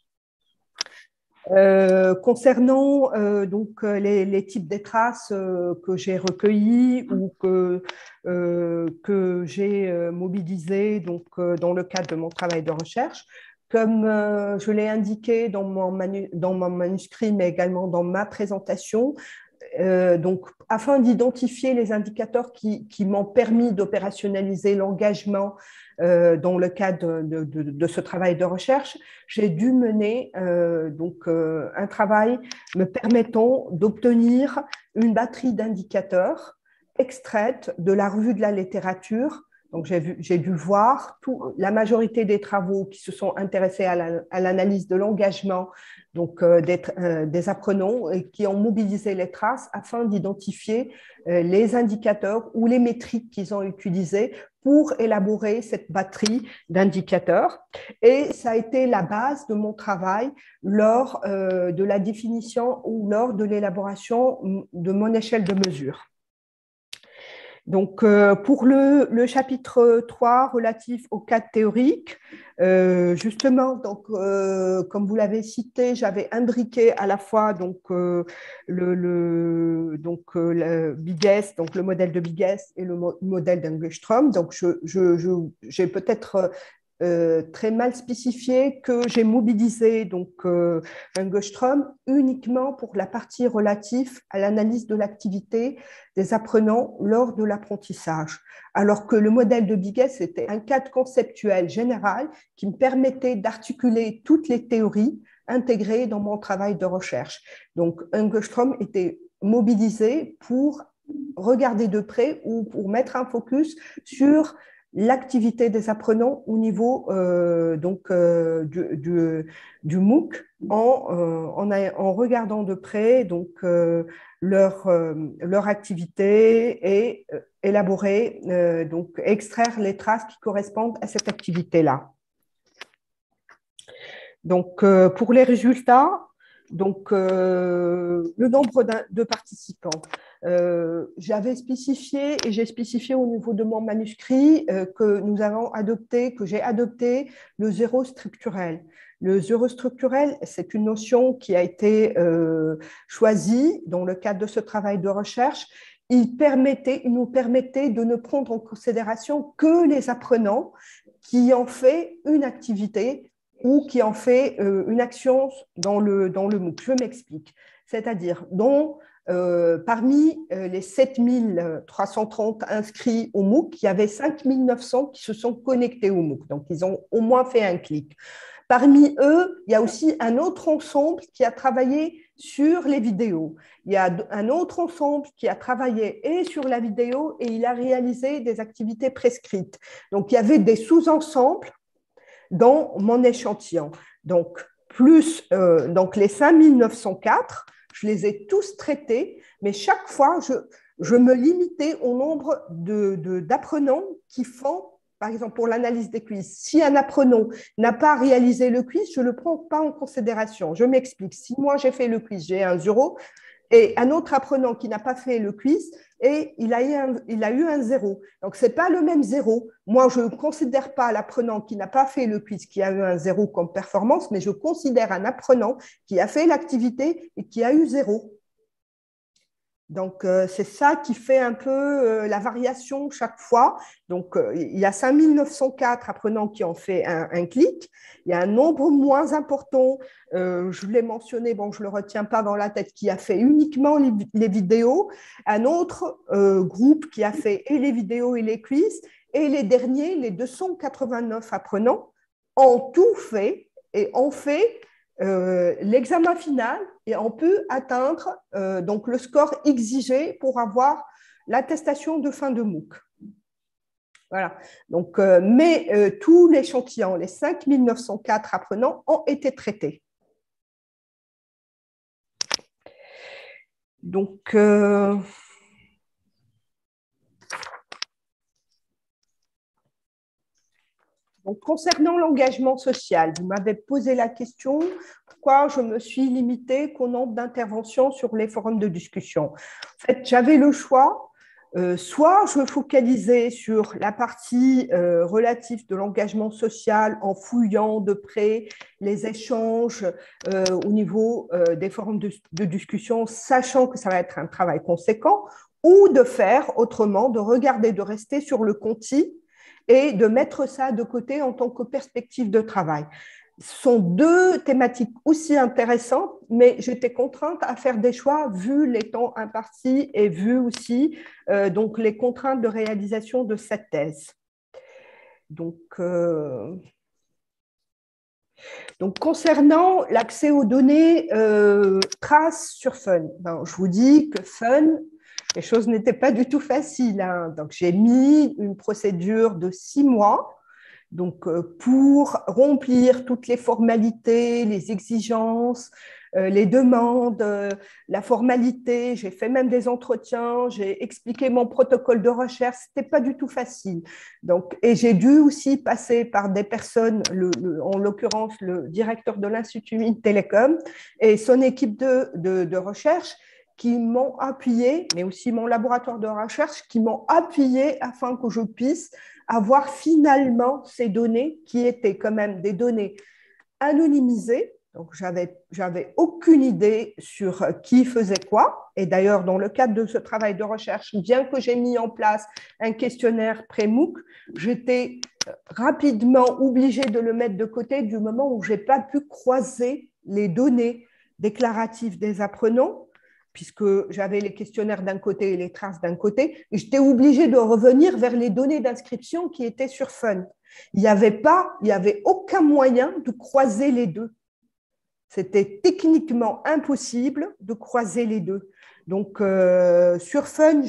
Concernant donc les types de traces que j'ai recueillis ou que j'ai mobilisés donc dans le cadre de mon travail de recherche, comme je l'ai indiqué dans mon manuscrit, mais également dans ma présentation, donc, afin d'identifier les indicateurs qui m'ont permis d'opérationnaliser l'engagement dans le cadre de ce travail de recherche, j'ai dû mener un travail me permettant d'obtenir une batterie d'indicateurs extraite de la revue de la littérature. Donc, j'ai dû voir la majorité des travaux qui se sont intéressés à l'analyse de l'engagement donc, des apprenants et qui ont mobilisé les traces afin d'identifier les indicateurs ou les métriques qu'ils ont utilisées pour élaborer cette batterie d'indicateurs. Et ça a été la base de mon travail lors de la définition ou lors de l'élaboration de mon échelle de mesure. Donc, pour le chapitre 3 relatif au cadre théorique, justement, donc, comme vous l'avez cité, j'avais imbriqué à la fois donc, le Bigès, donc le modèle de Bigès et le modèle d'Engelstrom. Donc, j'ai peut-être très mal spécifié que j'ai mobilisé donc Engelstrom uniquement pour la partie relative à l'analyse de l'activité des apprenants lors de l'apprentissage, alors que le modèle de Bigès était un cadre conceptuel général qui me permettait d'articuler toutes les théories intégrées dans mon travail de recherche. Donc Engelstrom était mobilisé pour regarder de près ou pour mettre un focus sur l'activité des apprenants au niveau du MOOC en regardant de près donc, leur activité et élaborer, donc extraire les traces qui correspondent à cette activité-là. Donc, pour les résultats, donc, le nombre de participants. J'avais spécifié et j'ai spécifié au niveau de mon manuscrit que nous avons adopté, que j'ai adopté le zéro structurel. Le zéro structurel, c'est une notion qui a été choisie dans le cadre de ce travail de recherche. Il nous permettait de ne prendre en considération que les apprenants qui ont fait une activité ou qui ont fait une action dans le MOOC. Je m'explique. C'est-à-dire, parmi les 7330 inscrits au MOOC, il y avait 5900 qui se sont connectés au MOOC. Donc, ils ont au moins fait un clic. Parmi eux, il y a aussi un autre ensemble qui a travaillé sur les vidéos. Il y a un autre ensemble qui a travaillé et sur la vidéo et il a réalisé des activités prescrites. Donc, il y avait des sous-ensembles dans mon échantillon. Donc, donc les 5904, je les ai tous traités, mais chaque fois, je me limitais au nombre d'apprenants qui font, par exemple, pour l'analyse des quiz. Si un apprenant n'a pas réalisé le quiz, je ne le prends pas en considération. Je m'explique. Si moi, j'ai fait le quiz, j'ai un 0, et un autre apprenant qui n'a pas fait le quiz, et il a eu un 0. Donc, ce n'est pas le même 0. Moi, je ne considère pas l'apprenant qui n'a pas fait le quiz qui a eu un 0 comme performance, mais je considère un apprenant qui a fait l'activité et qui a eu 0. Donc, c'est ça qui fait un peu la variation chaque fois. Donc, il y a 5904 apprenants qui ont fait un clic. Il y a un nombre moins important, je l'ai mentionné, bon, je ne le retiens pas dans la tête, qui a fait uniquement les vidéos. Un autre groupe qui a fait et les vidéos et les quiz. Et les derniers, les 289 apprenants, ont tout fait et ont fait l'examen final et on peut atteindre donc le score exigé pour avoir l'attestation de fin de MOOC. Voilà. Donc, mais tous l'échantillon, les 5904 apprenants ont été traités. Donc, donc, concernant l'engagement social, vous m'avez posé la question pourquoi je me suis limitée qu'au nombre d'interventions sur les forums de discussion. En fait, j'avais le choix, soit je focalisais sur la partie relative de l'engagement social en fouillant de près les échanges au niveau des forums de discussion, sachant que ça va être un travail conséquent, ou de faire autrement, de regarder, de rester sur le Conti et de mettre ça de côté en tant que perspective de travail. Ce sont deux thématiques aussi intéressantes, mais j'étais contrainte à faire des choix vu les temps impartis et vu aussi donc les contraintes de réalisation de cette thèse. Donc concernant l'accès aux données traces sur Fun, ben, je vous dis que Fun, les choses n'étaient pas du tout faciles. Hein. Donc, j'ai mis une procédure de 6 mois donc, pour remplir toutes les formalités, les exigences, les demandes, la formalité. J'ai fait même des entretiens, j'ai expliqué mon protocole de recherche. Ce n'était pas du tout facile. Donc, et j'ai dû aussi passer par des personnes, en l'occurrence le directeur de l'Institut Télécom et son équipe de recherche, qui m'ont appuyé, mais aussi mon laboratoire de recherche, qui m'ont appuyé afin que je puisse avoir finalement ces données qui étaient quand même des données anonymisées. Donc, j'avais aucune idée sur qui faisait quoi. Et d'ailleurs, dans le cadre de ce travail de recherche, bien que j'ai mis en place un questionnaire pré-MOOC, j'étais rapidement obligée de le mettre de côté du moment où je n'ai pas pu croiser les données déclaratives des apprenants, puisque j'avais les questionnaires d'un côté et les traces d'un côté, et j'étais obligée de revenir vers les données d'inscription qui étaient sur Fun. Il n'y avait aucun moyen de croiser les deux. C'était techniquement impossible de croiser les deux. Donc, sur Fun,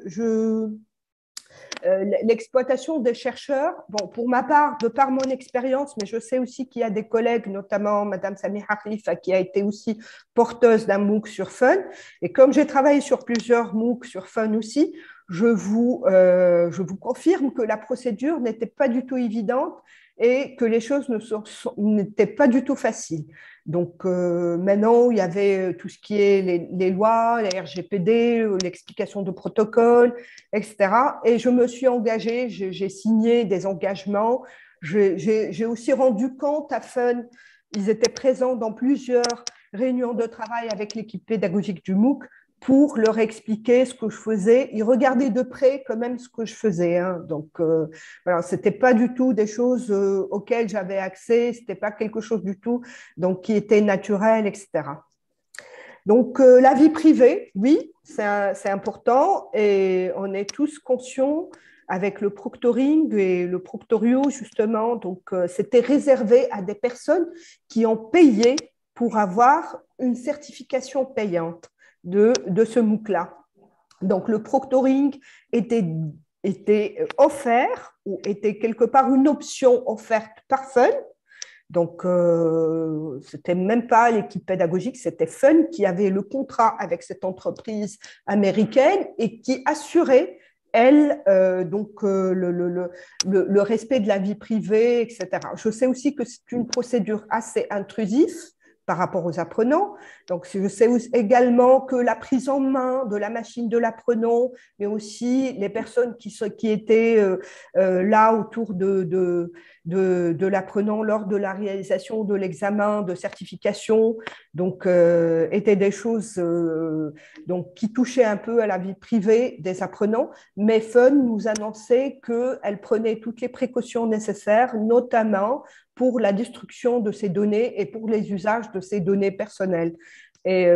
l'exploitation des chercheurs, bon, pour ma part, de par mon expérience, mais je sais aussi qu'il y a des collègues, notamment Madame Samiha Khalifa, qui a été aussi porteuse d'un MOOC sur Fun. Et comme j'ai travaillé sur plusieurs MOOC sur Fun aussi, je vous confirme que la procédure n'était pas du tout évidente et que les choses n'étaient pas du tout faciles. Donc, maintenant, il y avait tout ce qui est les lois, les RGPD, l'explication de protocole, etc. Et je me suis engagée, j'ai signé des engagements. J'ai aussi rendu compte à Fun, ils étaient présents dans plusieurs réunions de travail avec l'équipe pédagogique du MOOC pour leur expliquer ce que je faisais. Ils regardaient de près quand même ce que je faisais. Hein. Donc, voilà, ce n'était pas du tout des choses auxquelles j'avais accès, ce n'était pas quelque chose du tout donc, qui était naturel, etc. Donc, la vie privée, oui, c'est important et on est tous conscients avec le proctoring et le proctorio, justement. Donc, c'était réservé à des personnes qui ont payé pour avoir une certification payante de ce MOOC-là. Donc, le proctoring était offert ou était quelque part une option offerte par Fun. Donc, c'était même pas l'équipe pédagogique, c'était Fun qui avait le contrat avec cette entreprise américaine et qui assurait, elle, le respect de la vie privée, etc. Je sais aussi que c'est une procédure assez intrusive par rapport aux apprenants. Donc, je sais également que la prise en main de la machine de l'apprenant, mais aussi les personnes qui étaient là autour de l'apprenant lors de la réalisation de l'examen de certification, donc étaient des choses donc, qui touchaient un peu à la vie privée des apprenants. Mais Fun nous annonçait qu'elle prenait toutes les précautions nécessaires, notamment pour la destruction de ces données et pour les usages de ces données personnelles. Et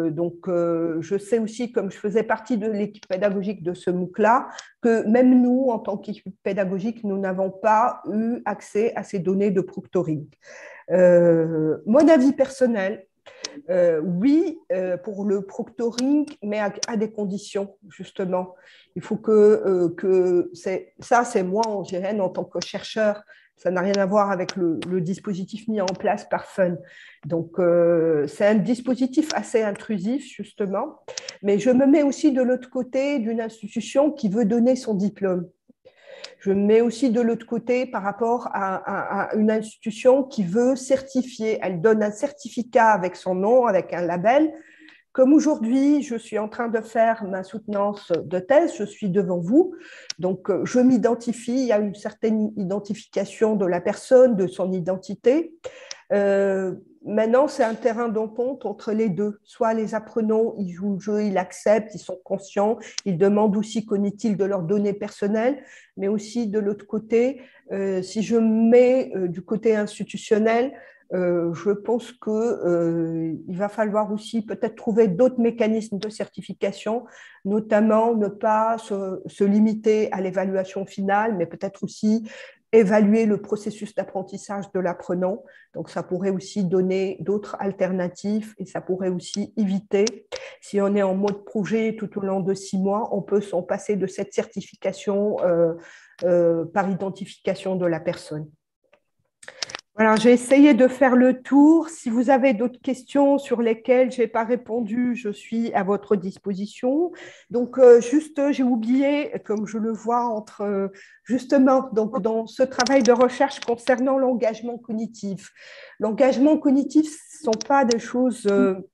je sais aussi, comme je faisais partie de l'équipe pédagogique de ce MOOC-là, que même nous, en tant qu'équipe pédagogique, nous n'avons pas eu accès à ces données de proctoring. Mon avis personnel, oui, pour le proctoring, mais à des conditions, justement. Il faut que ça, c'est moi, en GN, en tant que chercheur. Ça n'a rien à voir avec le dispositif mis en place par Fun. Donc, c'est un dispositif assez intrusif, justement. Mais je me mets aussi de l'autre côté d'une institution qui veut donner son diplôme. Je me mets aussi de l'autre côté par rapport à une institution qui veut certifier. Elle donne un certificat avec son nom, avec un label. Comme aujourd'hui, je suis en train de faire ma soutenance de thèse, je suis devant vous, donc je m'identifie, il y a une certaine identification de la personne, de son identité. Maintenant, c'est un terrain d'entente entre les deux. Soit les apprenants, ils jouent le jeu, ils acceptent, ils sont conscients, ils demandent aussi qu'en est-il de leurs données personnelles, mais aussi de l'autre côté, si je me mets du côté institutionnel, je pense qu'il va falloir aussi peut-être trouver d'autres mécanismes de certification, notamment ne pas se limiter à l'évaluation finale, mais peut-être aussi évaluer le processus d'apprentissage de l'apprenant. Donc, ça pourrait aussi donner d'autres alternatives et ça pourrait aussi éviter, si on est en mode projet tout au long de 6 mois, on peut s'en passer de cette certification par identification de la personne. Voilà, j'ai essayé de faire le tour. Si vous avez d'autres questions sur lesquelles je n'ai pas répondu, je suis à votre disposition. Donc, juste, j'ai oublié, comme je le vois, justement, donc, dans ce travail de recherche concernant l'engagement cognitif. L'engagement cognitif, ce ne sont pas des choses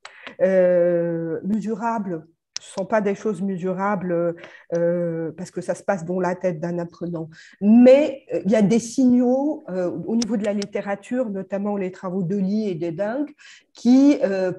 mesurables. Ce ne sont pas des choses mesurables parce que ça se passe dans la tête d'un apprenant. Mais il y a des signaux au niveau de la littérature, notamment les travaux de Lee et d'Eding, qui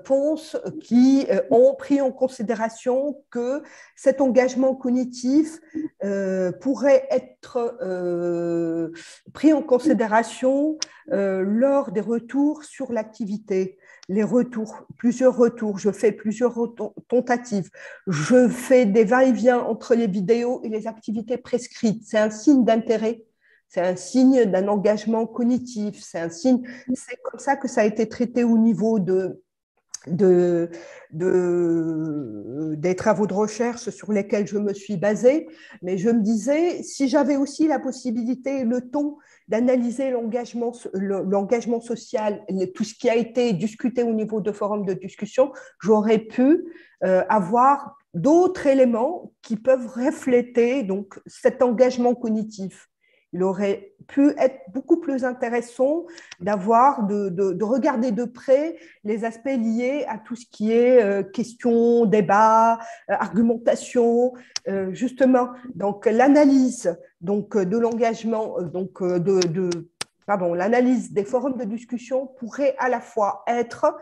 ont pris en considération que cet engagement cognitif pourrait être pris en considération lors des retours sur l'activité. Les retours, plusieurs retours, je fais plusieurs tentatives, je fais des va-et-vient entre les vidéos et les activités prescrites. C'est un signe d'intérêt, c'est un signe d'un engagement cognitif, c'est comme ça que ça a été traité au niveau des travaux de recherche sur lesquels je me suis basée. Mais je me disais, si j'avais aussi la possibilité et le temps d'analyser l'engagement social, tout ce qui a été discuté au niveau de forums de discussion, j'aurais pu avoir d'autres éléments qui peuvent refléter donc, cet engagement cognitif. Il aurait pu être beaucoup plus intéressant de regarder de près les aspects liés à tout ce qui est question, débat, argumentation, justement. Donc, l'analyse de l'engagement, l'analyse des forums de discussion pourrait à la fois être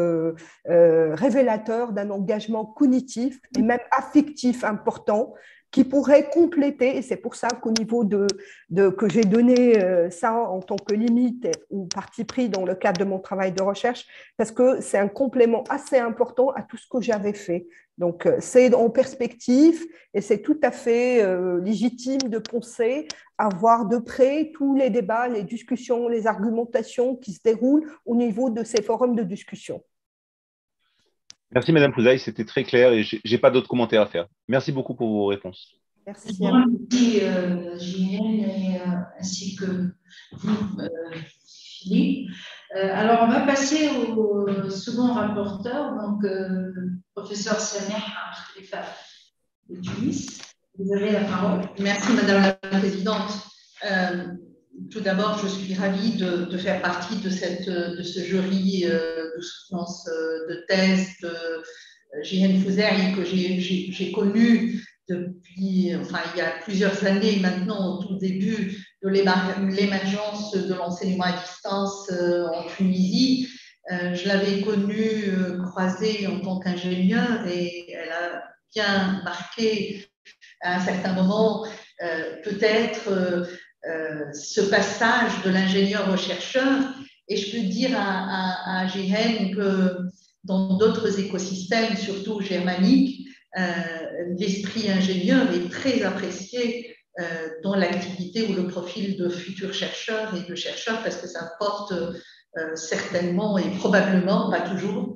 révélateur d'un engagement cognitif et même affectif important qui pourrait compléter, et c'est pour ça qu'au niveau que j'ai donné ça en tant que limite ou parti pris dans le cadre de mon travail de recherche, parce que c'est un complément assez important à tout ce que j'avais fait. Donc, c'est en perspective et c'est tout à fait légitime de penser à voir de près tous les débats, les discussions, les argumentations qui se déroulent au niveau de ces forums de discussion. Merci, Madame Fouzaï, c'était très clair et je n'ai pas d'autres commentaires à faire. Merci beaucoup pour vos réponses. Merci. Merci, JN, ainsi que vous, Philippe. Alors, on va passer au second rapporteur, donc professeur Sameh Khalifa de Tunis. Vous avez la parole. Merci, Madame la Présidente. Tout d'abord, je suis ravie de faire partie de ce jury de soutenance de thèse de Jihen Fouzaï que j'ai connu depuis, enfin, il y a plusieurs années maintenant, au tout début de l'émergence de l'enseignement à distance en Tunisie. Je l'avais connue croisée en tant qu'ingénieure et elle a bien marqué à un certain moment peut-être ce passage de l'ingénieur au chercheur. Et je peux dire à Jihen que dans d'autres écosystèmes, surtout germaniques, l'esprit ingénieur est très apprécié dans l'activité ou le profil de futurs chercheurs et de chercheurs parce que ça apporte certainement et probablement, pas toujours,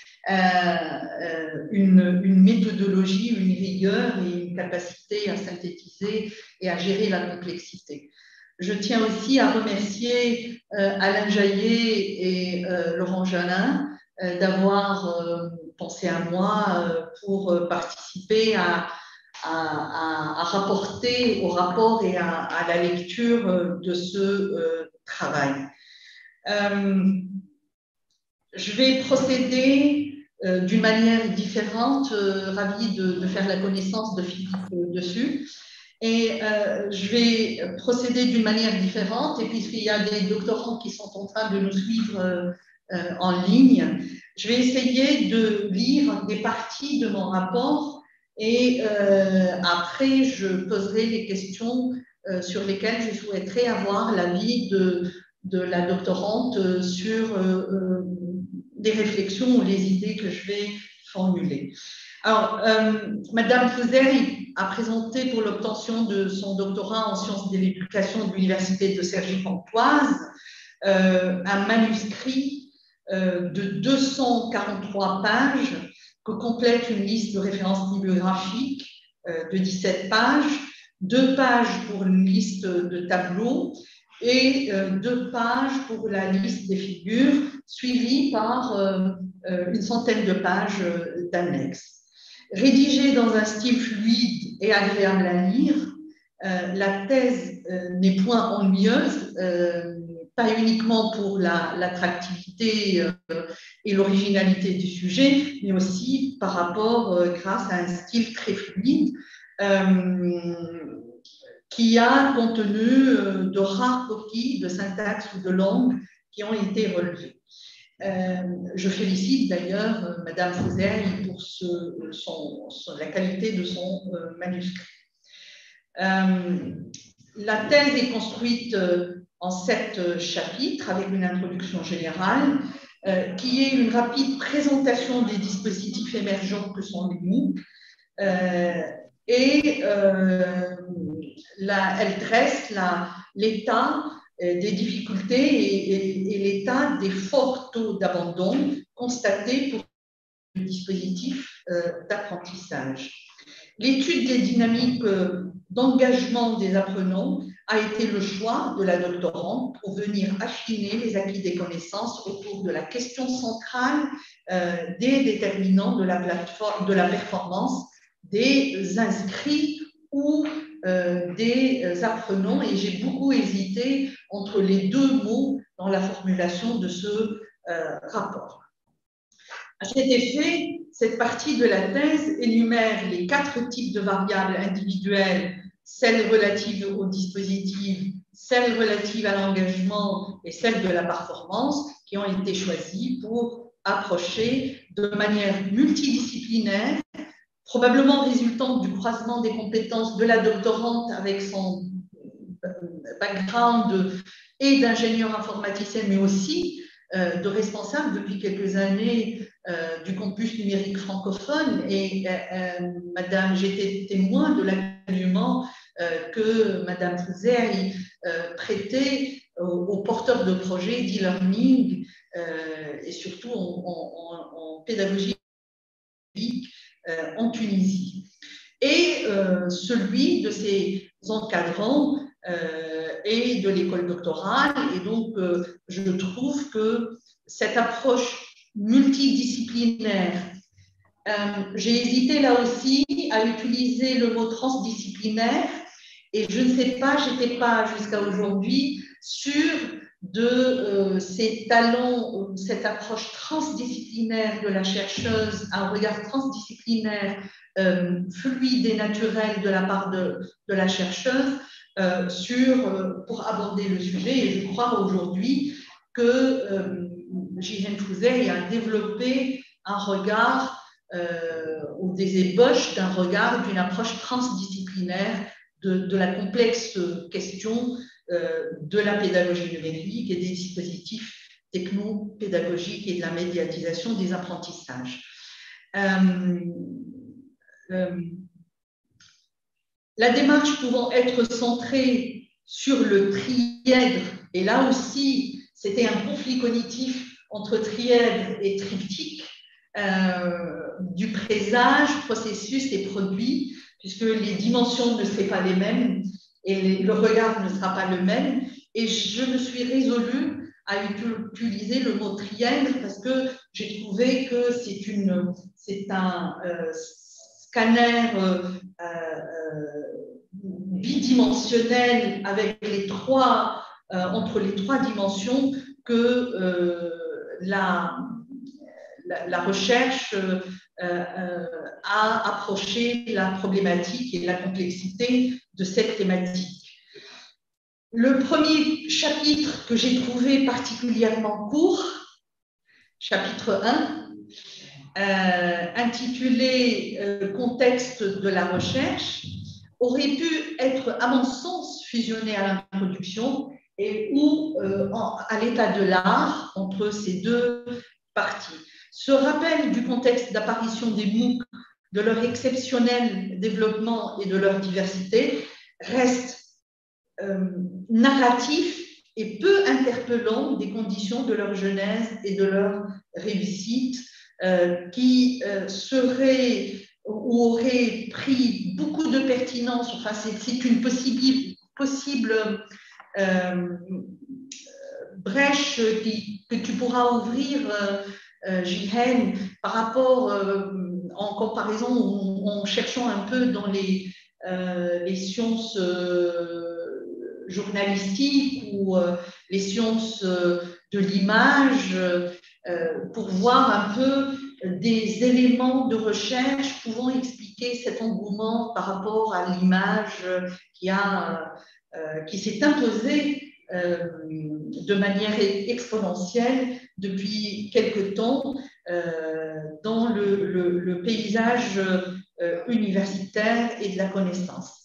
une méthodologie, une rigueur et une capacité à synthétiser et à gérer la complexité. Je tiens aussi à remercier Alain Jaillet et Laurent Jalin d'avoir pensé à moi pour participer à rapporter au rapport et à la lecture de ce travail. Je vais procéder d'une manière différente, ravie de faire la connaissance de Philippe dessus. Et je vais procéder d'une manière différente. Et puisqu'il y a des doctorants qui sont en train de nous suivre en ligne, je vais essayer de lire des parties de mon rapport et après, je poserai les questions sur lesquelles je souhaiterais avoir l'avis de la doctorante sur des réflexions ou les idées que je vais formuler. Alors, Madame Fouzaï a présenté pour l'obtention de son doctorat en sciences de l'éducation de l'Université de Cergy-Pontoise un manuscrit de 243 pages que complète une liste de références bibliographiques de 17 pages, 2 pages pour une liste de tableaux et 2 pages pour la liste des figures, suivie par une centaine de pages d'annexes. Rédigée dans un style fluide et agréable à lire, la thèse n'est point ennuyeuse, pas uniquement pour l'attractivité et l'originalité du sujet, mais aussi par rapport, grâce à un style très fluide, qui a contenu de rares coquilles de syntaxe ou de langue qui ont été relevées. Je félicite d'ailleurs Madame Fouzaï pour la qualité de son manuscrit. La thèse est construite en 7 chapitres avec une introduction générale qui est une rapide présentation des dispositifs émergents que sont les MOOC et elle dresse l'état des difficultés et l'état des forts taux d'abandon constatés pour le dispositif d'apprentissage. L'étude des dynamiques d'engagement des apprenants a été le choix de la doctorante pour venir affiner les acquis des connaissances autour de la question centrale des déterminants de la performance des inscrits ou des apprenants, et j'ai beaucoup hésité entre les 2 mots dans la formulation de ce rapport. À cet effet, cette partie de la thèse énumère les 4 types de variables individuelles, celles relatives au dispositif, celles relatives à l'engagement et celles de la performance, qui ont été choisies pour approcher de manière multidisciplinaire, probablement résultante du croisement des compétences de la doctorante avec son background et d'ingénieur informaticien, mais aussi de responsable depuis quelques années du campus numérique francophone. Et Madame, j'étais témoin de l'accompagnement que Madame Fouzer prêtait aux porteurs de projets d'e-learning et surtout en pédagogie en Tunisie. Et celui de ses encadrants et de l'école doctorale. Et donc, je trouve que cette approche multidisciplinaire, j'ai hésité là aussi à utiliser le mot transdisciplinaire, et je ne sais pas, je n'étais pas jusqu'à aujourd'hui sûre de ces talents, cette approche transdisciplinaire de la chercheuse, un regard transdisciplinaire fluide et naturel de la part de la chercheuse pour aborder le sujet. Et je crois aujourd'hui que Jihen Fouzer a développé un regard ou des ébauches d'un regard, d'une approche transdisciplinaire de la complexe question de la pédagogie numérique et des dispositifs techno-pédagogiques et de la médiatisation des apprentissages. La démarche pouvant être centrée sur le trièdre, et là aussi, c'était un conflit cognitif entre trièdre et triptyque, du présage, processus et produit, puisque les dimensions ne seraient pas les mêmes et le regard ne sera pas le même. Et je me suis résolue à utiliser le mot trièdre parce que j'ai trouvé que c'est un scanner bidimensionnel avec entre les trois dimensions que la recherche a approché la problématique et la complexité de cette thématique. Le premier chapitre que j'ai trouvé particulièrement court, chapitre 1, intitulé Contexte de la recherche, aurait pu être, à mon sens, fusionné à l'introduction et ou à l'état de l'art entre ces deux parties. Ce rappel du contexte d'apparition des MOOC, de leur exceptionnel développement et de leur diversité reste narratif et peu interpellant des conditions de leur genèse et de leur réussite qui seraient ou auraient pris beaucoup de pertinence. Enfin, c'est une possible brèche que tu pourras ouvrir, Jihen, par rapport, en comparaison, en cherchant un peu dans les sciences journalistiques ou les sciences de l'image, pour voir un peu des éléments de recherche pouvant expliquer cet engouement par rapport à l'image qui s'est imposée de manière exponentielle depuis quelque temps dans le paysage universitaire et de la connaissance.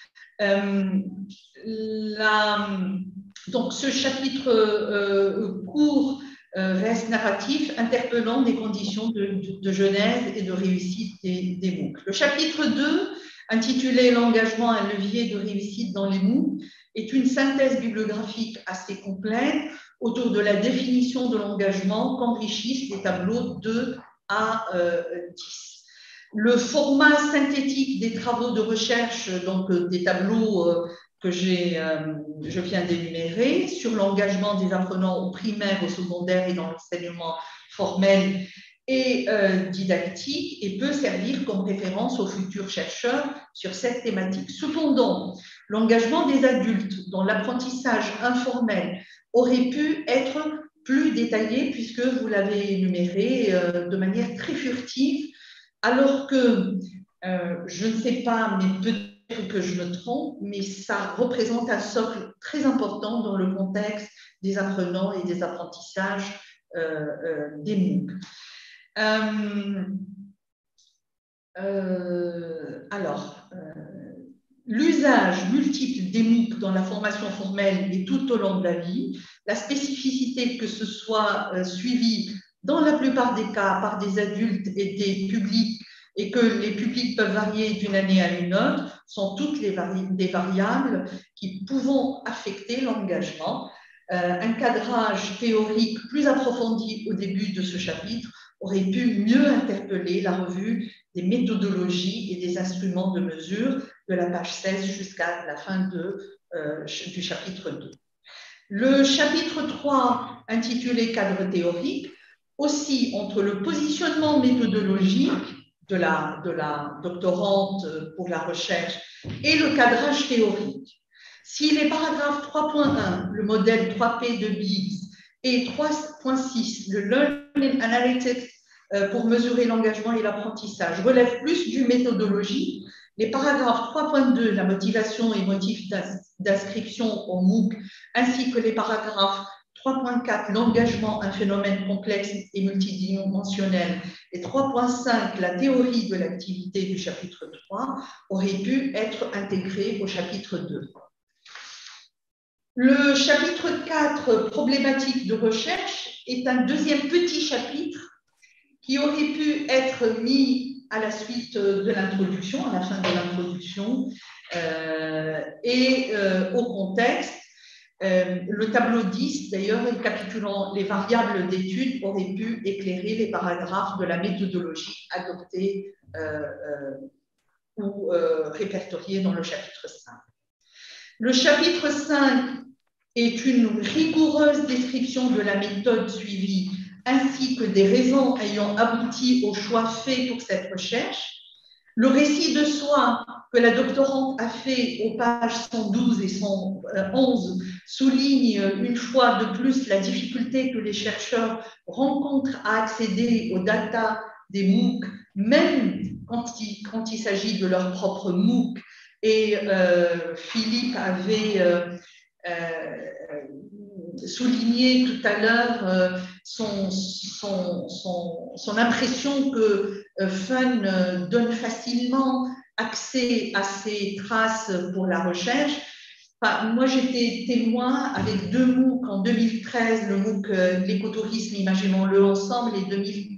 Donc, ce chapitre court reste narratif, interpellant des conditions de genèse et de réussite des MOOC. Le chapitre 2, intitulé « L'engagement, un levier de réussite dans les MOOC », est une synthèse bibliographique assez complète autour de la définition de l'engagement qu'enrichissent les tableaux 2 à 10. Le format synthétique des travaux de recherche, donc des tableaux que je viens d'énumérer, sur l'engagement des apprenants au primaire, au secondaire et dans l'enseignement formel et didactique, et peut servir comme référence aux futurs chercheurs sur cette thématique. Cependant, l'engagement des adultes dans l'apprentissage informel aurait pu être plus détaillé puisque vous l'avez énuméré de manière très furtive, alors que, je ne sais pas, mais peut-être que je me trompe, mais ça représente un socle très important dans le contexte des apprenants et des apprentissages des MOOC. L'usage multiple des MOOC dans la formation formelle et tout au long de la vie, la spécificité que ce soit suivi dans la plupart des cas par des adultes et des publics et que les publics peuvent varier d'une année à une autre, sont toutes des variables qui pouvant affecter l'engagement. Un cadrage théorique plus approfondi au début de ce chapitre aurait pu mieux interpeller la revue des méthodologies et des instruments de mesure de la page 16 jusqu'à la fin du chapitre 2. Le chapitre 3, intitulé Cadre théorique, aussi entre le positionnement méthodologique de la doctorante pour la recherche et le cadrage théorique. Si les paragraphes 3.1, le modèle 3P de Biggs, et 3.6, le Learning Analytics pour mesurer l'engagement et l'apprentissage, relèvent plus du méthodologie, les paragraphes 3.2, la motivation et motifs d'inscription au MOOC, ainsi que les paragraphes 3.4, l'engagement, un phénomène complexe et multidimensionnel, et 3.5, la théorie de l'activité du chapitre 3, auraient pu être intégrés au chapitre 2. Le chapitre 4, problématiques de recherche, est un deuxième petit chapitre qui aurait pu être mis à la suite de l'introduction, à la fin de l'introduction, et au contexte. Le tableau 10, d'ailleurs, récapitulant les variables d'études, aurait pu éclairer les paragraphes de la méthodologie adoptée ou répertoriée dans le chapitre 5. Le chapitre 5 est une rigoureuse description de la méthode suivie ainsi que des raisons ayant abouti au choix fait pour cette recherche. Le récit de soi que la doctorante a fait aux pages 112 et 111 souligne une fois de plus la difficulté que les chercheurs rencontrent à accéder aux data des MOOC, même quand il s'agit de leur propre MOOC. Et Philippe avait souligné tout à l'heure son impression que Fun donne facilement accès à ces traces pour la recherche. Enfin, moi, j'étais témoin avec deux MOOC en 2013, le MOOC l'écotourisme, imaginons-le ensemble, et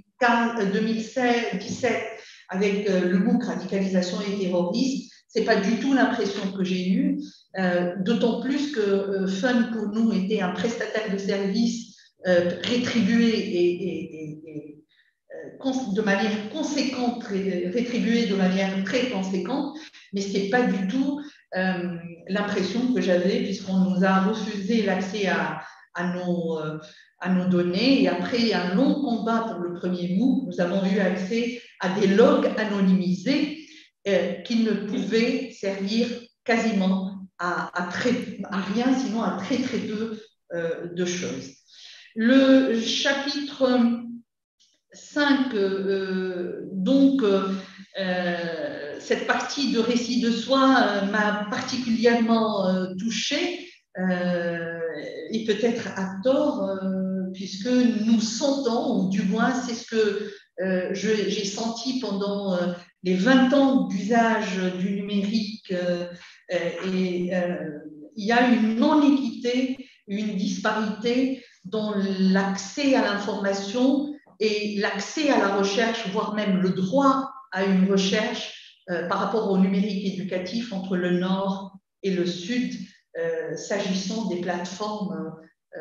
2017 avec le MOOC radicalisation et terrorisme. Ce n'est pas du tout l'impression que j'ai eue, d'autant plus que Fun pour nous était un prestataire de services rétribué et de manière conséquente, rétribué de manière très conséquente, mais ce n'est pas du tout l'impression que j'avais, puisqu'on nous a refusé l'accès à nos données. Et après un long combat pour le premier MOOC, nous avons eu accès à des logs anonymisés qui ne pouvaient servir quasiment à rien, sinon à très très peu de choses. Le chapitre 5, cette partie de récit de soi m'a particulièrement touchée, et peut-être à tort, puisque nous sentons, ou du moins c'est ce que j'ai senti pendant les 20 ans d'usage du numérique, il y a une non-équité, une disparité dans l'accès à l'information et l'accès à la recherche, voire même le droit à une recherche par rapport au numérique éducatif entre le Nord et le Sud, s'agissant des plateformes,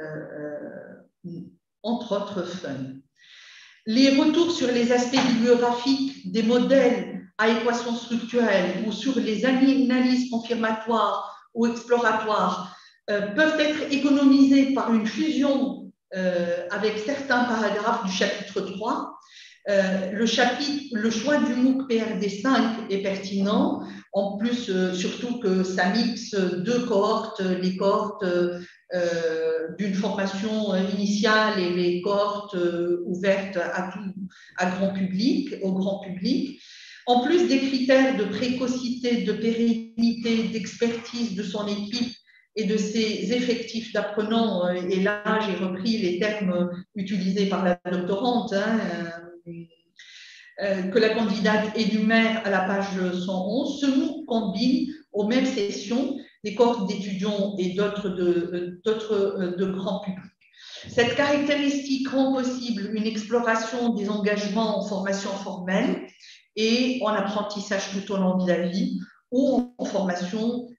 entre autres Fun. Les retours sur les aspects bibliographiques des modèles à équation structurelle ou sur les analyses confirmatoires ou exploratoires peuvent être économisés par une fusion avec certains paragraphes du chapitre 3. Le choix du MOOC PRD5 est pertinent, en plus surtout que ça mixe deux cohortes, les cohortes d'une formation initiale et les cohortes ouvertes au grand public. En plus des critères de précocité, de pérennité, d'expertise de son équipe et de ses effectifs d'apprenants, et là j'ai repris les termes utilisés par la doctorante, que la candidate énumère à la page 111, ce MOOC combine aux mêmes sessions des cohortes d'étudiants et d'autres de grand public. Cette caractéristique rend possible une exploration des engagements en formation formelle et en apprentissage tout au long de la vie ou en formation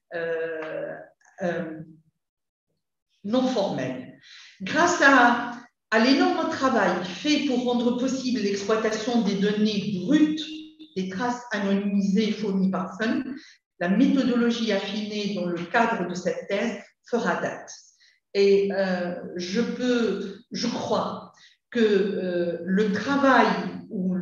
non formelle. Grâce à l'énorme travail fait pour rendre possible l'exploitation des données brutes, des traces anonymisées fournies par Sun, la méthodologie affinée dans le cadre de cette thèse fera date. Et je crois que le travail ou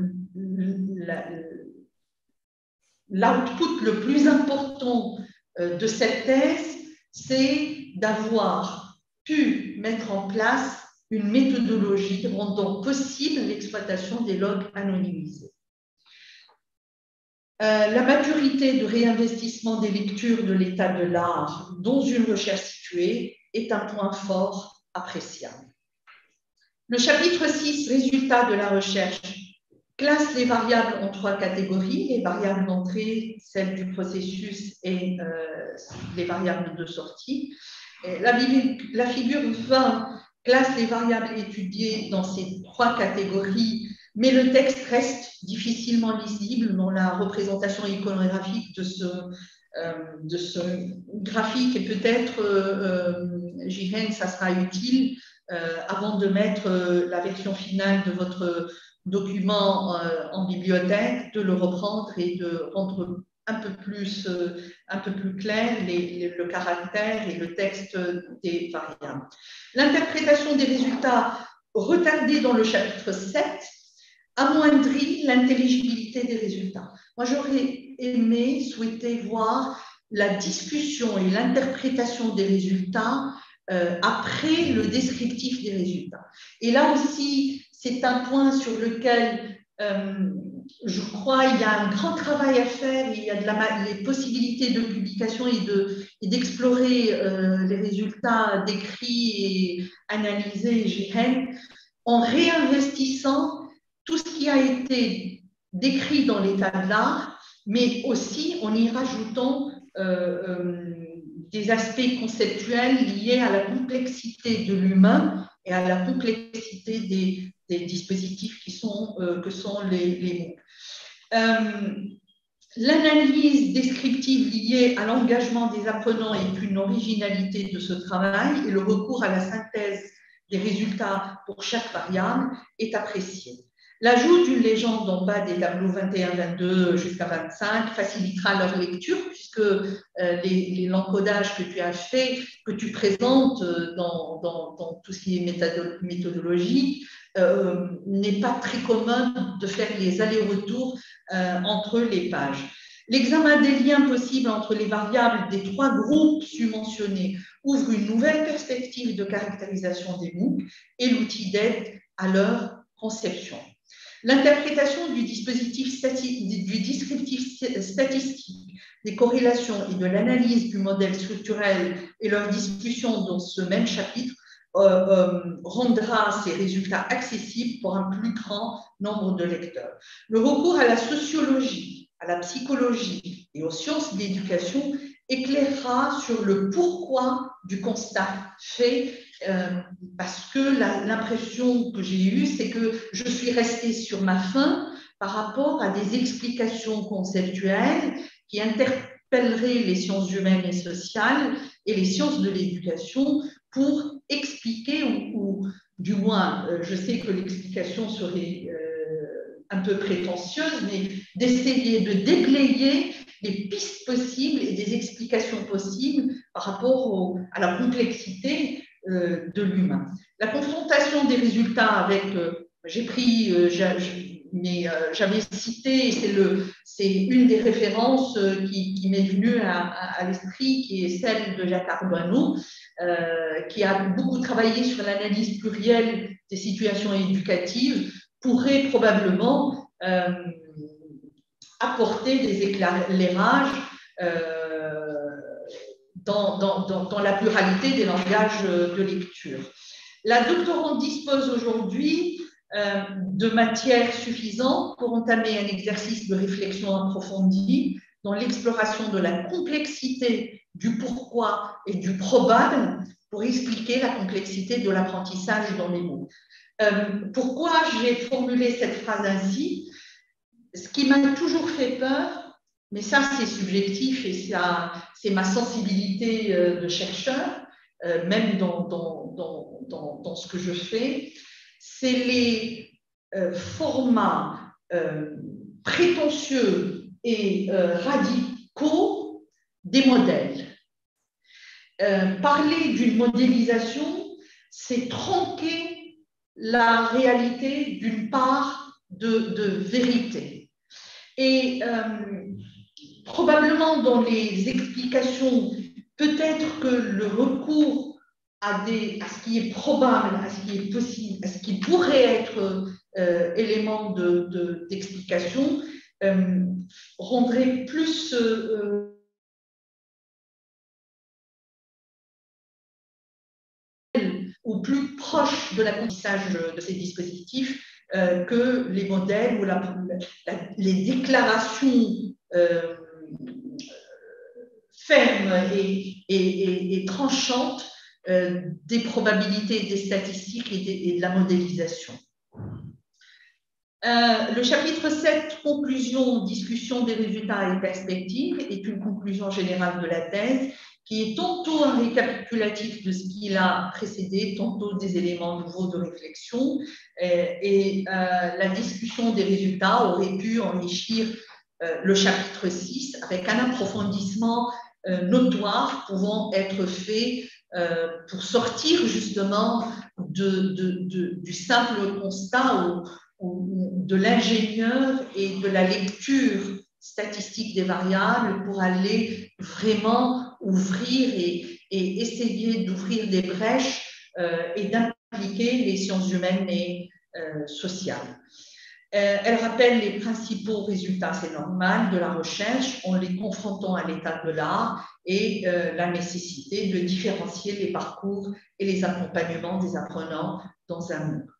l'output le plus important de cette thèse, c'est d'avoir pu mettre en place une méthodologie rendant possible l'exploitation des logs anonymisés. La maturité de réinvestissement des lectures de l'état de l'art dans une recherche située est un point fort appréciable. Le chapitre 6, résultats de la recherche, classe les variables en 3 catégories, les variables d'entrée, celles du processus et les variables de sortie. La figure 20 classe les variables étudiées dans ces 3 catégories, mais le texte reste difficilement lisible dans la représentation iconographique de ce graphique et peut-être, Jihen, ça sera utile avant de mettre la version finale de votre document en bibliothèque, de le reprendre et de rendre un peu plus clair le caractère et le texte des variables. L'interprétation des résultats retardés dans le chapitre 7 amoindrit l'intelligibilité des résultats. Moi, j'aurais souhaité voir la discussion et l'interprétation des résultats après le descriptif des résultats. Et là aussi, c'est un point sur lequel je crois il y a un grand travail à faire. Il y a les possibilités de publication et d'explorer les résultats décrits et analysés, Jihen, en réinvestissant tout ce qui a été décrit dans l'état de l'art, mais aussi en y rajoutant des aspects conceptuels liés à la complexité de l'humain et à la complexité des dispositifs que sont les MOOC. L'analyse descriptive liée à l'engagement des apprenants et une originalité de ce travail et le recours à la synthèse des résultats pour chaque variable est apprécié. L'ajout d'une légende en bas des tableaux 21, 22 jusqu'à 25 facilitera leur lecture puisque l'encodage que tu as fait, que tu présentes dans tout ce qui est méthodologique, n'est pas très commun de faire les allers-retours entre les pages. L'examen des liens possibles entre les variables des 3 groupes submentionnés ouvre une nouvelle perspective de caractérisation des MOOC et l'outil d'aide à leur conception. L'interprétation du descriptif statistique, des corrélations et de l'analyse du modèle structurel et leur discussion dans ce même chapitre rendra ces résultats accessibles pour un plus grand nombre de lecteurs. Le recours à la sociologie, à la psychologie et aux sciences de l'éducation éclairera sur le pourquoi du constat fait, parce que l'impression que j'ai eue, c'est que je suis restée sur ma faim par rapport à des explications conceptuelles qui interpelleraient les sciences humaines et sociales et les sciences de l'éducation pour expliquer, ou du moins, je sais que l'explication serait un peu prétentieuse, mais d'essayer de déblayer les pistes possibles et des explications possibles par rapport à la complexité de l'humain. La confrontation des résultats avec, j'avais cité, c'est une des références qui m'est venue à l'esprit, qui est celle de Jacques Ardoineau, qui a beaucoup travaillé sur l'analyse plurielle des situations éducatives, pourrait probablement apporter des éclairages dans la pluralité des langages de lecture. La doctorante dispose aujourd'hui de matière suffisante pour entamer un exercice de réflexion approfondie dans l'exploration de la complexité du pourquoi et du probable pour expliquer la complexité de l'apprentissage dans les mots. Pourquoi j'ai formulé cette phrase ainsi? Ce qui m'a toujours fait peur, mais ça c'est subjectif et c'est ma sensibilité de chercheur, même dans ce que je fais, c'est les formats prétentieux et radicaux des modèles. Parler d'une modélisation, c'est tronquer la réalité d'une part de vérité. Et probablement dans les explications, peut-être que le recours à ce qui est probable, à ce qui est possible, à ce qui pourrait être élément d'explication, rendrait plus ou plus proche de l'apprentissage de ces dispositifs que les modèles ou les déclarations fermes et tranchantes des probabilités, des statistiques et de la modélisation. Le chapitre 7, conclusion, discussion des résultats et perspectives, est une conclusion générale de la thèse qui est tantôt un récapitulatif de ce qui l'a précédé, tantôt des éléments nouveaux de réflexion. La discussion des résultats aurait pu enrichir le chapitre 6 avec un approfondissement notoire pouvant être fait pour sortir justement du simple constat de l'ingénieur et de la lecture statistique des variables pour aller vraiment ouvrir et essayer d'ouvrir des brèches et d'impliquer les sciences humaines et sociales. Elle rappelle les principaux résultats, c'est normal, de la recherche en les confrontant à l'état de l'art et la nécessité de différencier les parcours et les accompagnements des apprenants dans un monde.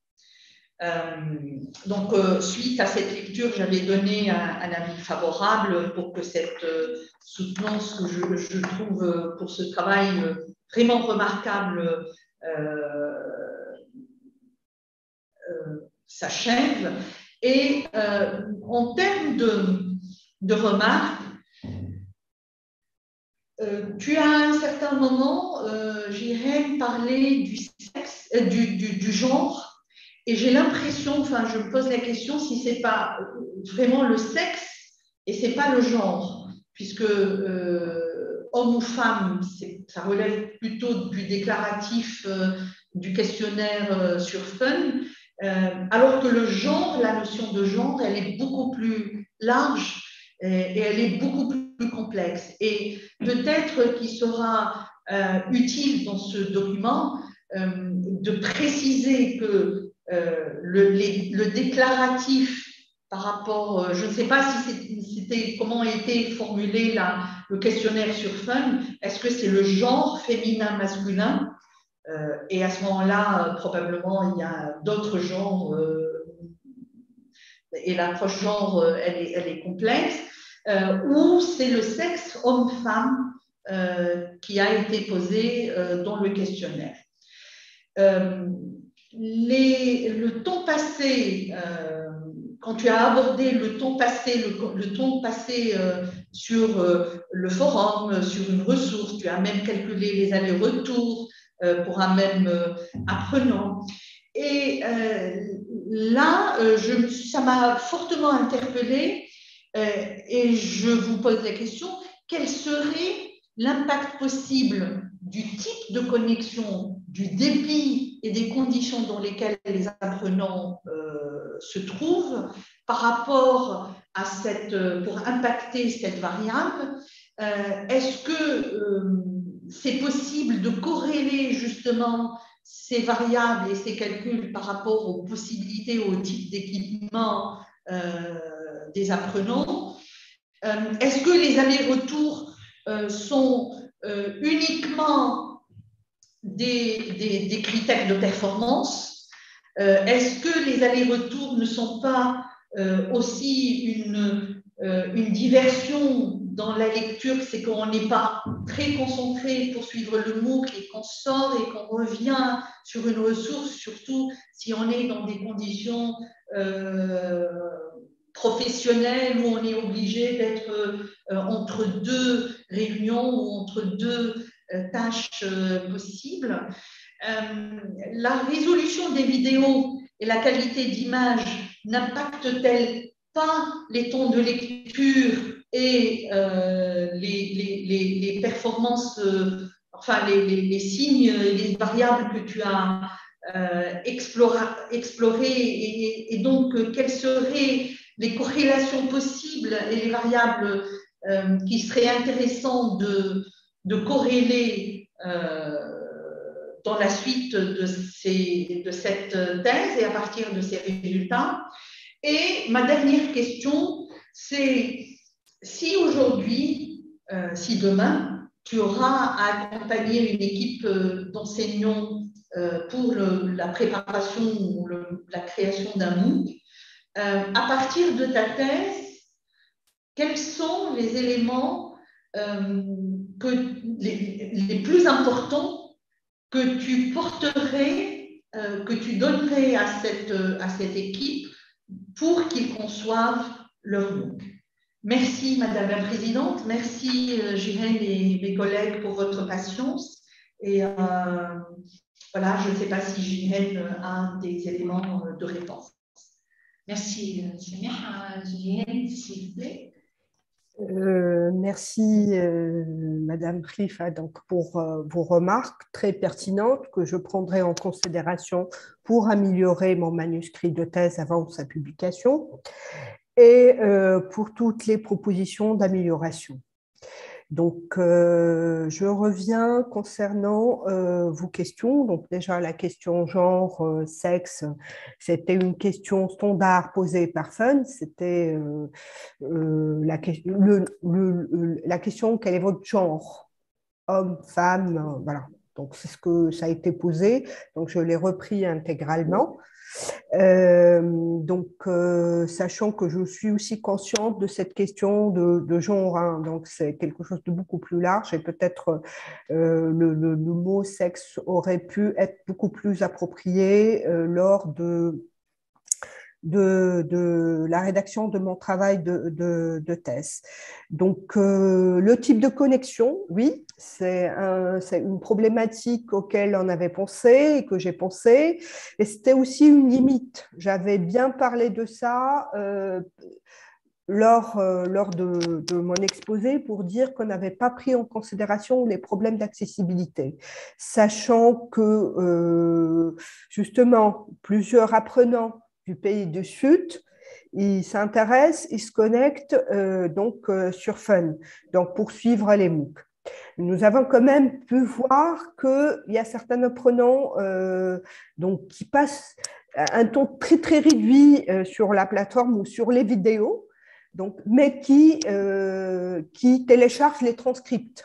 Donc, suite à cette lecture, j'avais donné un avis favorable pour que cette soutenance que je trouve pour ce travail vraiment remarquable s'achève. Et en termes de remarques, tu as à un certain moment, j'irais parler du sexe, du genre. Et j'ai l'impression, enfin, je me pose la question si ce n'est pas vraiment le sexe et ce n'est pas le genre, puisque homme ou femme, ça relève plutôt du déclaratif du questionnaire sur Fun, alors que le genre, la notion de genre, elle est beaucoup plus large et elle est beaucoup plus complexe. Et peut-être qu'il sera utile dans ce document de préciser que le déclaratif par rapport, je ne sais pas si c'était comment a été formulé le questionnaire sur Fun, est-ce que c'est le genre féminin-masculin et à ce moment-là, probablement, il y a d'autres genres et l'approche genre, elle est complexe, ou c'est le sexe homme-femme qui a été posé dans le questionnaire. Le temps passé, quand tu as abordé le temps passé, le temps passé sur le forum, sur une ressource, tu as même calculé les allers-retours pour un même apprenant. Et là, ça m'a fortement interpellée et je vous pose la question, quel serait l'impact possible du type de connexion, du débit et des conditions dans lesquelles les apprenants se trouvent par rapport à pour impacter cette variable. Est-ce que c'est possible de corréler justement ces variables et ces calculs par rapport aux possibilités, au type d'équipement des apprenants? Est-ce que les allers-retours sont uniquement des critères de performance Est-ce que les allers-retours ne sont pas aussi une diversion dans la lecture, c'est qu'on n'est pas très concentré pour suivre le MOOC et qu'on sort et qu'on revient sur une ressource, surtout si on est dans des conditions professionnelles où on est obligé d'être entre deux réunions ou entre deux tâches possibles. La résolution des vidéos et la qualité d'image n'impactent-elles pas les temps de lecture et les performances, enfin les signes, les variables que tu as explorées et donc quelles seraient les corrélations possibles et les variables qui seraient intéressantes de corréler dans la suite de cette thèse et à partir de ces résultats. Et ma dernière question, c'est si aujourd'hui, si demain, tu auras à accompagner une équipe d'enseignants pour la préparation ou la création d'un MOOC, à partir de ta thèse, quels sont les éléments les plus importants que tu porterais, que tu donnerais à cette équipe pour qu'ils conçoivent leur MOOC. Merci, Madame la Présidente. Merci, Jihen et mes collègues, pour votre patience. Et voilà, je ne sais pas si Jihen a des éléments de réponse. Merci, Samir. Jihen, s'il vous plaît. Merci, Madame Khalifa, donc pour vos remarques très pertinentes que je prendrai en considération pour améliorer mon manuscrit de thèse avant sa publication et pour toutes les propositions d'amélioration. Donc, je reviens concernant vos questions. Donc, déjà, la question genre, sexe, c'était une question standard posée par Fun. C'était la question quel est votre genre? Homme, femme, voilà. Donc, c'est ce que ça a été posé. Donc, je l'ai repris intégralement. Sachant que je suis aussi consciente de cette question de genre, hein, donc c'est quelque chose de beaucoup plus large et peut-être le mot sexe aurait pu être beaucoup plus approprié lors de la rédaction de mon travail de thèse. Donc, le type de connexion, oui, c'est une problématique auquel on avait pensé et que j'ai pensé, et c'était aussi une limite. J'avais bien parlé de ça lors de mon exposé pour dire qu'on n'avait pas pris en considération les problèmes d'accessibilité, sachant que justement, plusieurs apprenants du pays du Sud, ils s'intéressent, ils se connectent sur Fun, donc pour suivre les MOOC. Nous avons quand même pu voir qu'il y a certains apprenants qui passent un temps très très réduit sur la plateforme ou sur les vidéos, mais qui téléchargent les transcripts.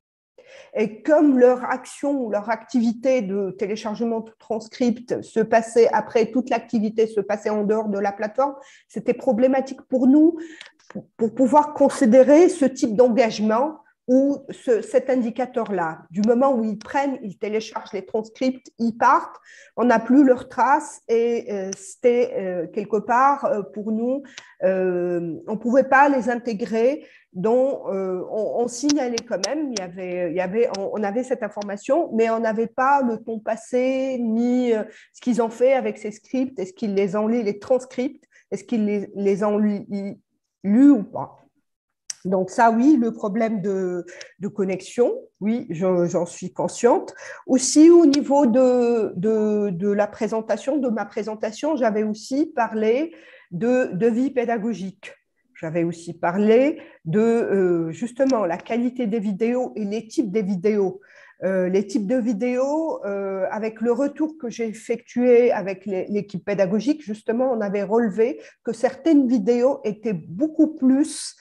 Et comme leur action, leur activité de téléchargement de transcript se passait après, toute l'activité se passait en dehors de la plateforme, c'était problématique pour nous pour pouvoir considérer ce type d'engagement ou cet indicateur-là. Du moment où ils téléchargent les transcripts, ils partent, on n'a plus leurs traces et c'était quelque part pour nous, on ne pouvait pas les intégrer. Donc, on signalait quand même, on avait cette information, mais on n'avait pas le temps passé ni ce qu'ils ont fait avec ces scripts, est-ce qu'ils les ont lus, les transcripts, est-ce qu'ils les ont lus ou pas. Donc ça, oui, le problème de connexion, oui, j'en suis consciente. Aussi, au niveau de la présentation, de ma présentation, j'avais aussi parlé de vie pédagogique. J'avais aussi parlé de justement la qualité des vidéos et les types des vidéos. Les types de vidéos, avec le retour que j'ai effectué avec l'équipe pédagogique, justement, on avait relevé que certaines vidéos étaient beaucoup plus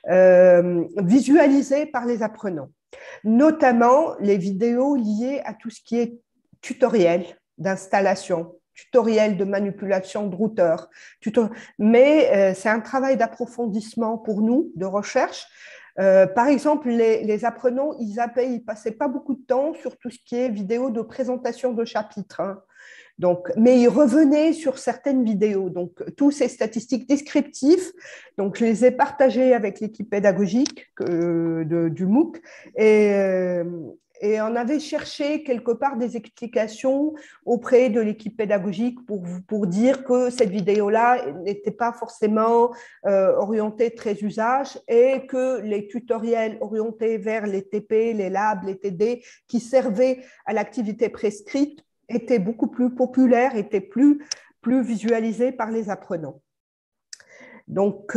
visualisées par les apprenants, notamment les vidéos liées à tout ce qui est tutoriel d'installation, tutoriels de manipulation de routeurs. Mais c'est un travail d'approfondissement pour nous, de recherche. Par exemple, les apprenants, ils passaient pas beaucoup de temps sur tout ce qui est vidéo de présentation de chapitres. Hein. Donc, mais ils revenaient sur certaines vidéos. Donc, tous ces statistiques descriptives, donc je les ai partagées avec l'équipe pédagogique du MOOC et on avait cherché quelque part des explications auprès de l'équipe pédagogique pour dire que cette vidéo-là n'était pas forcément orientée très usage et que les tutoriels orientés vers les TP, les labs, les TD qui servaient à l'activité prescrite étaient beaucoup plus populaires, étaient plus visualisés par les apprenants. Donc,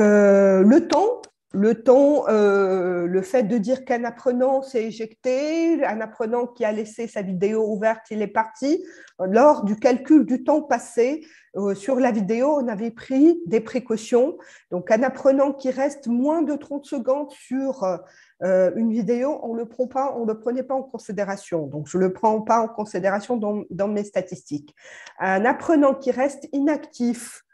le fait de dire qu'un apprenant s'est éjecté, un apprenant qui a laissé sa vidéo ouverte, il est parti, lors du calcul du temps passé sur la vidéo, on avait pris des précautions. Donc, un apprenant qui reste moins de 30 secondes sur une vidéo, on ne le prenait pas en considération. Donc, je ne le prends pas en considération dans mes statistiques. Un apprenant qui reste inactif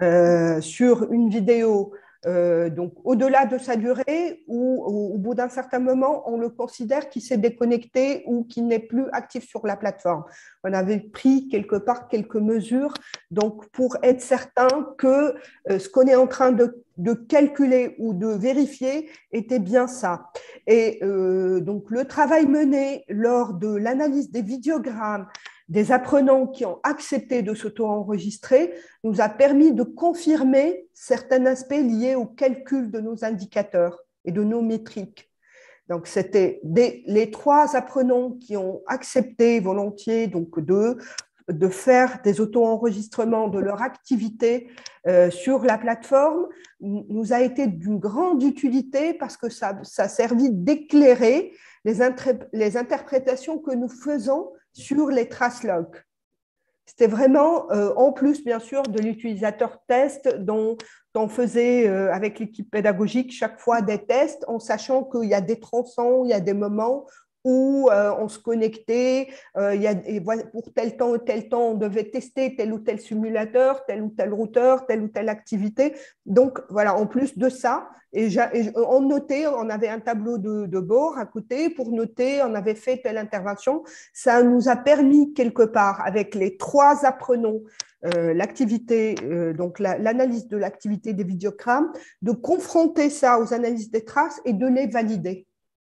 sur une vidéo, donc au-delà de sa durée ou au bout d'un certain moment, on le considère qu'il s'est déconnecté ou qu'il n'est plus actif sur la plateforme. On avait pris quelque part quelques mesures donc pour être certain que ce qu'on est en train de calculer ou de vérifier était bien ça. Et donc le travail mené lors de l'analyse des vidéogrammes des apprenants qui ont accepté de s'auto-enregistrer nous a permis de confirmer certains aspects liés au calcul de nos indicateurs et de nos métriques. Donc, c'était les 3 apprenants qui ont accepté volontiers donc de faire des auto-enregistrements de leur activité sur la plateforme nous a été d'une grande utilité parce que ça a servi d'éclairer les interprétations que nous faisons sur les trace logs. C'était vraiment, en plus bien sûr de l'utilisateur test dont on faisait avec l'équipe pédagogique chaque fois des tests en sachant qu'il y a des tronçons, il y a des moments où on se connectait, pour tel temps et tel temps, on devait tester tel ou tel simulateur, tel ou tel routeur, telle ou telle activité. Donc, voilà, en plus de ça, on notait, on avait un tableau de bord à côté pour noter, on avait fait telle intervention. Ça nous a permis quelque part, avec les 3 apprenants, l'activité, donc l'analyse de l'activité des vidéogrammes, de confronter ça aux analyses des traces et de les valider.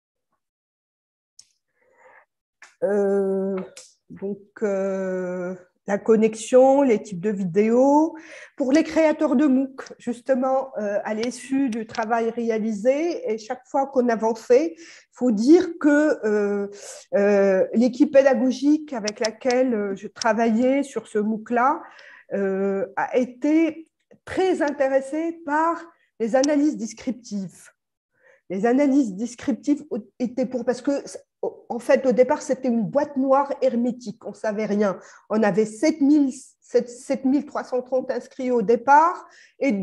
La connexion, les types de vidéos. Pour les créateurs de MOOC, justement, à l'issue du travail réalisé, et chaque fois qu'on avançait, il faut dire que l'équipe pédagogique avec laquelle je travaillais sur ce MOOC-là a été très intéressée par les analyses descriptives. Les analyses descriptives étaient parce que en fait, au départ, c'était une boîte noire hermétique. On ne savait rien. On avait 7330 inscrits au départ et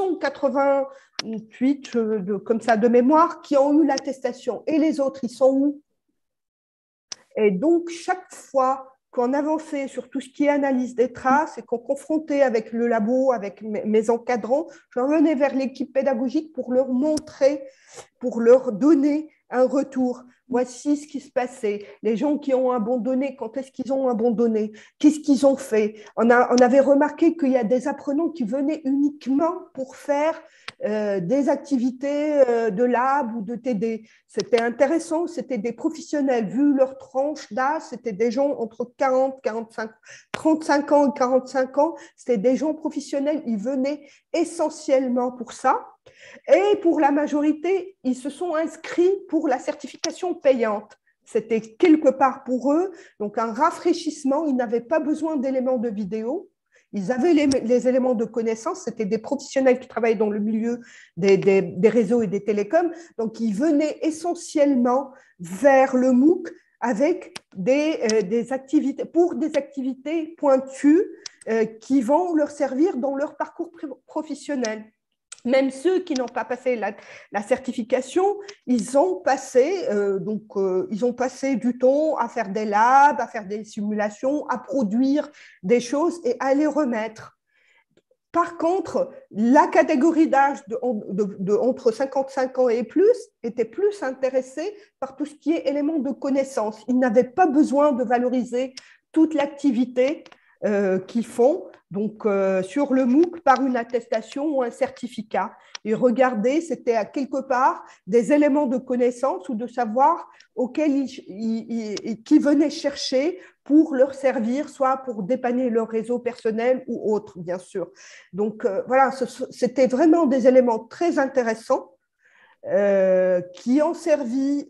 288, comme ça, de mémoire, qui ont eu l'attestation. Et les autres, ils sont où? Et donc, chaque fois qu'on avançait sur tout ce qui est analyse des traces et qu'on confrontait avec le labo, avec mes encadrants, je revenais vers l'équipe pédagogique pour leur montrer, pour leur donner un retour. Voici ce qui se passait. Les gens qui ont abandonné, quand est-ce qu'ils ont abandonné? Qu'est-ce qu'ils ont fait? On avait remarqué qu'il y a des apprenants qui venaient uniquement pour faire des activités de lab ou de TD. C'était intéressant, c'était des professionnels. Vu leur tranche d'âge, c'était des gens entre 35 ans et 45 ans. C'était des gens professionnels. Ils venaient essentiellement pour ça. Et pour la majorité, ils se sont inscrits pour la certification payante. C'était quelque part pour eux, donc un rafraîchissement. Ils n'avaient pas besoin d'éléments de vidéo. Ils avaient les éléments de connaissance. C'était des professionnels qui travaillaient dans le milieu des réseaux et des télécoms. Donc, ils venaient essentiellement vers le MOOC avec des activités, pour des activités pointues qui vont leur servir dans leur parcours professionnel. Même ceux qui n'ont pas passé la certification, ils ont passé du temps à faire des labs, à faire des simulations, à produire des choses et à les remettre. Par contre, la catégorie d'âge entre 55 ans et plus était plus intéressée par tout ce qui est éléments de connaissance. Ils n'avaient pas besoin de valoriser toute l'activité qu'ils font sur le MOOC par une attestation ou un certificat. Et regardez, c'était à quelque part des éléments de connaissance ou de savoir auxquels qui venaient chercher pour leur servir, soit pour dépanner leur réseau personnel ou autre, bien sûr. Donc, voilà, c'était vraiment des éléments très intéressants qui ont servi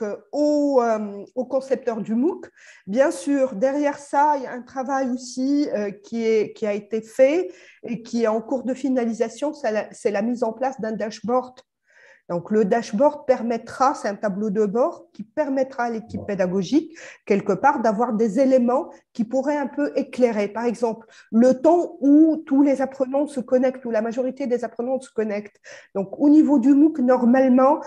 aux concepteurs du MOOC. Bien sûr, derrière ça, il y a un travail aussi qui a été fait et qui est en cours de finalisation, c'est la mise en place d'un dashboard. Donc, le dashboard permettra, c'est un tableau de bord qui permettra à l'équipe pédagogique, quelque part, d'avoir des éléments qui pourraient un peu éclairer. Par exemple, le temps où tous les apprenants se connectent, où la majorité des apprenants se connectent. Donc, au niveau du MOOC, normalement,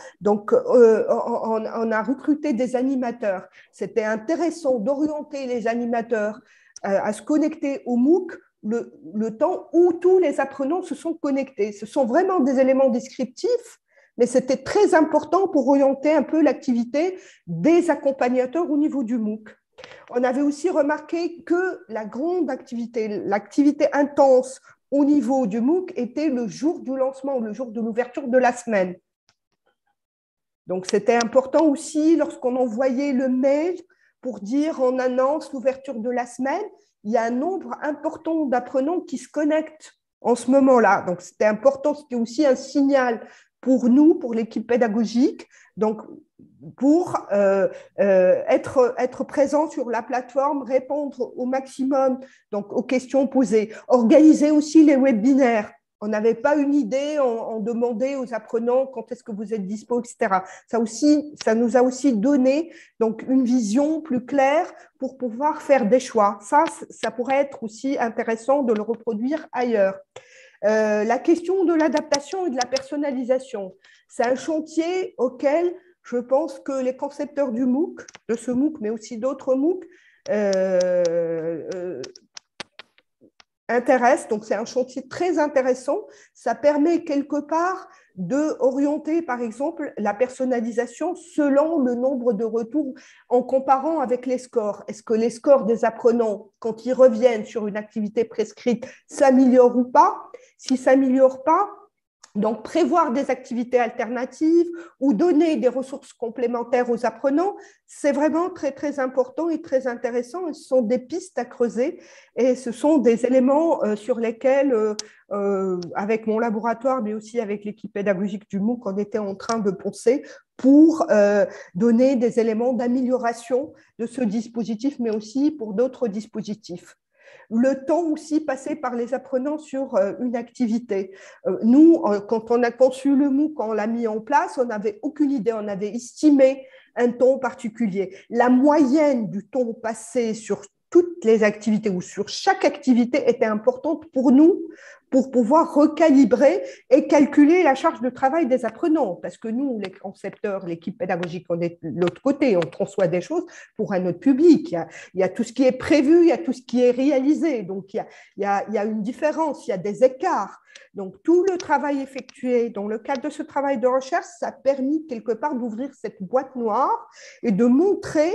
on a recruté des animateurs. C'était intéressant d'orienter les animateurs à se connecter au MOOC le temps où tous les apprenants se sont connectés. Ce sont vraiment des éléments descriptifs, mais c'était très important pour orienter un peu l'activité des accompagnateurs au niveau du MOOC. On avait aussi remarqué que la grande activité, l'activité intense au niveau du MOOC était le jour du lancement, le jour de l'ouverture de la semaine. Donc, c'était important aussi lorsqu'on envoyait le mail pour dire on annonce l'ouverture de la semaine, il y a un nombre important d'apprenants qui se connectent en ce moment-là. Donc, c'était important, c'était aussi un signal pour nous, pour l'équipe pédagogique, donc pour être présent sur la plateforme, répondre au maximum donc, aux questions posées, organiser aussi les webinaires. On n'avait pas une idée, on demandait aux apprenants quand est-ce que vous êtes dispo, etc. Ça nous a aussi donné donc, une vision plus claire pour pouvoir faire des choix. Ça pourrait être aussi intéressant de le reproduire ailleurs. La question de l'adaptation et de la personnalisation, c'est un chantier auquel je pense que les concepteurs du MOOC, de ce MOOC, mais aussi d'autres MOOC, intéressent. Donc, c'est un chantier très intéressant. Ça permet quelque part d'orienter, par exemple, la personnalisation selon le nombre de retours en comparant avec les scores. Est-ce que les scores des apprenants, quand ils reviennent sur une activité prescrite, s'améliorent ou pas? Si ça ne s'améliore pas, donc prévoir des activités alternatives ou donner des ressources complémentaires aux apprenants, c'est vraiment très, très important et très intéressant. Ce sont des pistes à creuser et ce sont des éléments sur lesquels, avec mon laboratoire, mais aussi avec l'équipe pédagogique du MOOC, on était en train de penser pour donner des éléments d'amélioration de ce dispositif, mais aussi pour d'autres dispositifs. Le temps aussi passé par les apprenants sur une activité. Nous, quand on a conçu le MOOC, quand on l'a mis en place, on n'avait aucune idée, on avait estimé un temps particulier. La moyenne du temps passé sur toutes les activités ou sur chaque activité était importante pour nous pour pouvoir recalibrer et calculer la charge de travail des apprenants. Parce que nous, les concepteurs, l'équipe pédagogique, on est de l'autre côté, on conçoit des choses pour un autre public. Il y a tout ce qui est prévu, il y a tout ce qui est réalisé. Donc, il y a une différence, il y a des écarts. Donc, tout le travail effectué dans le cadre de ce travail de recherche, ça a permis quelque part d'ouvrir cette boîte noire et de montrer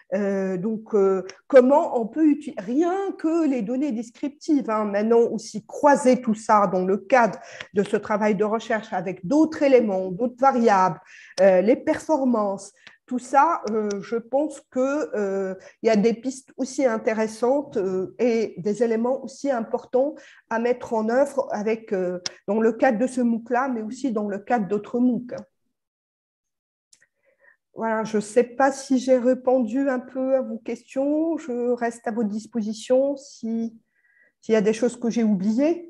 comment on peut utiliser, rien que les données descriptives, maintenant aussi croiser tout ça dans le cadre de ce travail de recherche avec d'autres éléments, d'autres variables, les performances, tout ça, je pense qu'il y a des pistes aussi intéressantes et des éléments aussi importants à mettre en œuvre dans le cadre de ce MOOC-là, mais aussi dans le cadre d'autres MOOC. Voilà, je ne sais pas si j'ai répondu un peu à vos questions. Je reste à votre disposition s'il y a des choses que j'ai oubliées.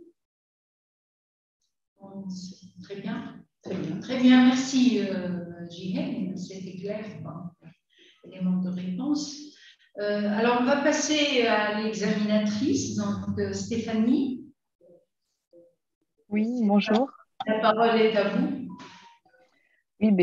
Très bien, très bien, très bien. Merci, Jihad. C'était clair, élément de réponse. Alors, on va passer à l'examinatrice, donc Stéphanie. Oui, bonjour. La parole est à vous. Oui,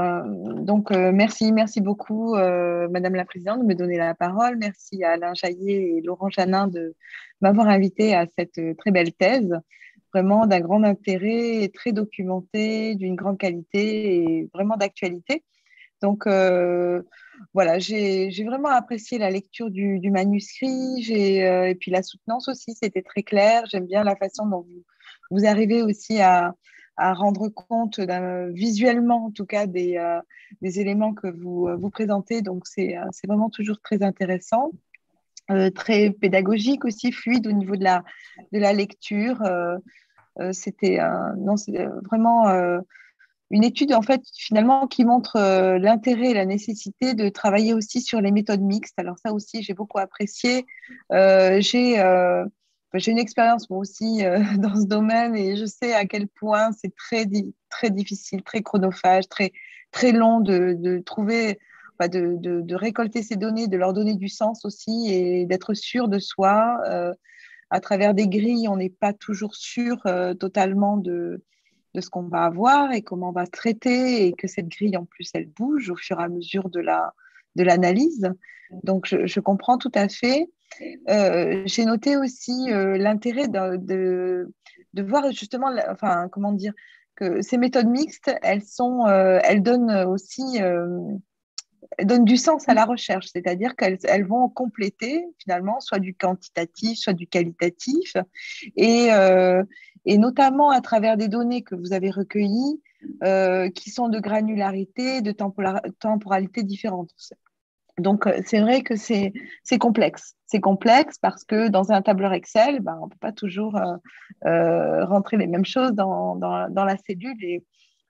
merci beaucoup, Madame la Présidente, de me donner la parole. Merci à Alain Jaillet et Laurent Janin de m'avoir invité à cette très belle thèse, vraiment d'un grand intérêt, très documentée, d'une grande qualité et vraiment d'actualité. Donc, voilà, j'ai vraiment apprécié la lecture du manuscrit, et puis la soutenance aussi, c'était très clair. J'aime bien la façon dont vous arrivez aussi à rendre compte visuellement, en tout cas, des éléments que vous présentez. Donc, c'est vraiment toujours très intéressant, très pédagogique aussi, fluide au niveau de la lecture. C'était non, c'est vraiment une étude, en fait, finalement, qui montre l'intérêt et la nécessité de travailler aussi sur les méthodes mixtes. Alors ça aussi, j'ai beaucoup apprécié. J'ai une expérience moi aussi dans ce domaine et je sais à quel point c'est très difficile, très chronophage, très long de trouver, de récolter ces données, de leur donner du sens aussi et d'être sûr de soi. À travers des grilles, on n'est pas toujours sûr totalement de ce qu'on va avoir et comment on va traiter et que cette grille, en plus, elle bouge au fur et à mesure de l'analyse. Donc, je comprends tout à fait. J'ai noté aussi l'intérêt de voir justement, enfin, comment dire, que ces méthodes mixtes, elles donnent aussi donnent du sens à la recherche, c'est-à-dire qu'elles vont compléter finalement soit du quantitatif, soit du qualitatif, et, euh, et notamment à travers des données que vous avez recueillies qui sont de granularité, de temporalité différentes. Donc, c'est vrai que c'est complexe. C'est complexe parce que dans un tableur Excel, ben, on ne peut pas toujours rentrer les mêmes choses dans la cellule et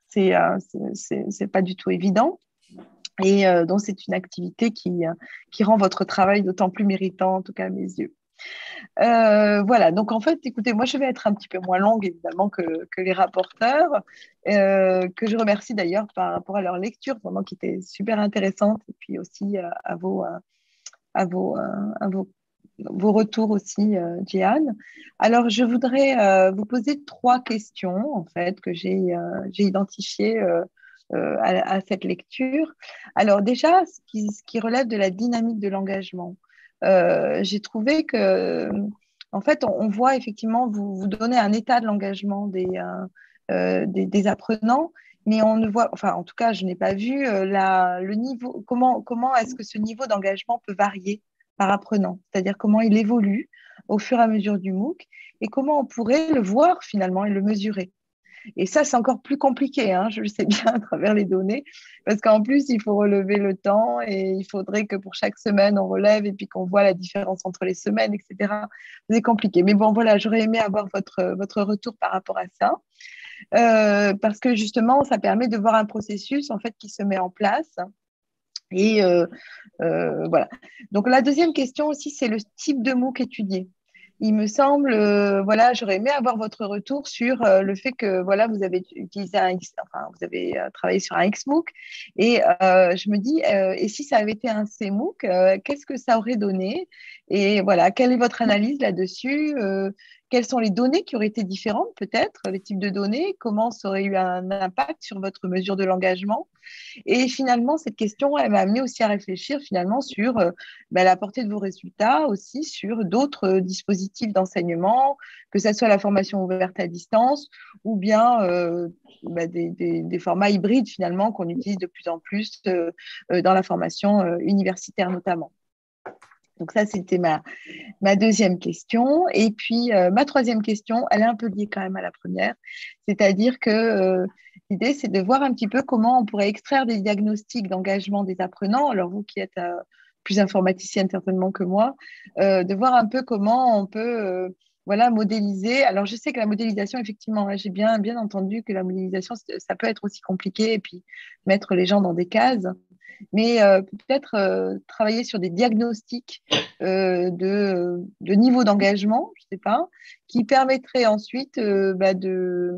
c'est pas du tout évident. Et donc, c'est une activité qui rend votre travail d'autant plus méritant, en tout cas à mes yeux. Voilà, donc en fait, écoutez, moi je vais être un petit peu moins longue évidemment que les rapporteurs, que je remercie d'ailleurs par rapport à leur lecture, vraiment qui était super intéressante, et puis aussi à vos retours aussi, Jeanne. Alors, je voudrais vous poser 3 questions en fait que j'ai identifiées à cette lecture. Alors déjà, ce qui relève de la dynamique de l'engagement. J'ai trouvé que, en fait, on voit effectivement, vous donner un état de l'engagement des apprenants, mais on ne voit, enfin, en tout cas, je n'ai pas vu le niveau, comment est-ce que ce niveau d'engagement peut varier par apprenant, c'est-à-dire comment il évolue au fur et à mesure du MOOC et comment on pourrait le voir finalement et le mesurer. Et ça, c'est encore plus compliqué, hein, je le sais bien à travers les données, parce qu'en plus, il faut relever le temps et il faudrait que pour chaque semaine, on relève et puis qu'on voit la différence entre les semaines, etc. C'est compliqué. Mais bon, voilà, j'aurais aimé avoir votre retour par rapport à ça, parce que justement, ça permet de voir un processus en fait qui se met en place. Et voilà. Donc, la deuxième question aussi, c'est le type de MOOC étudié. Il me semble, voilà, j'aurais aimé avoir votre retour sur le fait que voilà, vous avez utilisé vous avez travaillé sur un XMOOC et je me dis, et si ça avait été un CMOOC, qu'est-ce que ça aurait donné? Et voilà, quelle est votre analyse là-dessus? Quelles sont les données qui auraient été différentes peut-être, les types de données? Comment ça aurait eu un impact sur votre mesure de l'engagement? Et finalement, cette question, elle m'a amené aussi à réfléchir finalement sur la portée de vos résultats, aussi sur d'autres dispositifs d'enseignement, que ce soit la formation ouverte à distance ou bien des formats hybrides finalement qu'on utilise de plus en plus dans la formation universitaire notamment. Donc ça, c'était ma deuxième question. Et puis, ma troisième question, elle est un peu liée quand même à la première, c'est-à-dire que l'idée, c'est de voir un petit peu comment on pourrait extraire des diagnostics d'engagement des apprenants. Alors, vous qui êtes plus informaticienne certainement que moi, de voir un peu comment on peut voilà, modéliser. Alors, je sais que la modélisation, effectivement, j'ai bien entendu que la modélisation, ça peut être aussi compliqué et puis mettre les gens dans des cases. Mais peut-être travailler sur des diagnostics de niveau d'engagement, je ne sais pas, qui permettraient ensuite de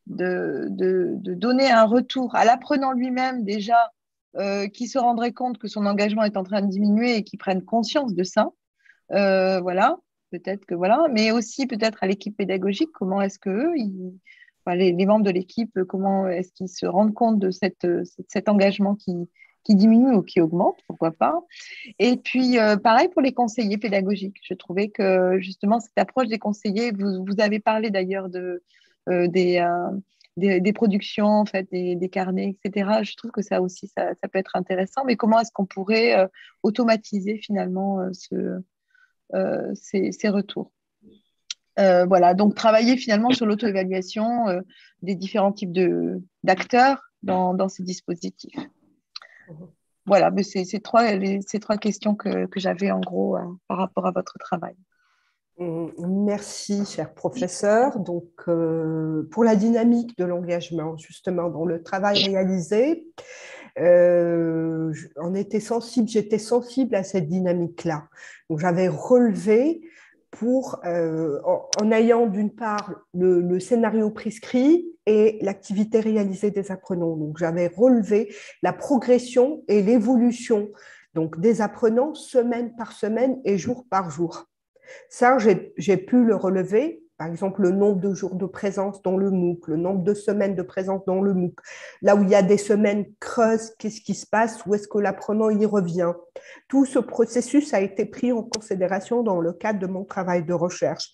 donner un retour à l'apprenant lui-même déjà, qui se rendrait compte que son engagement est en train de diminuer et qui prenne conscience de ça. Voilà, peut-être que voilà, mais aussi peut-être à l'équipe pédagogique, comment est-ce qu'eux, les membres de l'équipe, comment est-ce qu'ils se rendent compte de cet engagement qui diminue ou qui augmente, pourquoi pas. Et puis, pareil pour les conseillers pédagogiques. Je trouvais que justement, cette approche des conseillers, vous avez parlé d'ailleurs des productions, en fait, des carnets, etc. Je trouve que ça aussi, ça peut être intéressant. Mais comment est-ce qu'on pourrait automatiser finalement ces retours? Voilà, donc travailler finalement sur l'auto-évaluation des différents types d'acteurs dans ces dispositifs. Voilà, mais c'est ces trois questions que j'avais en gros par rapport à votre travail. Merci, cher professeur. Donc, pour la dynamique de l'engagement, justement, dans le travail réalisé, j'étais sensible à cette dynamique-là. Donc, j'avais relevé en ayant d'une part le scénario prescrit et l'activité réalisée des apprenants. Donc, j'avais relevé la progression et l'évolution donc, des apprenants semaine par semaine et jour par jour. Ça, j'ai pu le relever, par exemple le nombre de jours de présence dans le MOOC, le nombre de semaines de présence dans le MOOC. Là où il y a des semaines creuses, qu'est-ce qui se passe? Où est-ce que l'apprenant y revient? Tout ce processus a été pris en considération dans le cadre de mon travail de recherche.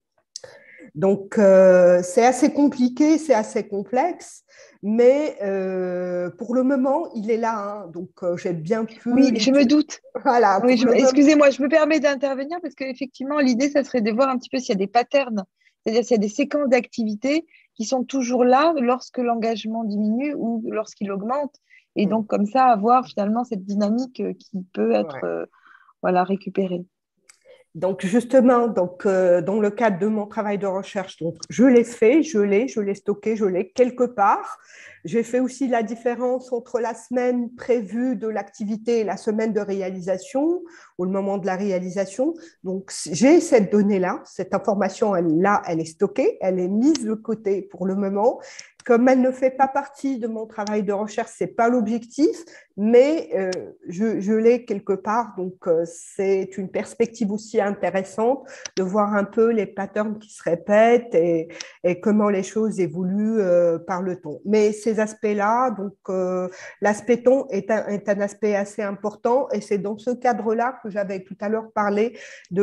Donc, c'est assez compliqué, c'est assez complexe, mais pour le moment, il est là. Hein, donc, j'ai bien pu… Oui, je me doute. Voilà, oui, excusez-moi, je me permets d'intervenir parce qu'effectivement, l'idée, ça serait de voir un petit peu s'il y a des patterns, c'est-à-dire s'il y a des séquences d'activités qui sont toujours là lorsque l'engagement diminue ou lorsqu'il augmente. Et donc, comme ça, avoir finalement cette dynamique qui peut être récupérée. Donc, justement, dans le cadre de mon travail de recherche, donc, je l'ai fait, je l'ai stocké, je l'ai quelque part. J'ai fait aussi la différence entre la semaine prévue de l'activité et la semaine de réalisation, ou le moment de la réalisation. Donc, j'ai cette donnée-là, cette information, elle est stockée, elle est mise de côté pour le moment. Comme elle ne fait pas partie de mon travail de recherche, ce n'est pas l'objectif, mais je l'ai quelque part. Donc, c'est une perspective aussi intéressante de voir un peu les patterns qui se répètent et comment les choses évoluent par le temps. Mais ces aspects-là, donc l'aspect temps est un aspect assez important et c'est dans ce cadre-là que j'avais tout à l'heure parlé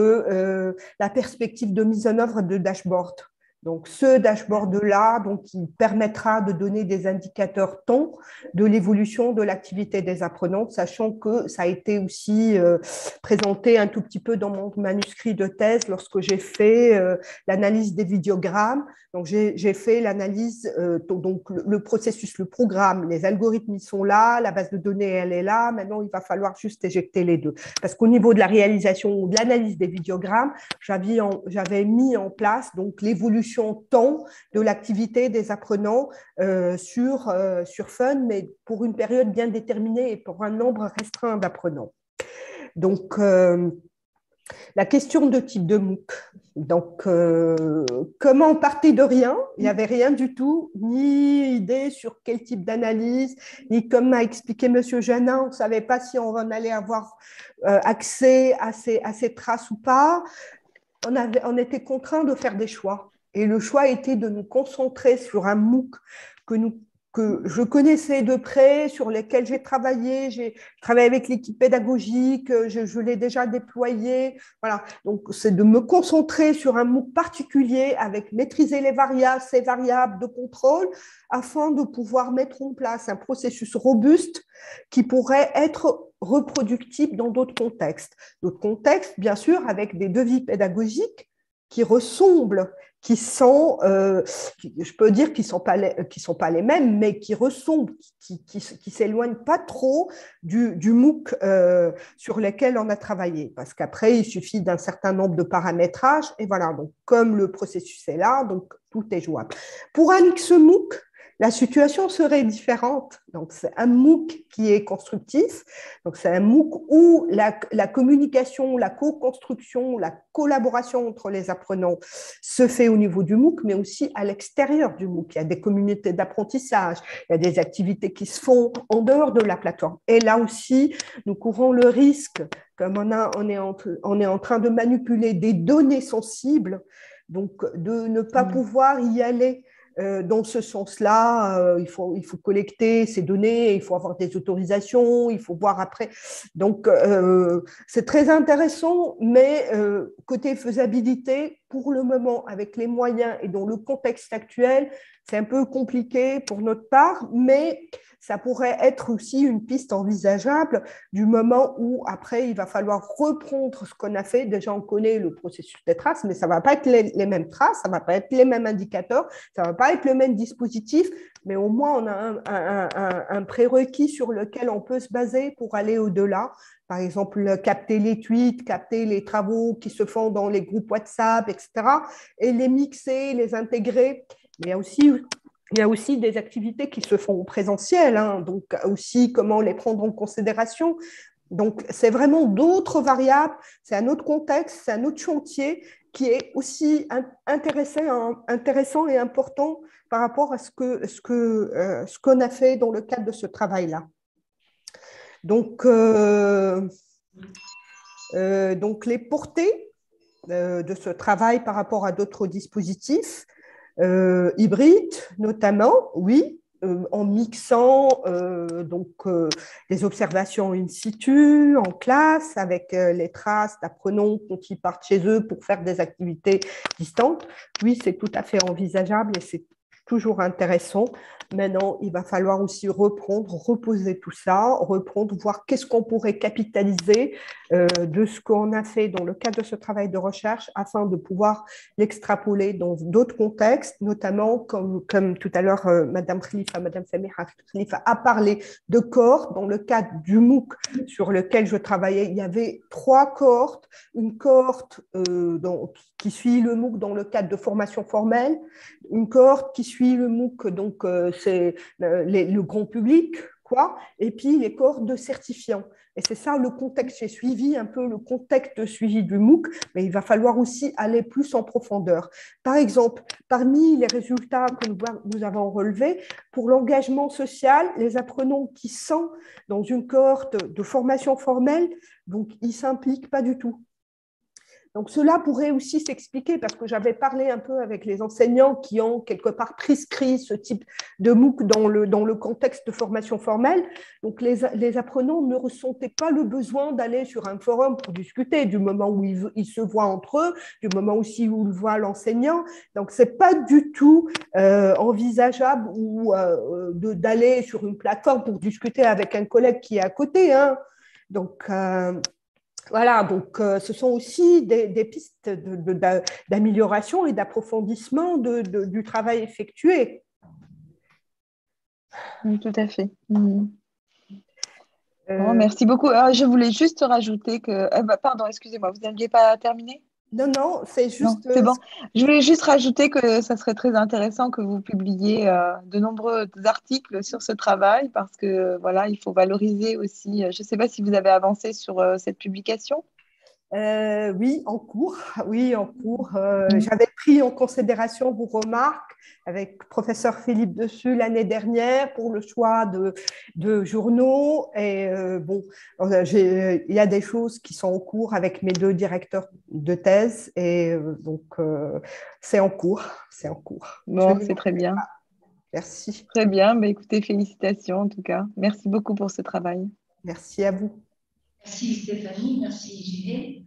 de la perspective de mise en œuvre de dashboard. Donc, ce dashboard-là, donc, il permettra de donner des indicateurs temps de l'évolution de l'activité des apprenants, sachant que ça a été aussi présenté un tout petit peu dans mon manuscrit de thèse lorsque j'ai fait l'analyse des vidéogrammes. Donc, j'ai fait l'analyse, donc le processus, le programme, les algorithmes, ils sont là, la base de données, elle est là. Maintenant, il va falloir juste éjecter les deux. Parce qu'au niveau de la réalisation ou de l'analyse des vidéogrammes, j'avais mis en place donc l'évolution temps de l'activité des apprenants sur Fun, mais pour une période bien déterminée et pour un nombre restreint d'apprenants. Donc, la question de type de MOOC. Donc, comment on partait de rien? Il n'y avait rien du tout, ni idée sur quel type d'analyse, ni comme m'a expliqué M. Janin, on ne savait pas si on allait avoir accès à ces traces ou pas. On était contraints de faire des choix. Et le choix était de nous concentrer sur un MOOC que je connaissais de près, sur lesquels j'ai travaillé. J'ai travaillé avec l'équipe pédagogique, je l'ai déjà déployé. Voilà. Donc, c'est de me concentrer sur un MOOC particulier avec maîtriser les variables, ces variables de contrôle, afin de pouvoir mettre en place un processus robuste qui pourrait être reproductible dans d'autres contextes. D'autres contextes, bien sûr, avec des devis pédagogiques qui ressemblent, qui sont, je peux dire qu'ils sont pas les mêmes, mais qui ressemblent, qui s'éloignent pas trop du MOOC sur lequel on a travaillé. Parce qu'après, il suffit d'un certain nombre de paramétrages, et voilà. Donc, comme le processus est là, donc tout est jouable. Pour un XMOOC, la situation serait différente. Donc, c'est un MOOC qui est constructif. Donc, c'est un MOOC où la communication, la co-construction, la collaboration entre les apprenants se fait au niveau du MOOC, mais aussi à l'extérieur du MOOC. Il y a des communautés d'apprentissage, il y a des activités qui se font en dehors de la plateforme. Et là aussi, nous courons le risque, comme on est en train de manipuler des données sensibles, donc de ne pas pouvoir y aller Dans ce sens-là, il faut collecter ces données, il faut avoir des autorisations, il faut voir après. Donc, c'est très intéressant, mais côté faisabilité, pour le moment, avec les moyens et dans le contexte actuel, c'est un peu compliqué pour notre part, mais ça pourrait être aussi une piste envisageable du moment où, après, il va falloir reprendre ce qu'on a fait. Déjà, on connaît le processus des traces, mais ça ne va pas être les mêmes traces, ça ne va pas être les mêmes indicateurs, ça ne va pas être le même dispositif, mais au moins, on a un prérequis sur lequel on peut se baser pour aller au-delà. Par exemple, capter les tweets, capter les travaux qui se font dans les groupes WhatsApp, etc., et les mixer, les intégrer. Mais il y a aussi des activités qui se font en présentiel, hein, donc aussi comment les prendre en considération. Donc, c'est vraiment d'autres variables, c'est un autre contexte, c'est un autre chantier qui est aussi intéressant et important par rapport à ce qu'on a fait dans le cadre de ce travail-là. Donc, les portées de ce travail par rapport à d'autres dispositifs, hybrides notamment, oui, en mixant les observations in situ, en classe, avec les traces d'apprenants qui partent chez eux pour faire des activités distantes. Oui, c'est tout à fait envisageable et c'est toujours intéressant. Maintenant, il va falloir aussi reposer tout ça, voir qu'est-ce qu'on pourrait capitaliser de ce qu'on a fait dans le cadre de ce travail de recherche afin de pouvoir l'extrapoler dans d'autres contextes, notamment comme tout à l'heure, Madame Samira Khalifa a parlé de cohortes. Dans le cadre du MOOC sur lequel je travaillais, il y avait 3 cohortes. Une cohorte qui suit le MOOC dans le cadre de formation formelle, une cohorte qui suit le MOOC, donc c'est le grand public, quoi, et puis les cohortes de certifiants. Et c'est ça le contexte. J'ai suivi un peu le contexte de suivi du MOOC, mais il va falloir aussi aller plus en profondeur. Par exemple, parmi les résultats que nous avons relevés, pour l'engagement social, les apprenants qui sont dans une cohorte de formation formelle, donc ils ne s'impliquent pas du tout. Donc, cela pourrait aussi s'expliquer parce que j'avais parlé un peu avec les enseignants qui ont quelque part prescrit ce type de MOOC dans le contexte de formation formelle. Donc, les apprenants ne ressentaient pas le besoin d'aller sur un forum pour discuter du moment où ils se voient entre eux, du moment aussi où ils voient l'enseignant. Donc, ce n'est pas du tout envisageable d'aller sur une plateforme pour discuter avec un collègue qui est à côté, hein. Donc, voilà, donc ce sont aussi des pistes d'amélioration et d'approfondissement du travail effectué. Tout à fait. Bon, merci beaucoup. Alors, je voulais juste rajouter que… pardon, excusez-moi, vous n'aviez pas terminé ? Non, c'est juste… Non, c'est bon. Je voulais juste rajouter que ça serait très intéressant que vous publiez de nombreux articles sur ce travail parce que voilà, il faut valoriser aussi. Je ne sais pas si vous avez avancé sur cette publication. Oui, en cours. J'avais pris en considération vos remarques avec professeur Philippe Dessus l'année dernière pour le choix de journaux. Et il y a des choses qui sont en cours avec mes 2 directeurs de thèse. Et c'est en cours. Bon, c'est très bien. Merci. Très bien. Écoutez, félicitations en tout cas. Merci beaucoup pour ce travail. Merci à vous. Merci Stéphanie, merci Gilles.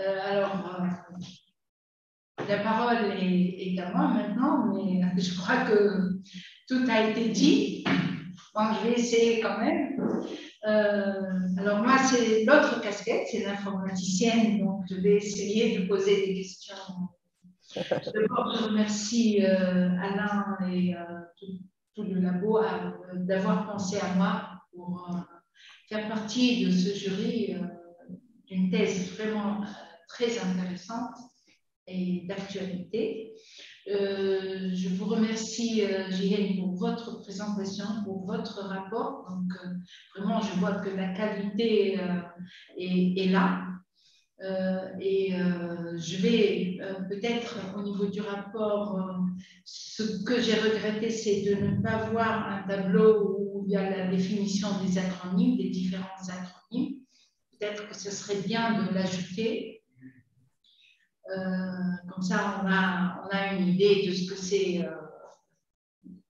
La parole est à moi maintenant, mais je crois que tout a été dit. Bon, je vais essayer quand même. Alors moi, c'est l'autre casquette, c'est l'informaticienne, donc je vais essayer de poser des questions. D'abord, je remercie Alain et tout le labo d'avoir pensé à moi pour faire partie de ce jury d'une thèse vraiment très intéressante et d'actualité. Je vous remercie, Gilles, pour votre présentation, pour votre rapport. Donc, vraiment, je vois que la qualité est là. Je vais peut-être au niveau du rapport, ce que j'ai regretté, c'est de ne pas voir un tableau où il y a la définition des acronymes, des différents acronymes. Peut-être que ce serait bien de l'ajouter. Comme ça, on a une idée de ce que c'est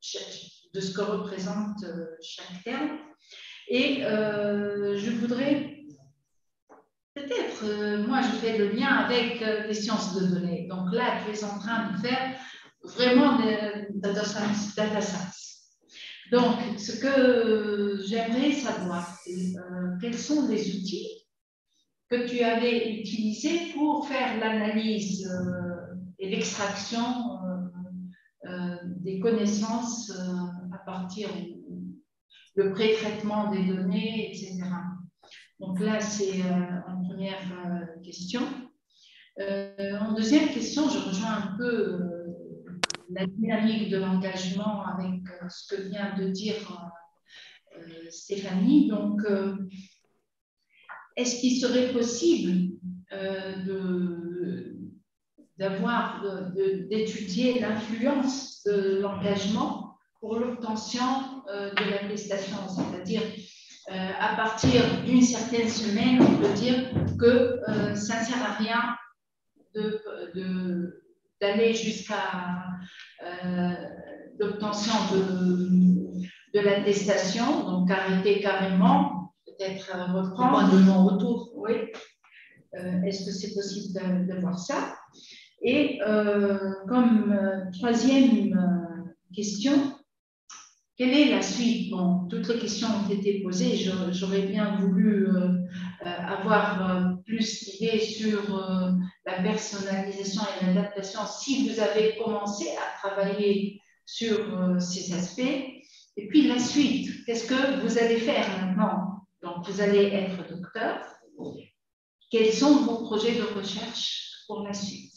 de ce que représente chaque terme. Et je voudrais peut-être, moi je fais le lien avec les sciences de données. Donc là, tu es en train de faire vraiment de data science. Donc, ce que j'aimerais savoir, c'est quels sont les outils que tu avais utilisés pour faire l'analyse et l'extraction des connaissances à partir du pré-traitement des données, etc. Donc là, c'est en première question. En deuxième question, je rejoins un peu la dynamique de l'engagement avec ce que vient de dire Stéphanie. Donc, est-ce qu'il serait possible d'étudier l'influence de l'engagement pour l'obtention de l'attestation, c'est-à-dire à partir d'une certaine semaine, on peut dire que ça ne sert à rien d'aller jusqu'à l'obtention de l'attestation, donc arrêter carrément, peut-être reprendre. Le point de non-retour. Oui. Est-ce que c'est possible de voir ça? Et comme troisième question, quelle est la suite? Bon, toutes les questions ont été posées. J'aurais bien voulu avoir plus d'idées sur la personnalisation et l'adaptation si vous avez commencé à travailler sur ces aspects. Et puis la suite, qu'est-ce que vous allez faire maintenant? Donc, vous allez être docteur. Quels sont vos projets de recherche pour la suite?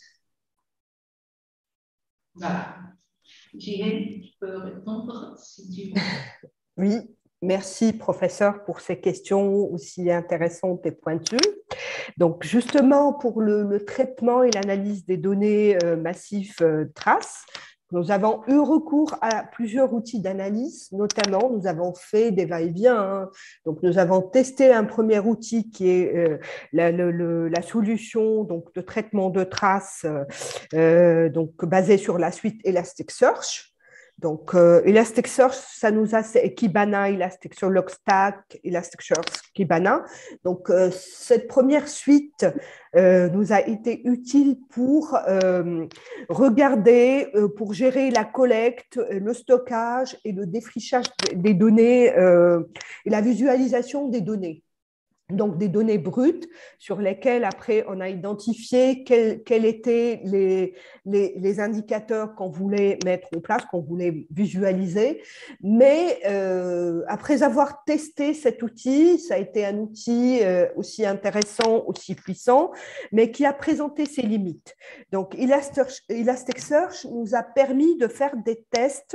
Voilà. Jihad, tu peux répondre si tu veux. Oui, merci professeur pour ces questions aussi intéressantes et pointues. Donc justement pour le traitement et l'analyse des données massives traces, nous avons eu recours à plusieurs outils d'analyse, notamment nous avons fait des va-et-vient. Donc nous avons testé un premier outil qui est la solution donc, de traitement de traces donc, basée sur la suite Elasticsearch. Donc, Elasticsearch, ça nous a, c'est Kibana, Elasticsearch Logstash, Elasticsearch Kibana. Donc, cette première suite nous a été utile pour regarder, pour gérer la collecte, le stockage et le défrichage des données et la visualisation des données. Donc, des données brutes sur lesquelles, après, on a identifié quels étaient les indicateurs qu'on voulait mettre en place, qu'on voulait visualiser. Mais après avoir testé cet outil, ça a été un outil aussi intéressant, aussi puissant, mais qui a présenté ses limites. Donc, Elasticsearch nous a permis de faire des tests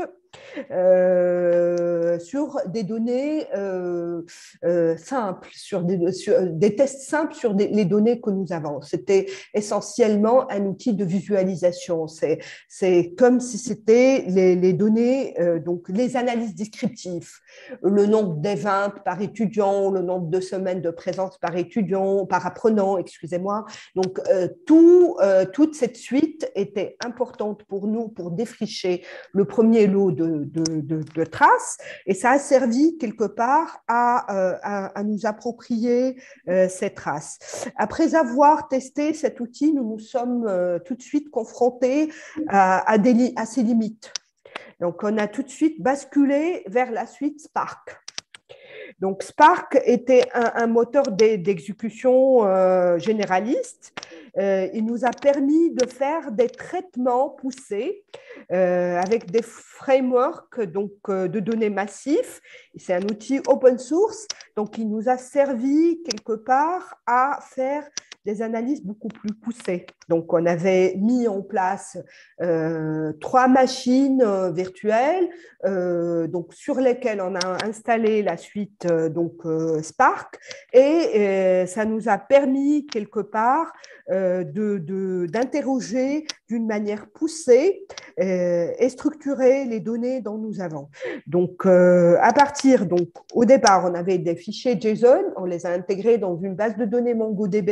sur des données simples, sur des tests simples sur les données que nous avons. C'était essentiellement un outil de visualisation. C'est comme si c'était les données, donc les analyses descriptives, le nombre d'events par étudiant, le nombre de semaines de présence par étudiant, par apprenant, excusez-moi. Donc, toute cette suite était importante pour nous pour défricher le premier lot de traces, et ça a servi quelque part à nous approprier ces traces. Après avoir testé cet outil, nous nous sommes tout de suite confrontés à ses limites. Donc, on a tout de suite basculé vers la suite Spark. Donc, Spark était un moteur d'exécution généraliste. Il nous a permis de faire des traitements poussés avec des frameworks donc, de données massives. C'est un outil open source, donc il nous a servi quelque part à faire des analyses beaucoup plus poussées. Donc, on avait mis en place 3 machines virtuelles donc, sur lesquelles on a installé la suite donc, Spark, et ça nous a permis quelque part d'interroger d'une manière poussée et structurer les données dont nous avons. Donc, à partir, donc, au départ, on avait des fichiers JSON, on les a intégrés dans une base de données MongoDB.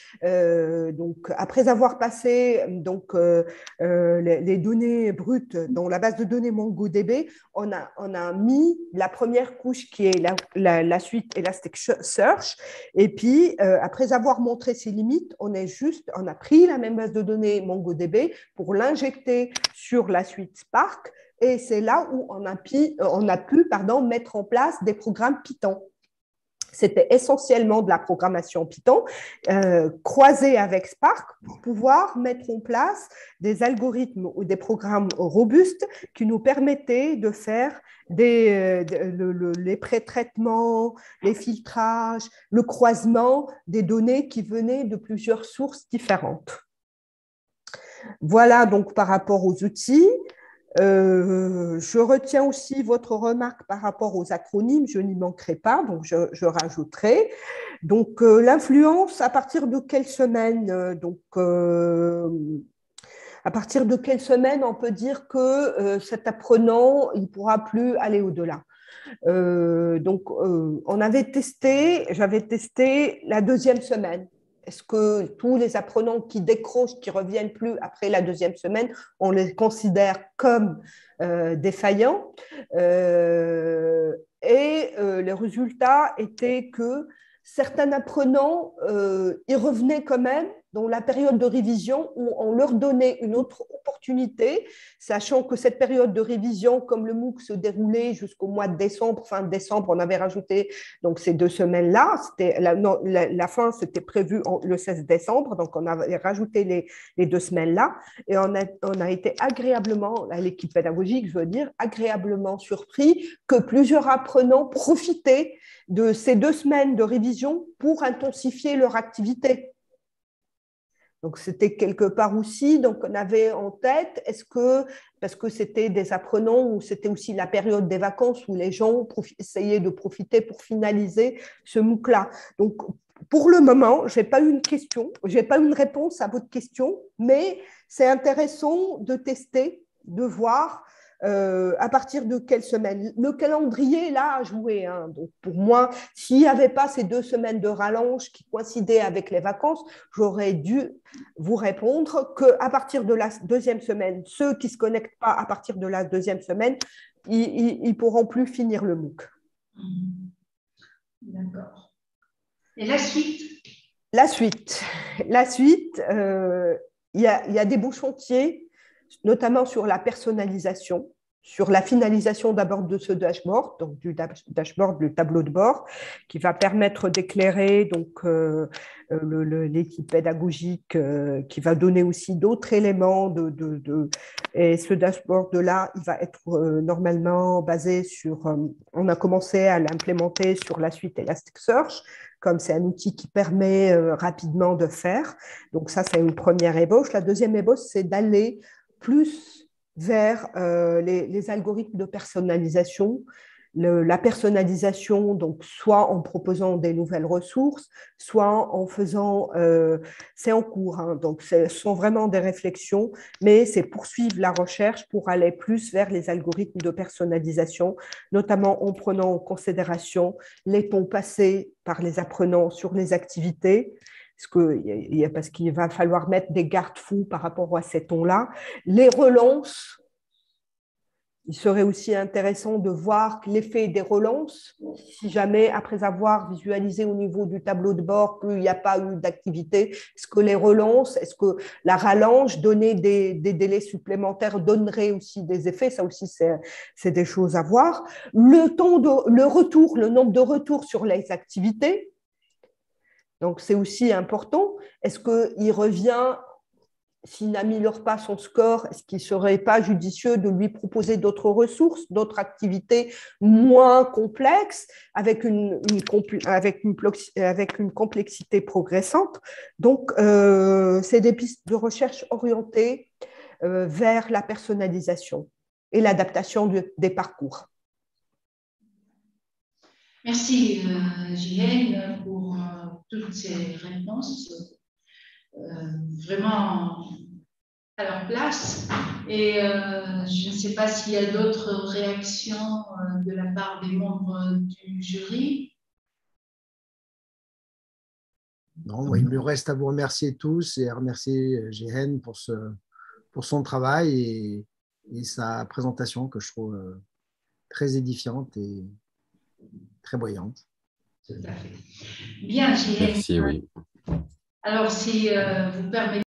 Donc, après avoir passé les données brutes dans la base de données MongoDB, on a mis la première couche qui est la suite Elasticsearch. Et puis, après avoir montré ses limites, on a pris la même base de données MongoDB pour l'injecter sur la suite Spark. Et c'est là où on a pu mettre en place des programmes Python. C'était essentiellement de la programmation Python croisée avec Spark pour pouvoir mettre en place des algorithmes ou des programmes robustes qui nous permettaient de faire les pré-traitements, les filtrages, le croisement des données qui venaient de plusieurs sources différentes. Voilà donc par rapport aux outils. Je retiens aussi votre remarque par rapport aux acronymes, je n'y manquerai pas, donc je rajouterai. Donc, l'influence, à partir de quelle semaine à partir de quelle semaine on peut dire que cet apprenant, il ne pourra plus aller au-delà. J'avais testé la deuxième semaine. Est-ce que tous les apprenants qui décrochent, qui ne reviennent plus après la deuxième semaine, on les considère comme défaillants les résultats étaient que certains apprenants y revenaient quand même dans la période de révision où on leur donnait une autre opportunité, sachant que cette période de révision, comme le MOOC se déroulait jusqu'au mois de décembre, fin de décembre, on avait rajouté donc, ces 2 semaines-là. La fin, c'était prévu le 16 décembre, donc on avait rajouté les 2 semaines-là. Et on a été agréablement, l'équipe pédagogique, je veux dire, agréablement surpris que plusieurs apprenants profitaient de ces 2 semaines de révision pour intensifier leur activité. Donc, c'était quelque part aussi, donc on avait en tête, parce que c'était des apprenants ou c'était aussi la période des vacances où les gens essayaient de profiter pour finaliser ce MOOC-là. Donc, pour le moment, je n'ai pas eu une réponse à votre question, mais c'est intéressant de tester, de voir à partir de quelle semaine. Le calendrier, là, a joué. Hein. Donc, pour moi, s'il n'y avait pas ces 2 semaines de rallonge qui coïncidaient avec les vacances, j'aurais dû vous répondre qu'à partir de la 2e semaine, ceux qui ne se connectent pas à partir de la 2e semaine, ils ne pourront plus finir le MOOC. D'accord. Et la suite? La suite, il y a des beaux chantiers, notamment sur la personnalisation, sur la finalisation d'abord de ce dashboard, donc du dashboard, le tableau de bord, qui va permettre d'éclairer donc l'équipe pédagogique, qui va donner aussi d'autres éléments et ce dashboard-là, il va être normalement basé sur, on a commencé à l'implémenter sur la suite Elasticsearch, comme c'est un outil qui permet rapidement de faire. Donc ça, c'est une première ébauche. La deuxième ébauche, c'est d'aller plus vers les algorithmes de personnalisation. La personnalisation, donc soit en proposant des nouvelles ressources, soit en faisant… c'est en cours, hein, donc ce sont vraiment des réflexions, mais c'est poursuivre la recherche pour aller plus vers les algorithmes de personnalisation, notamment en prenant en considération les temps passés par les apprenants sur les activités, parce qu'il va falloir mettre des garde-fous par rapport à ces temps-là. Les relances, il serait aussi intéressant de voir l'effet des relances, si jamais, après avoir visualisé au niveau du tableau de bord qu'il n'y a pas eu d'activité, est-ce que les relances, est-ce que la rallonge, donner des délais supplémentaires donnerait aussi des effets? Ça aussi, c'est des choses à voir. Le nombre de retours sur les activités, donc, c'est aussi important. Est-ce qu'il revient, s'il n'améliore pas son score, est-ce qu'il ne serait pas judicieux de lui proposer d'autres ressources, d'autres activités moins complexes, avec une complexité progressante? Donc, c'est des pistes de recherche orientées vers la personnalisation et l'adaptation des parcours. Merci, Ghislaine, pour toutes ces réponses vraiment à leur place. Et je ne sais pas s'il y a d'autres réactions de la part des membres du jury. Non, il me reste à vous remercier tous et à remercier Jehen pour son travail et sa présentation que je trouve très édifiante et très voyante. Tout à fait. Bien, Jehen. Merci, oui. Alors, si vous permettez,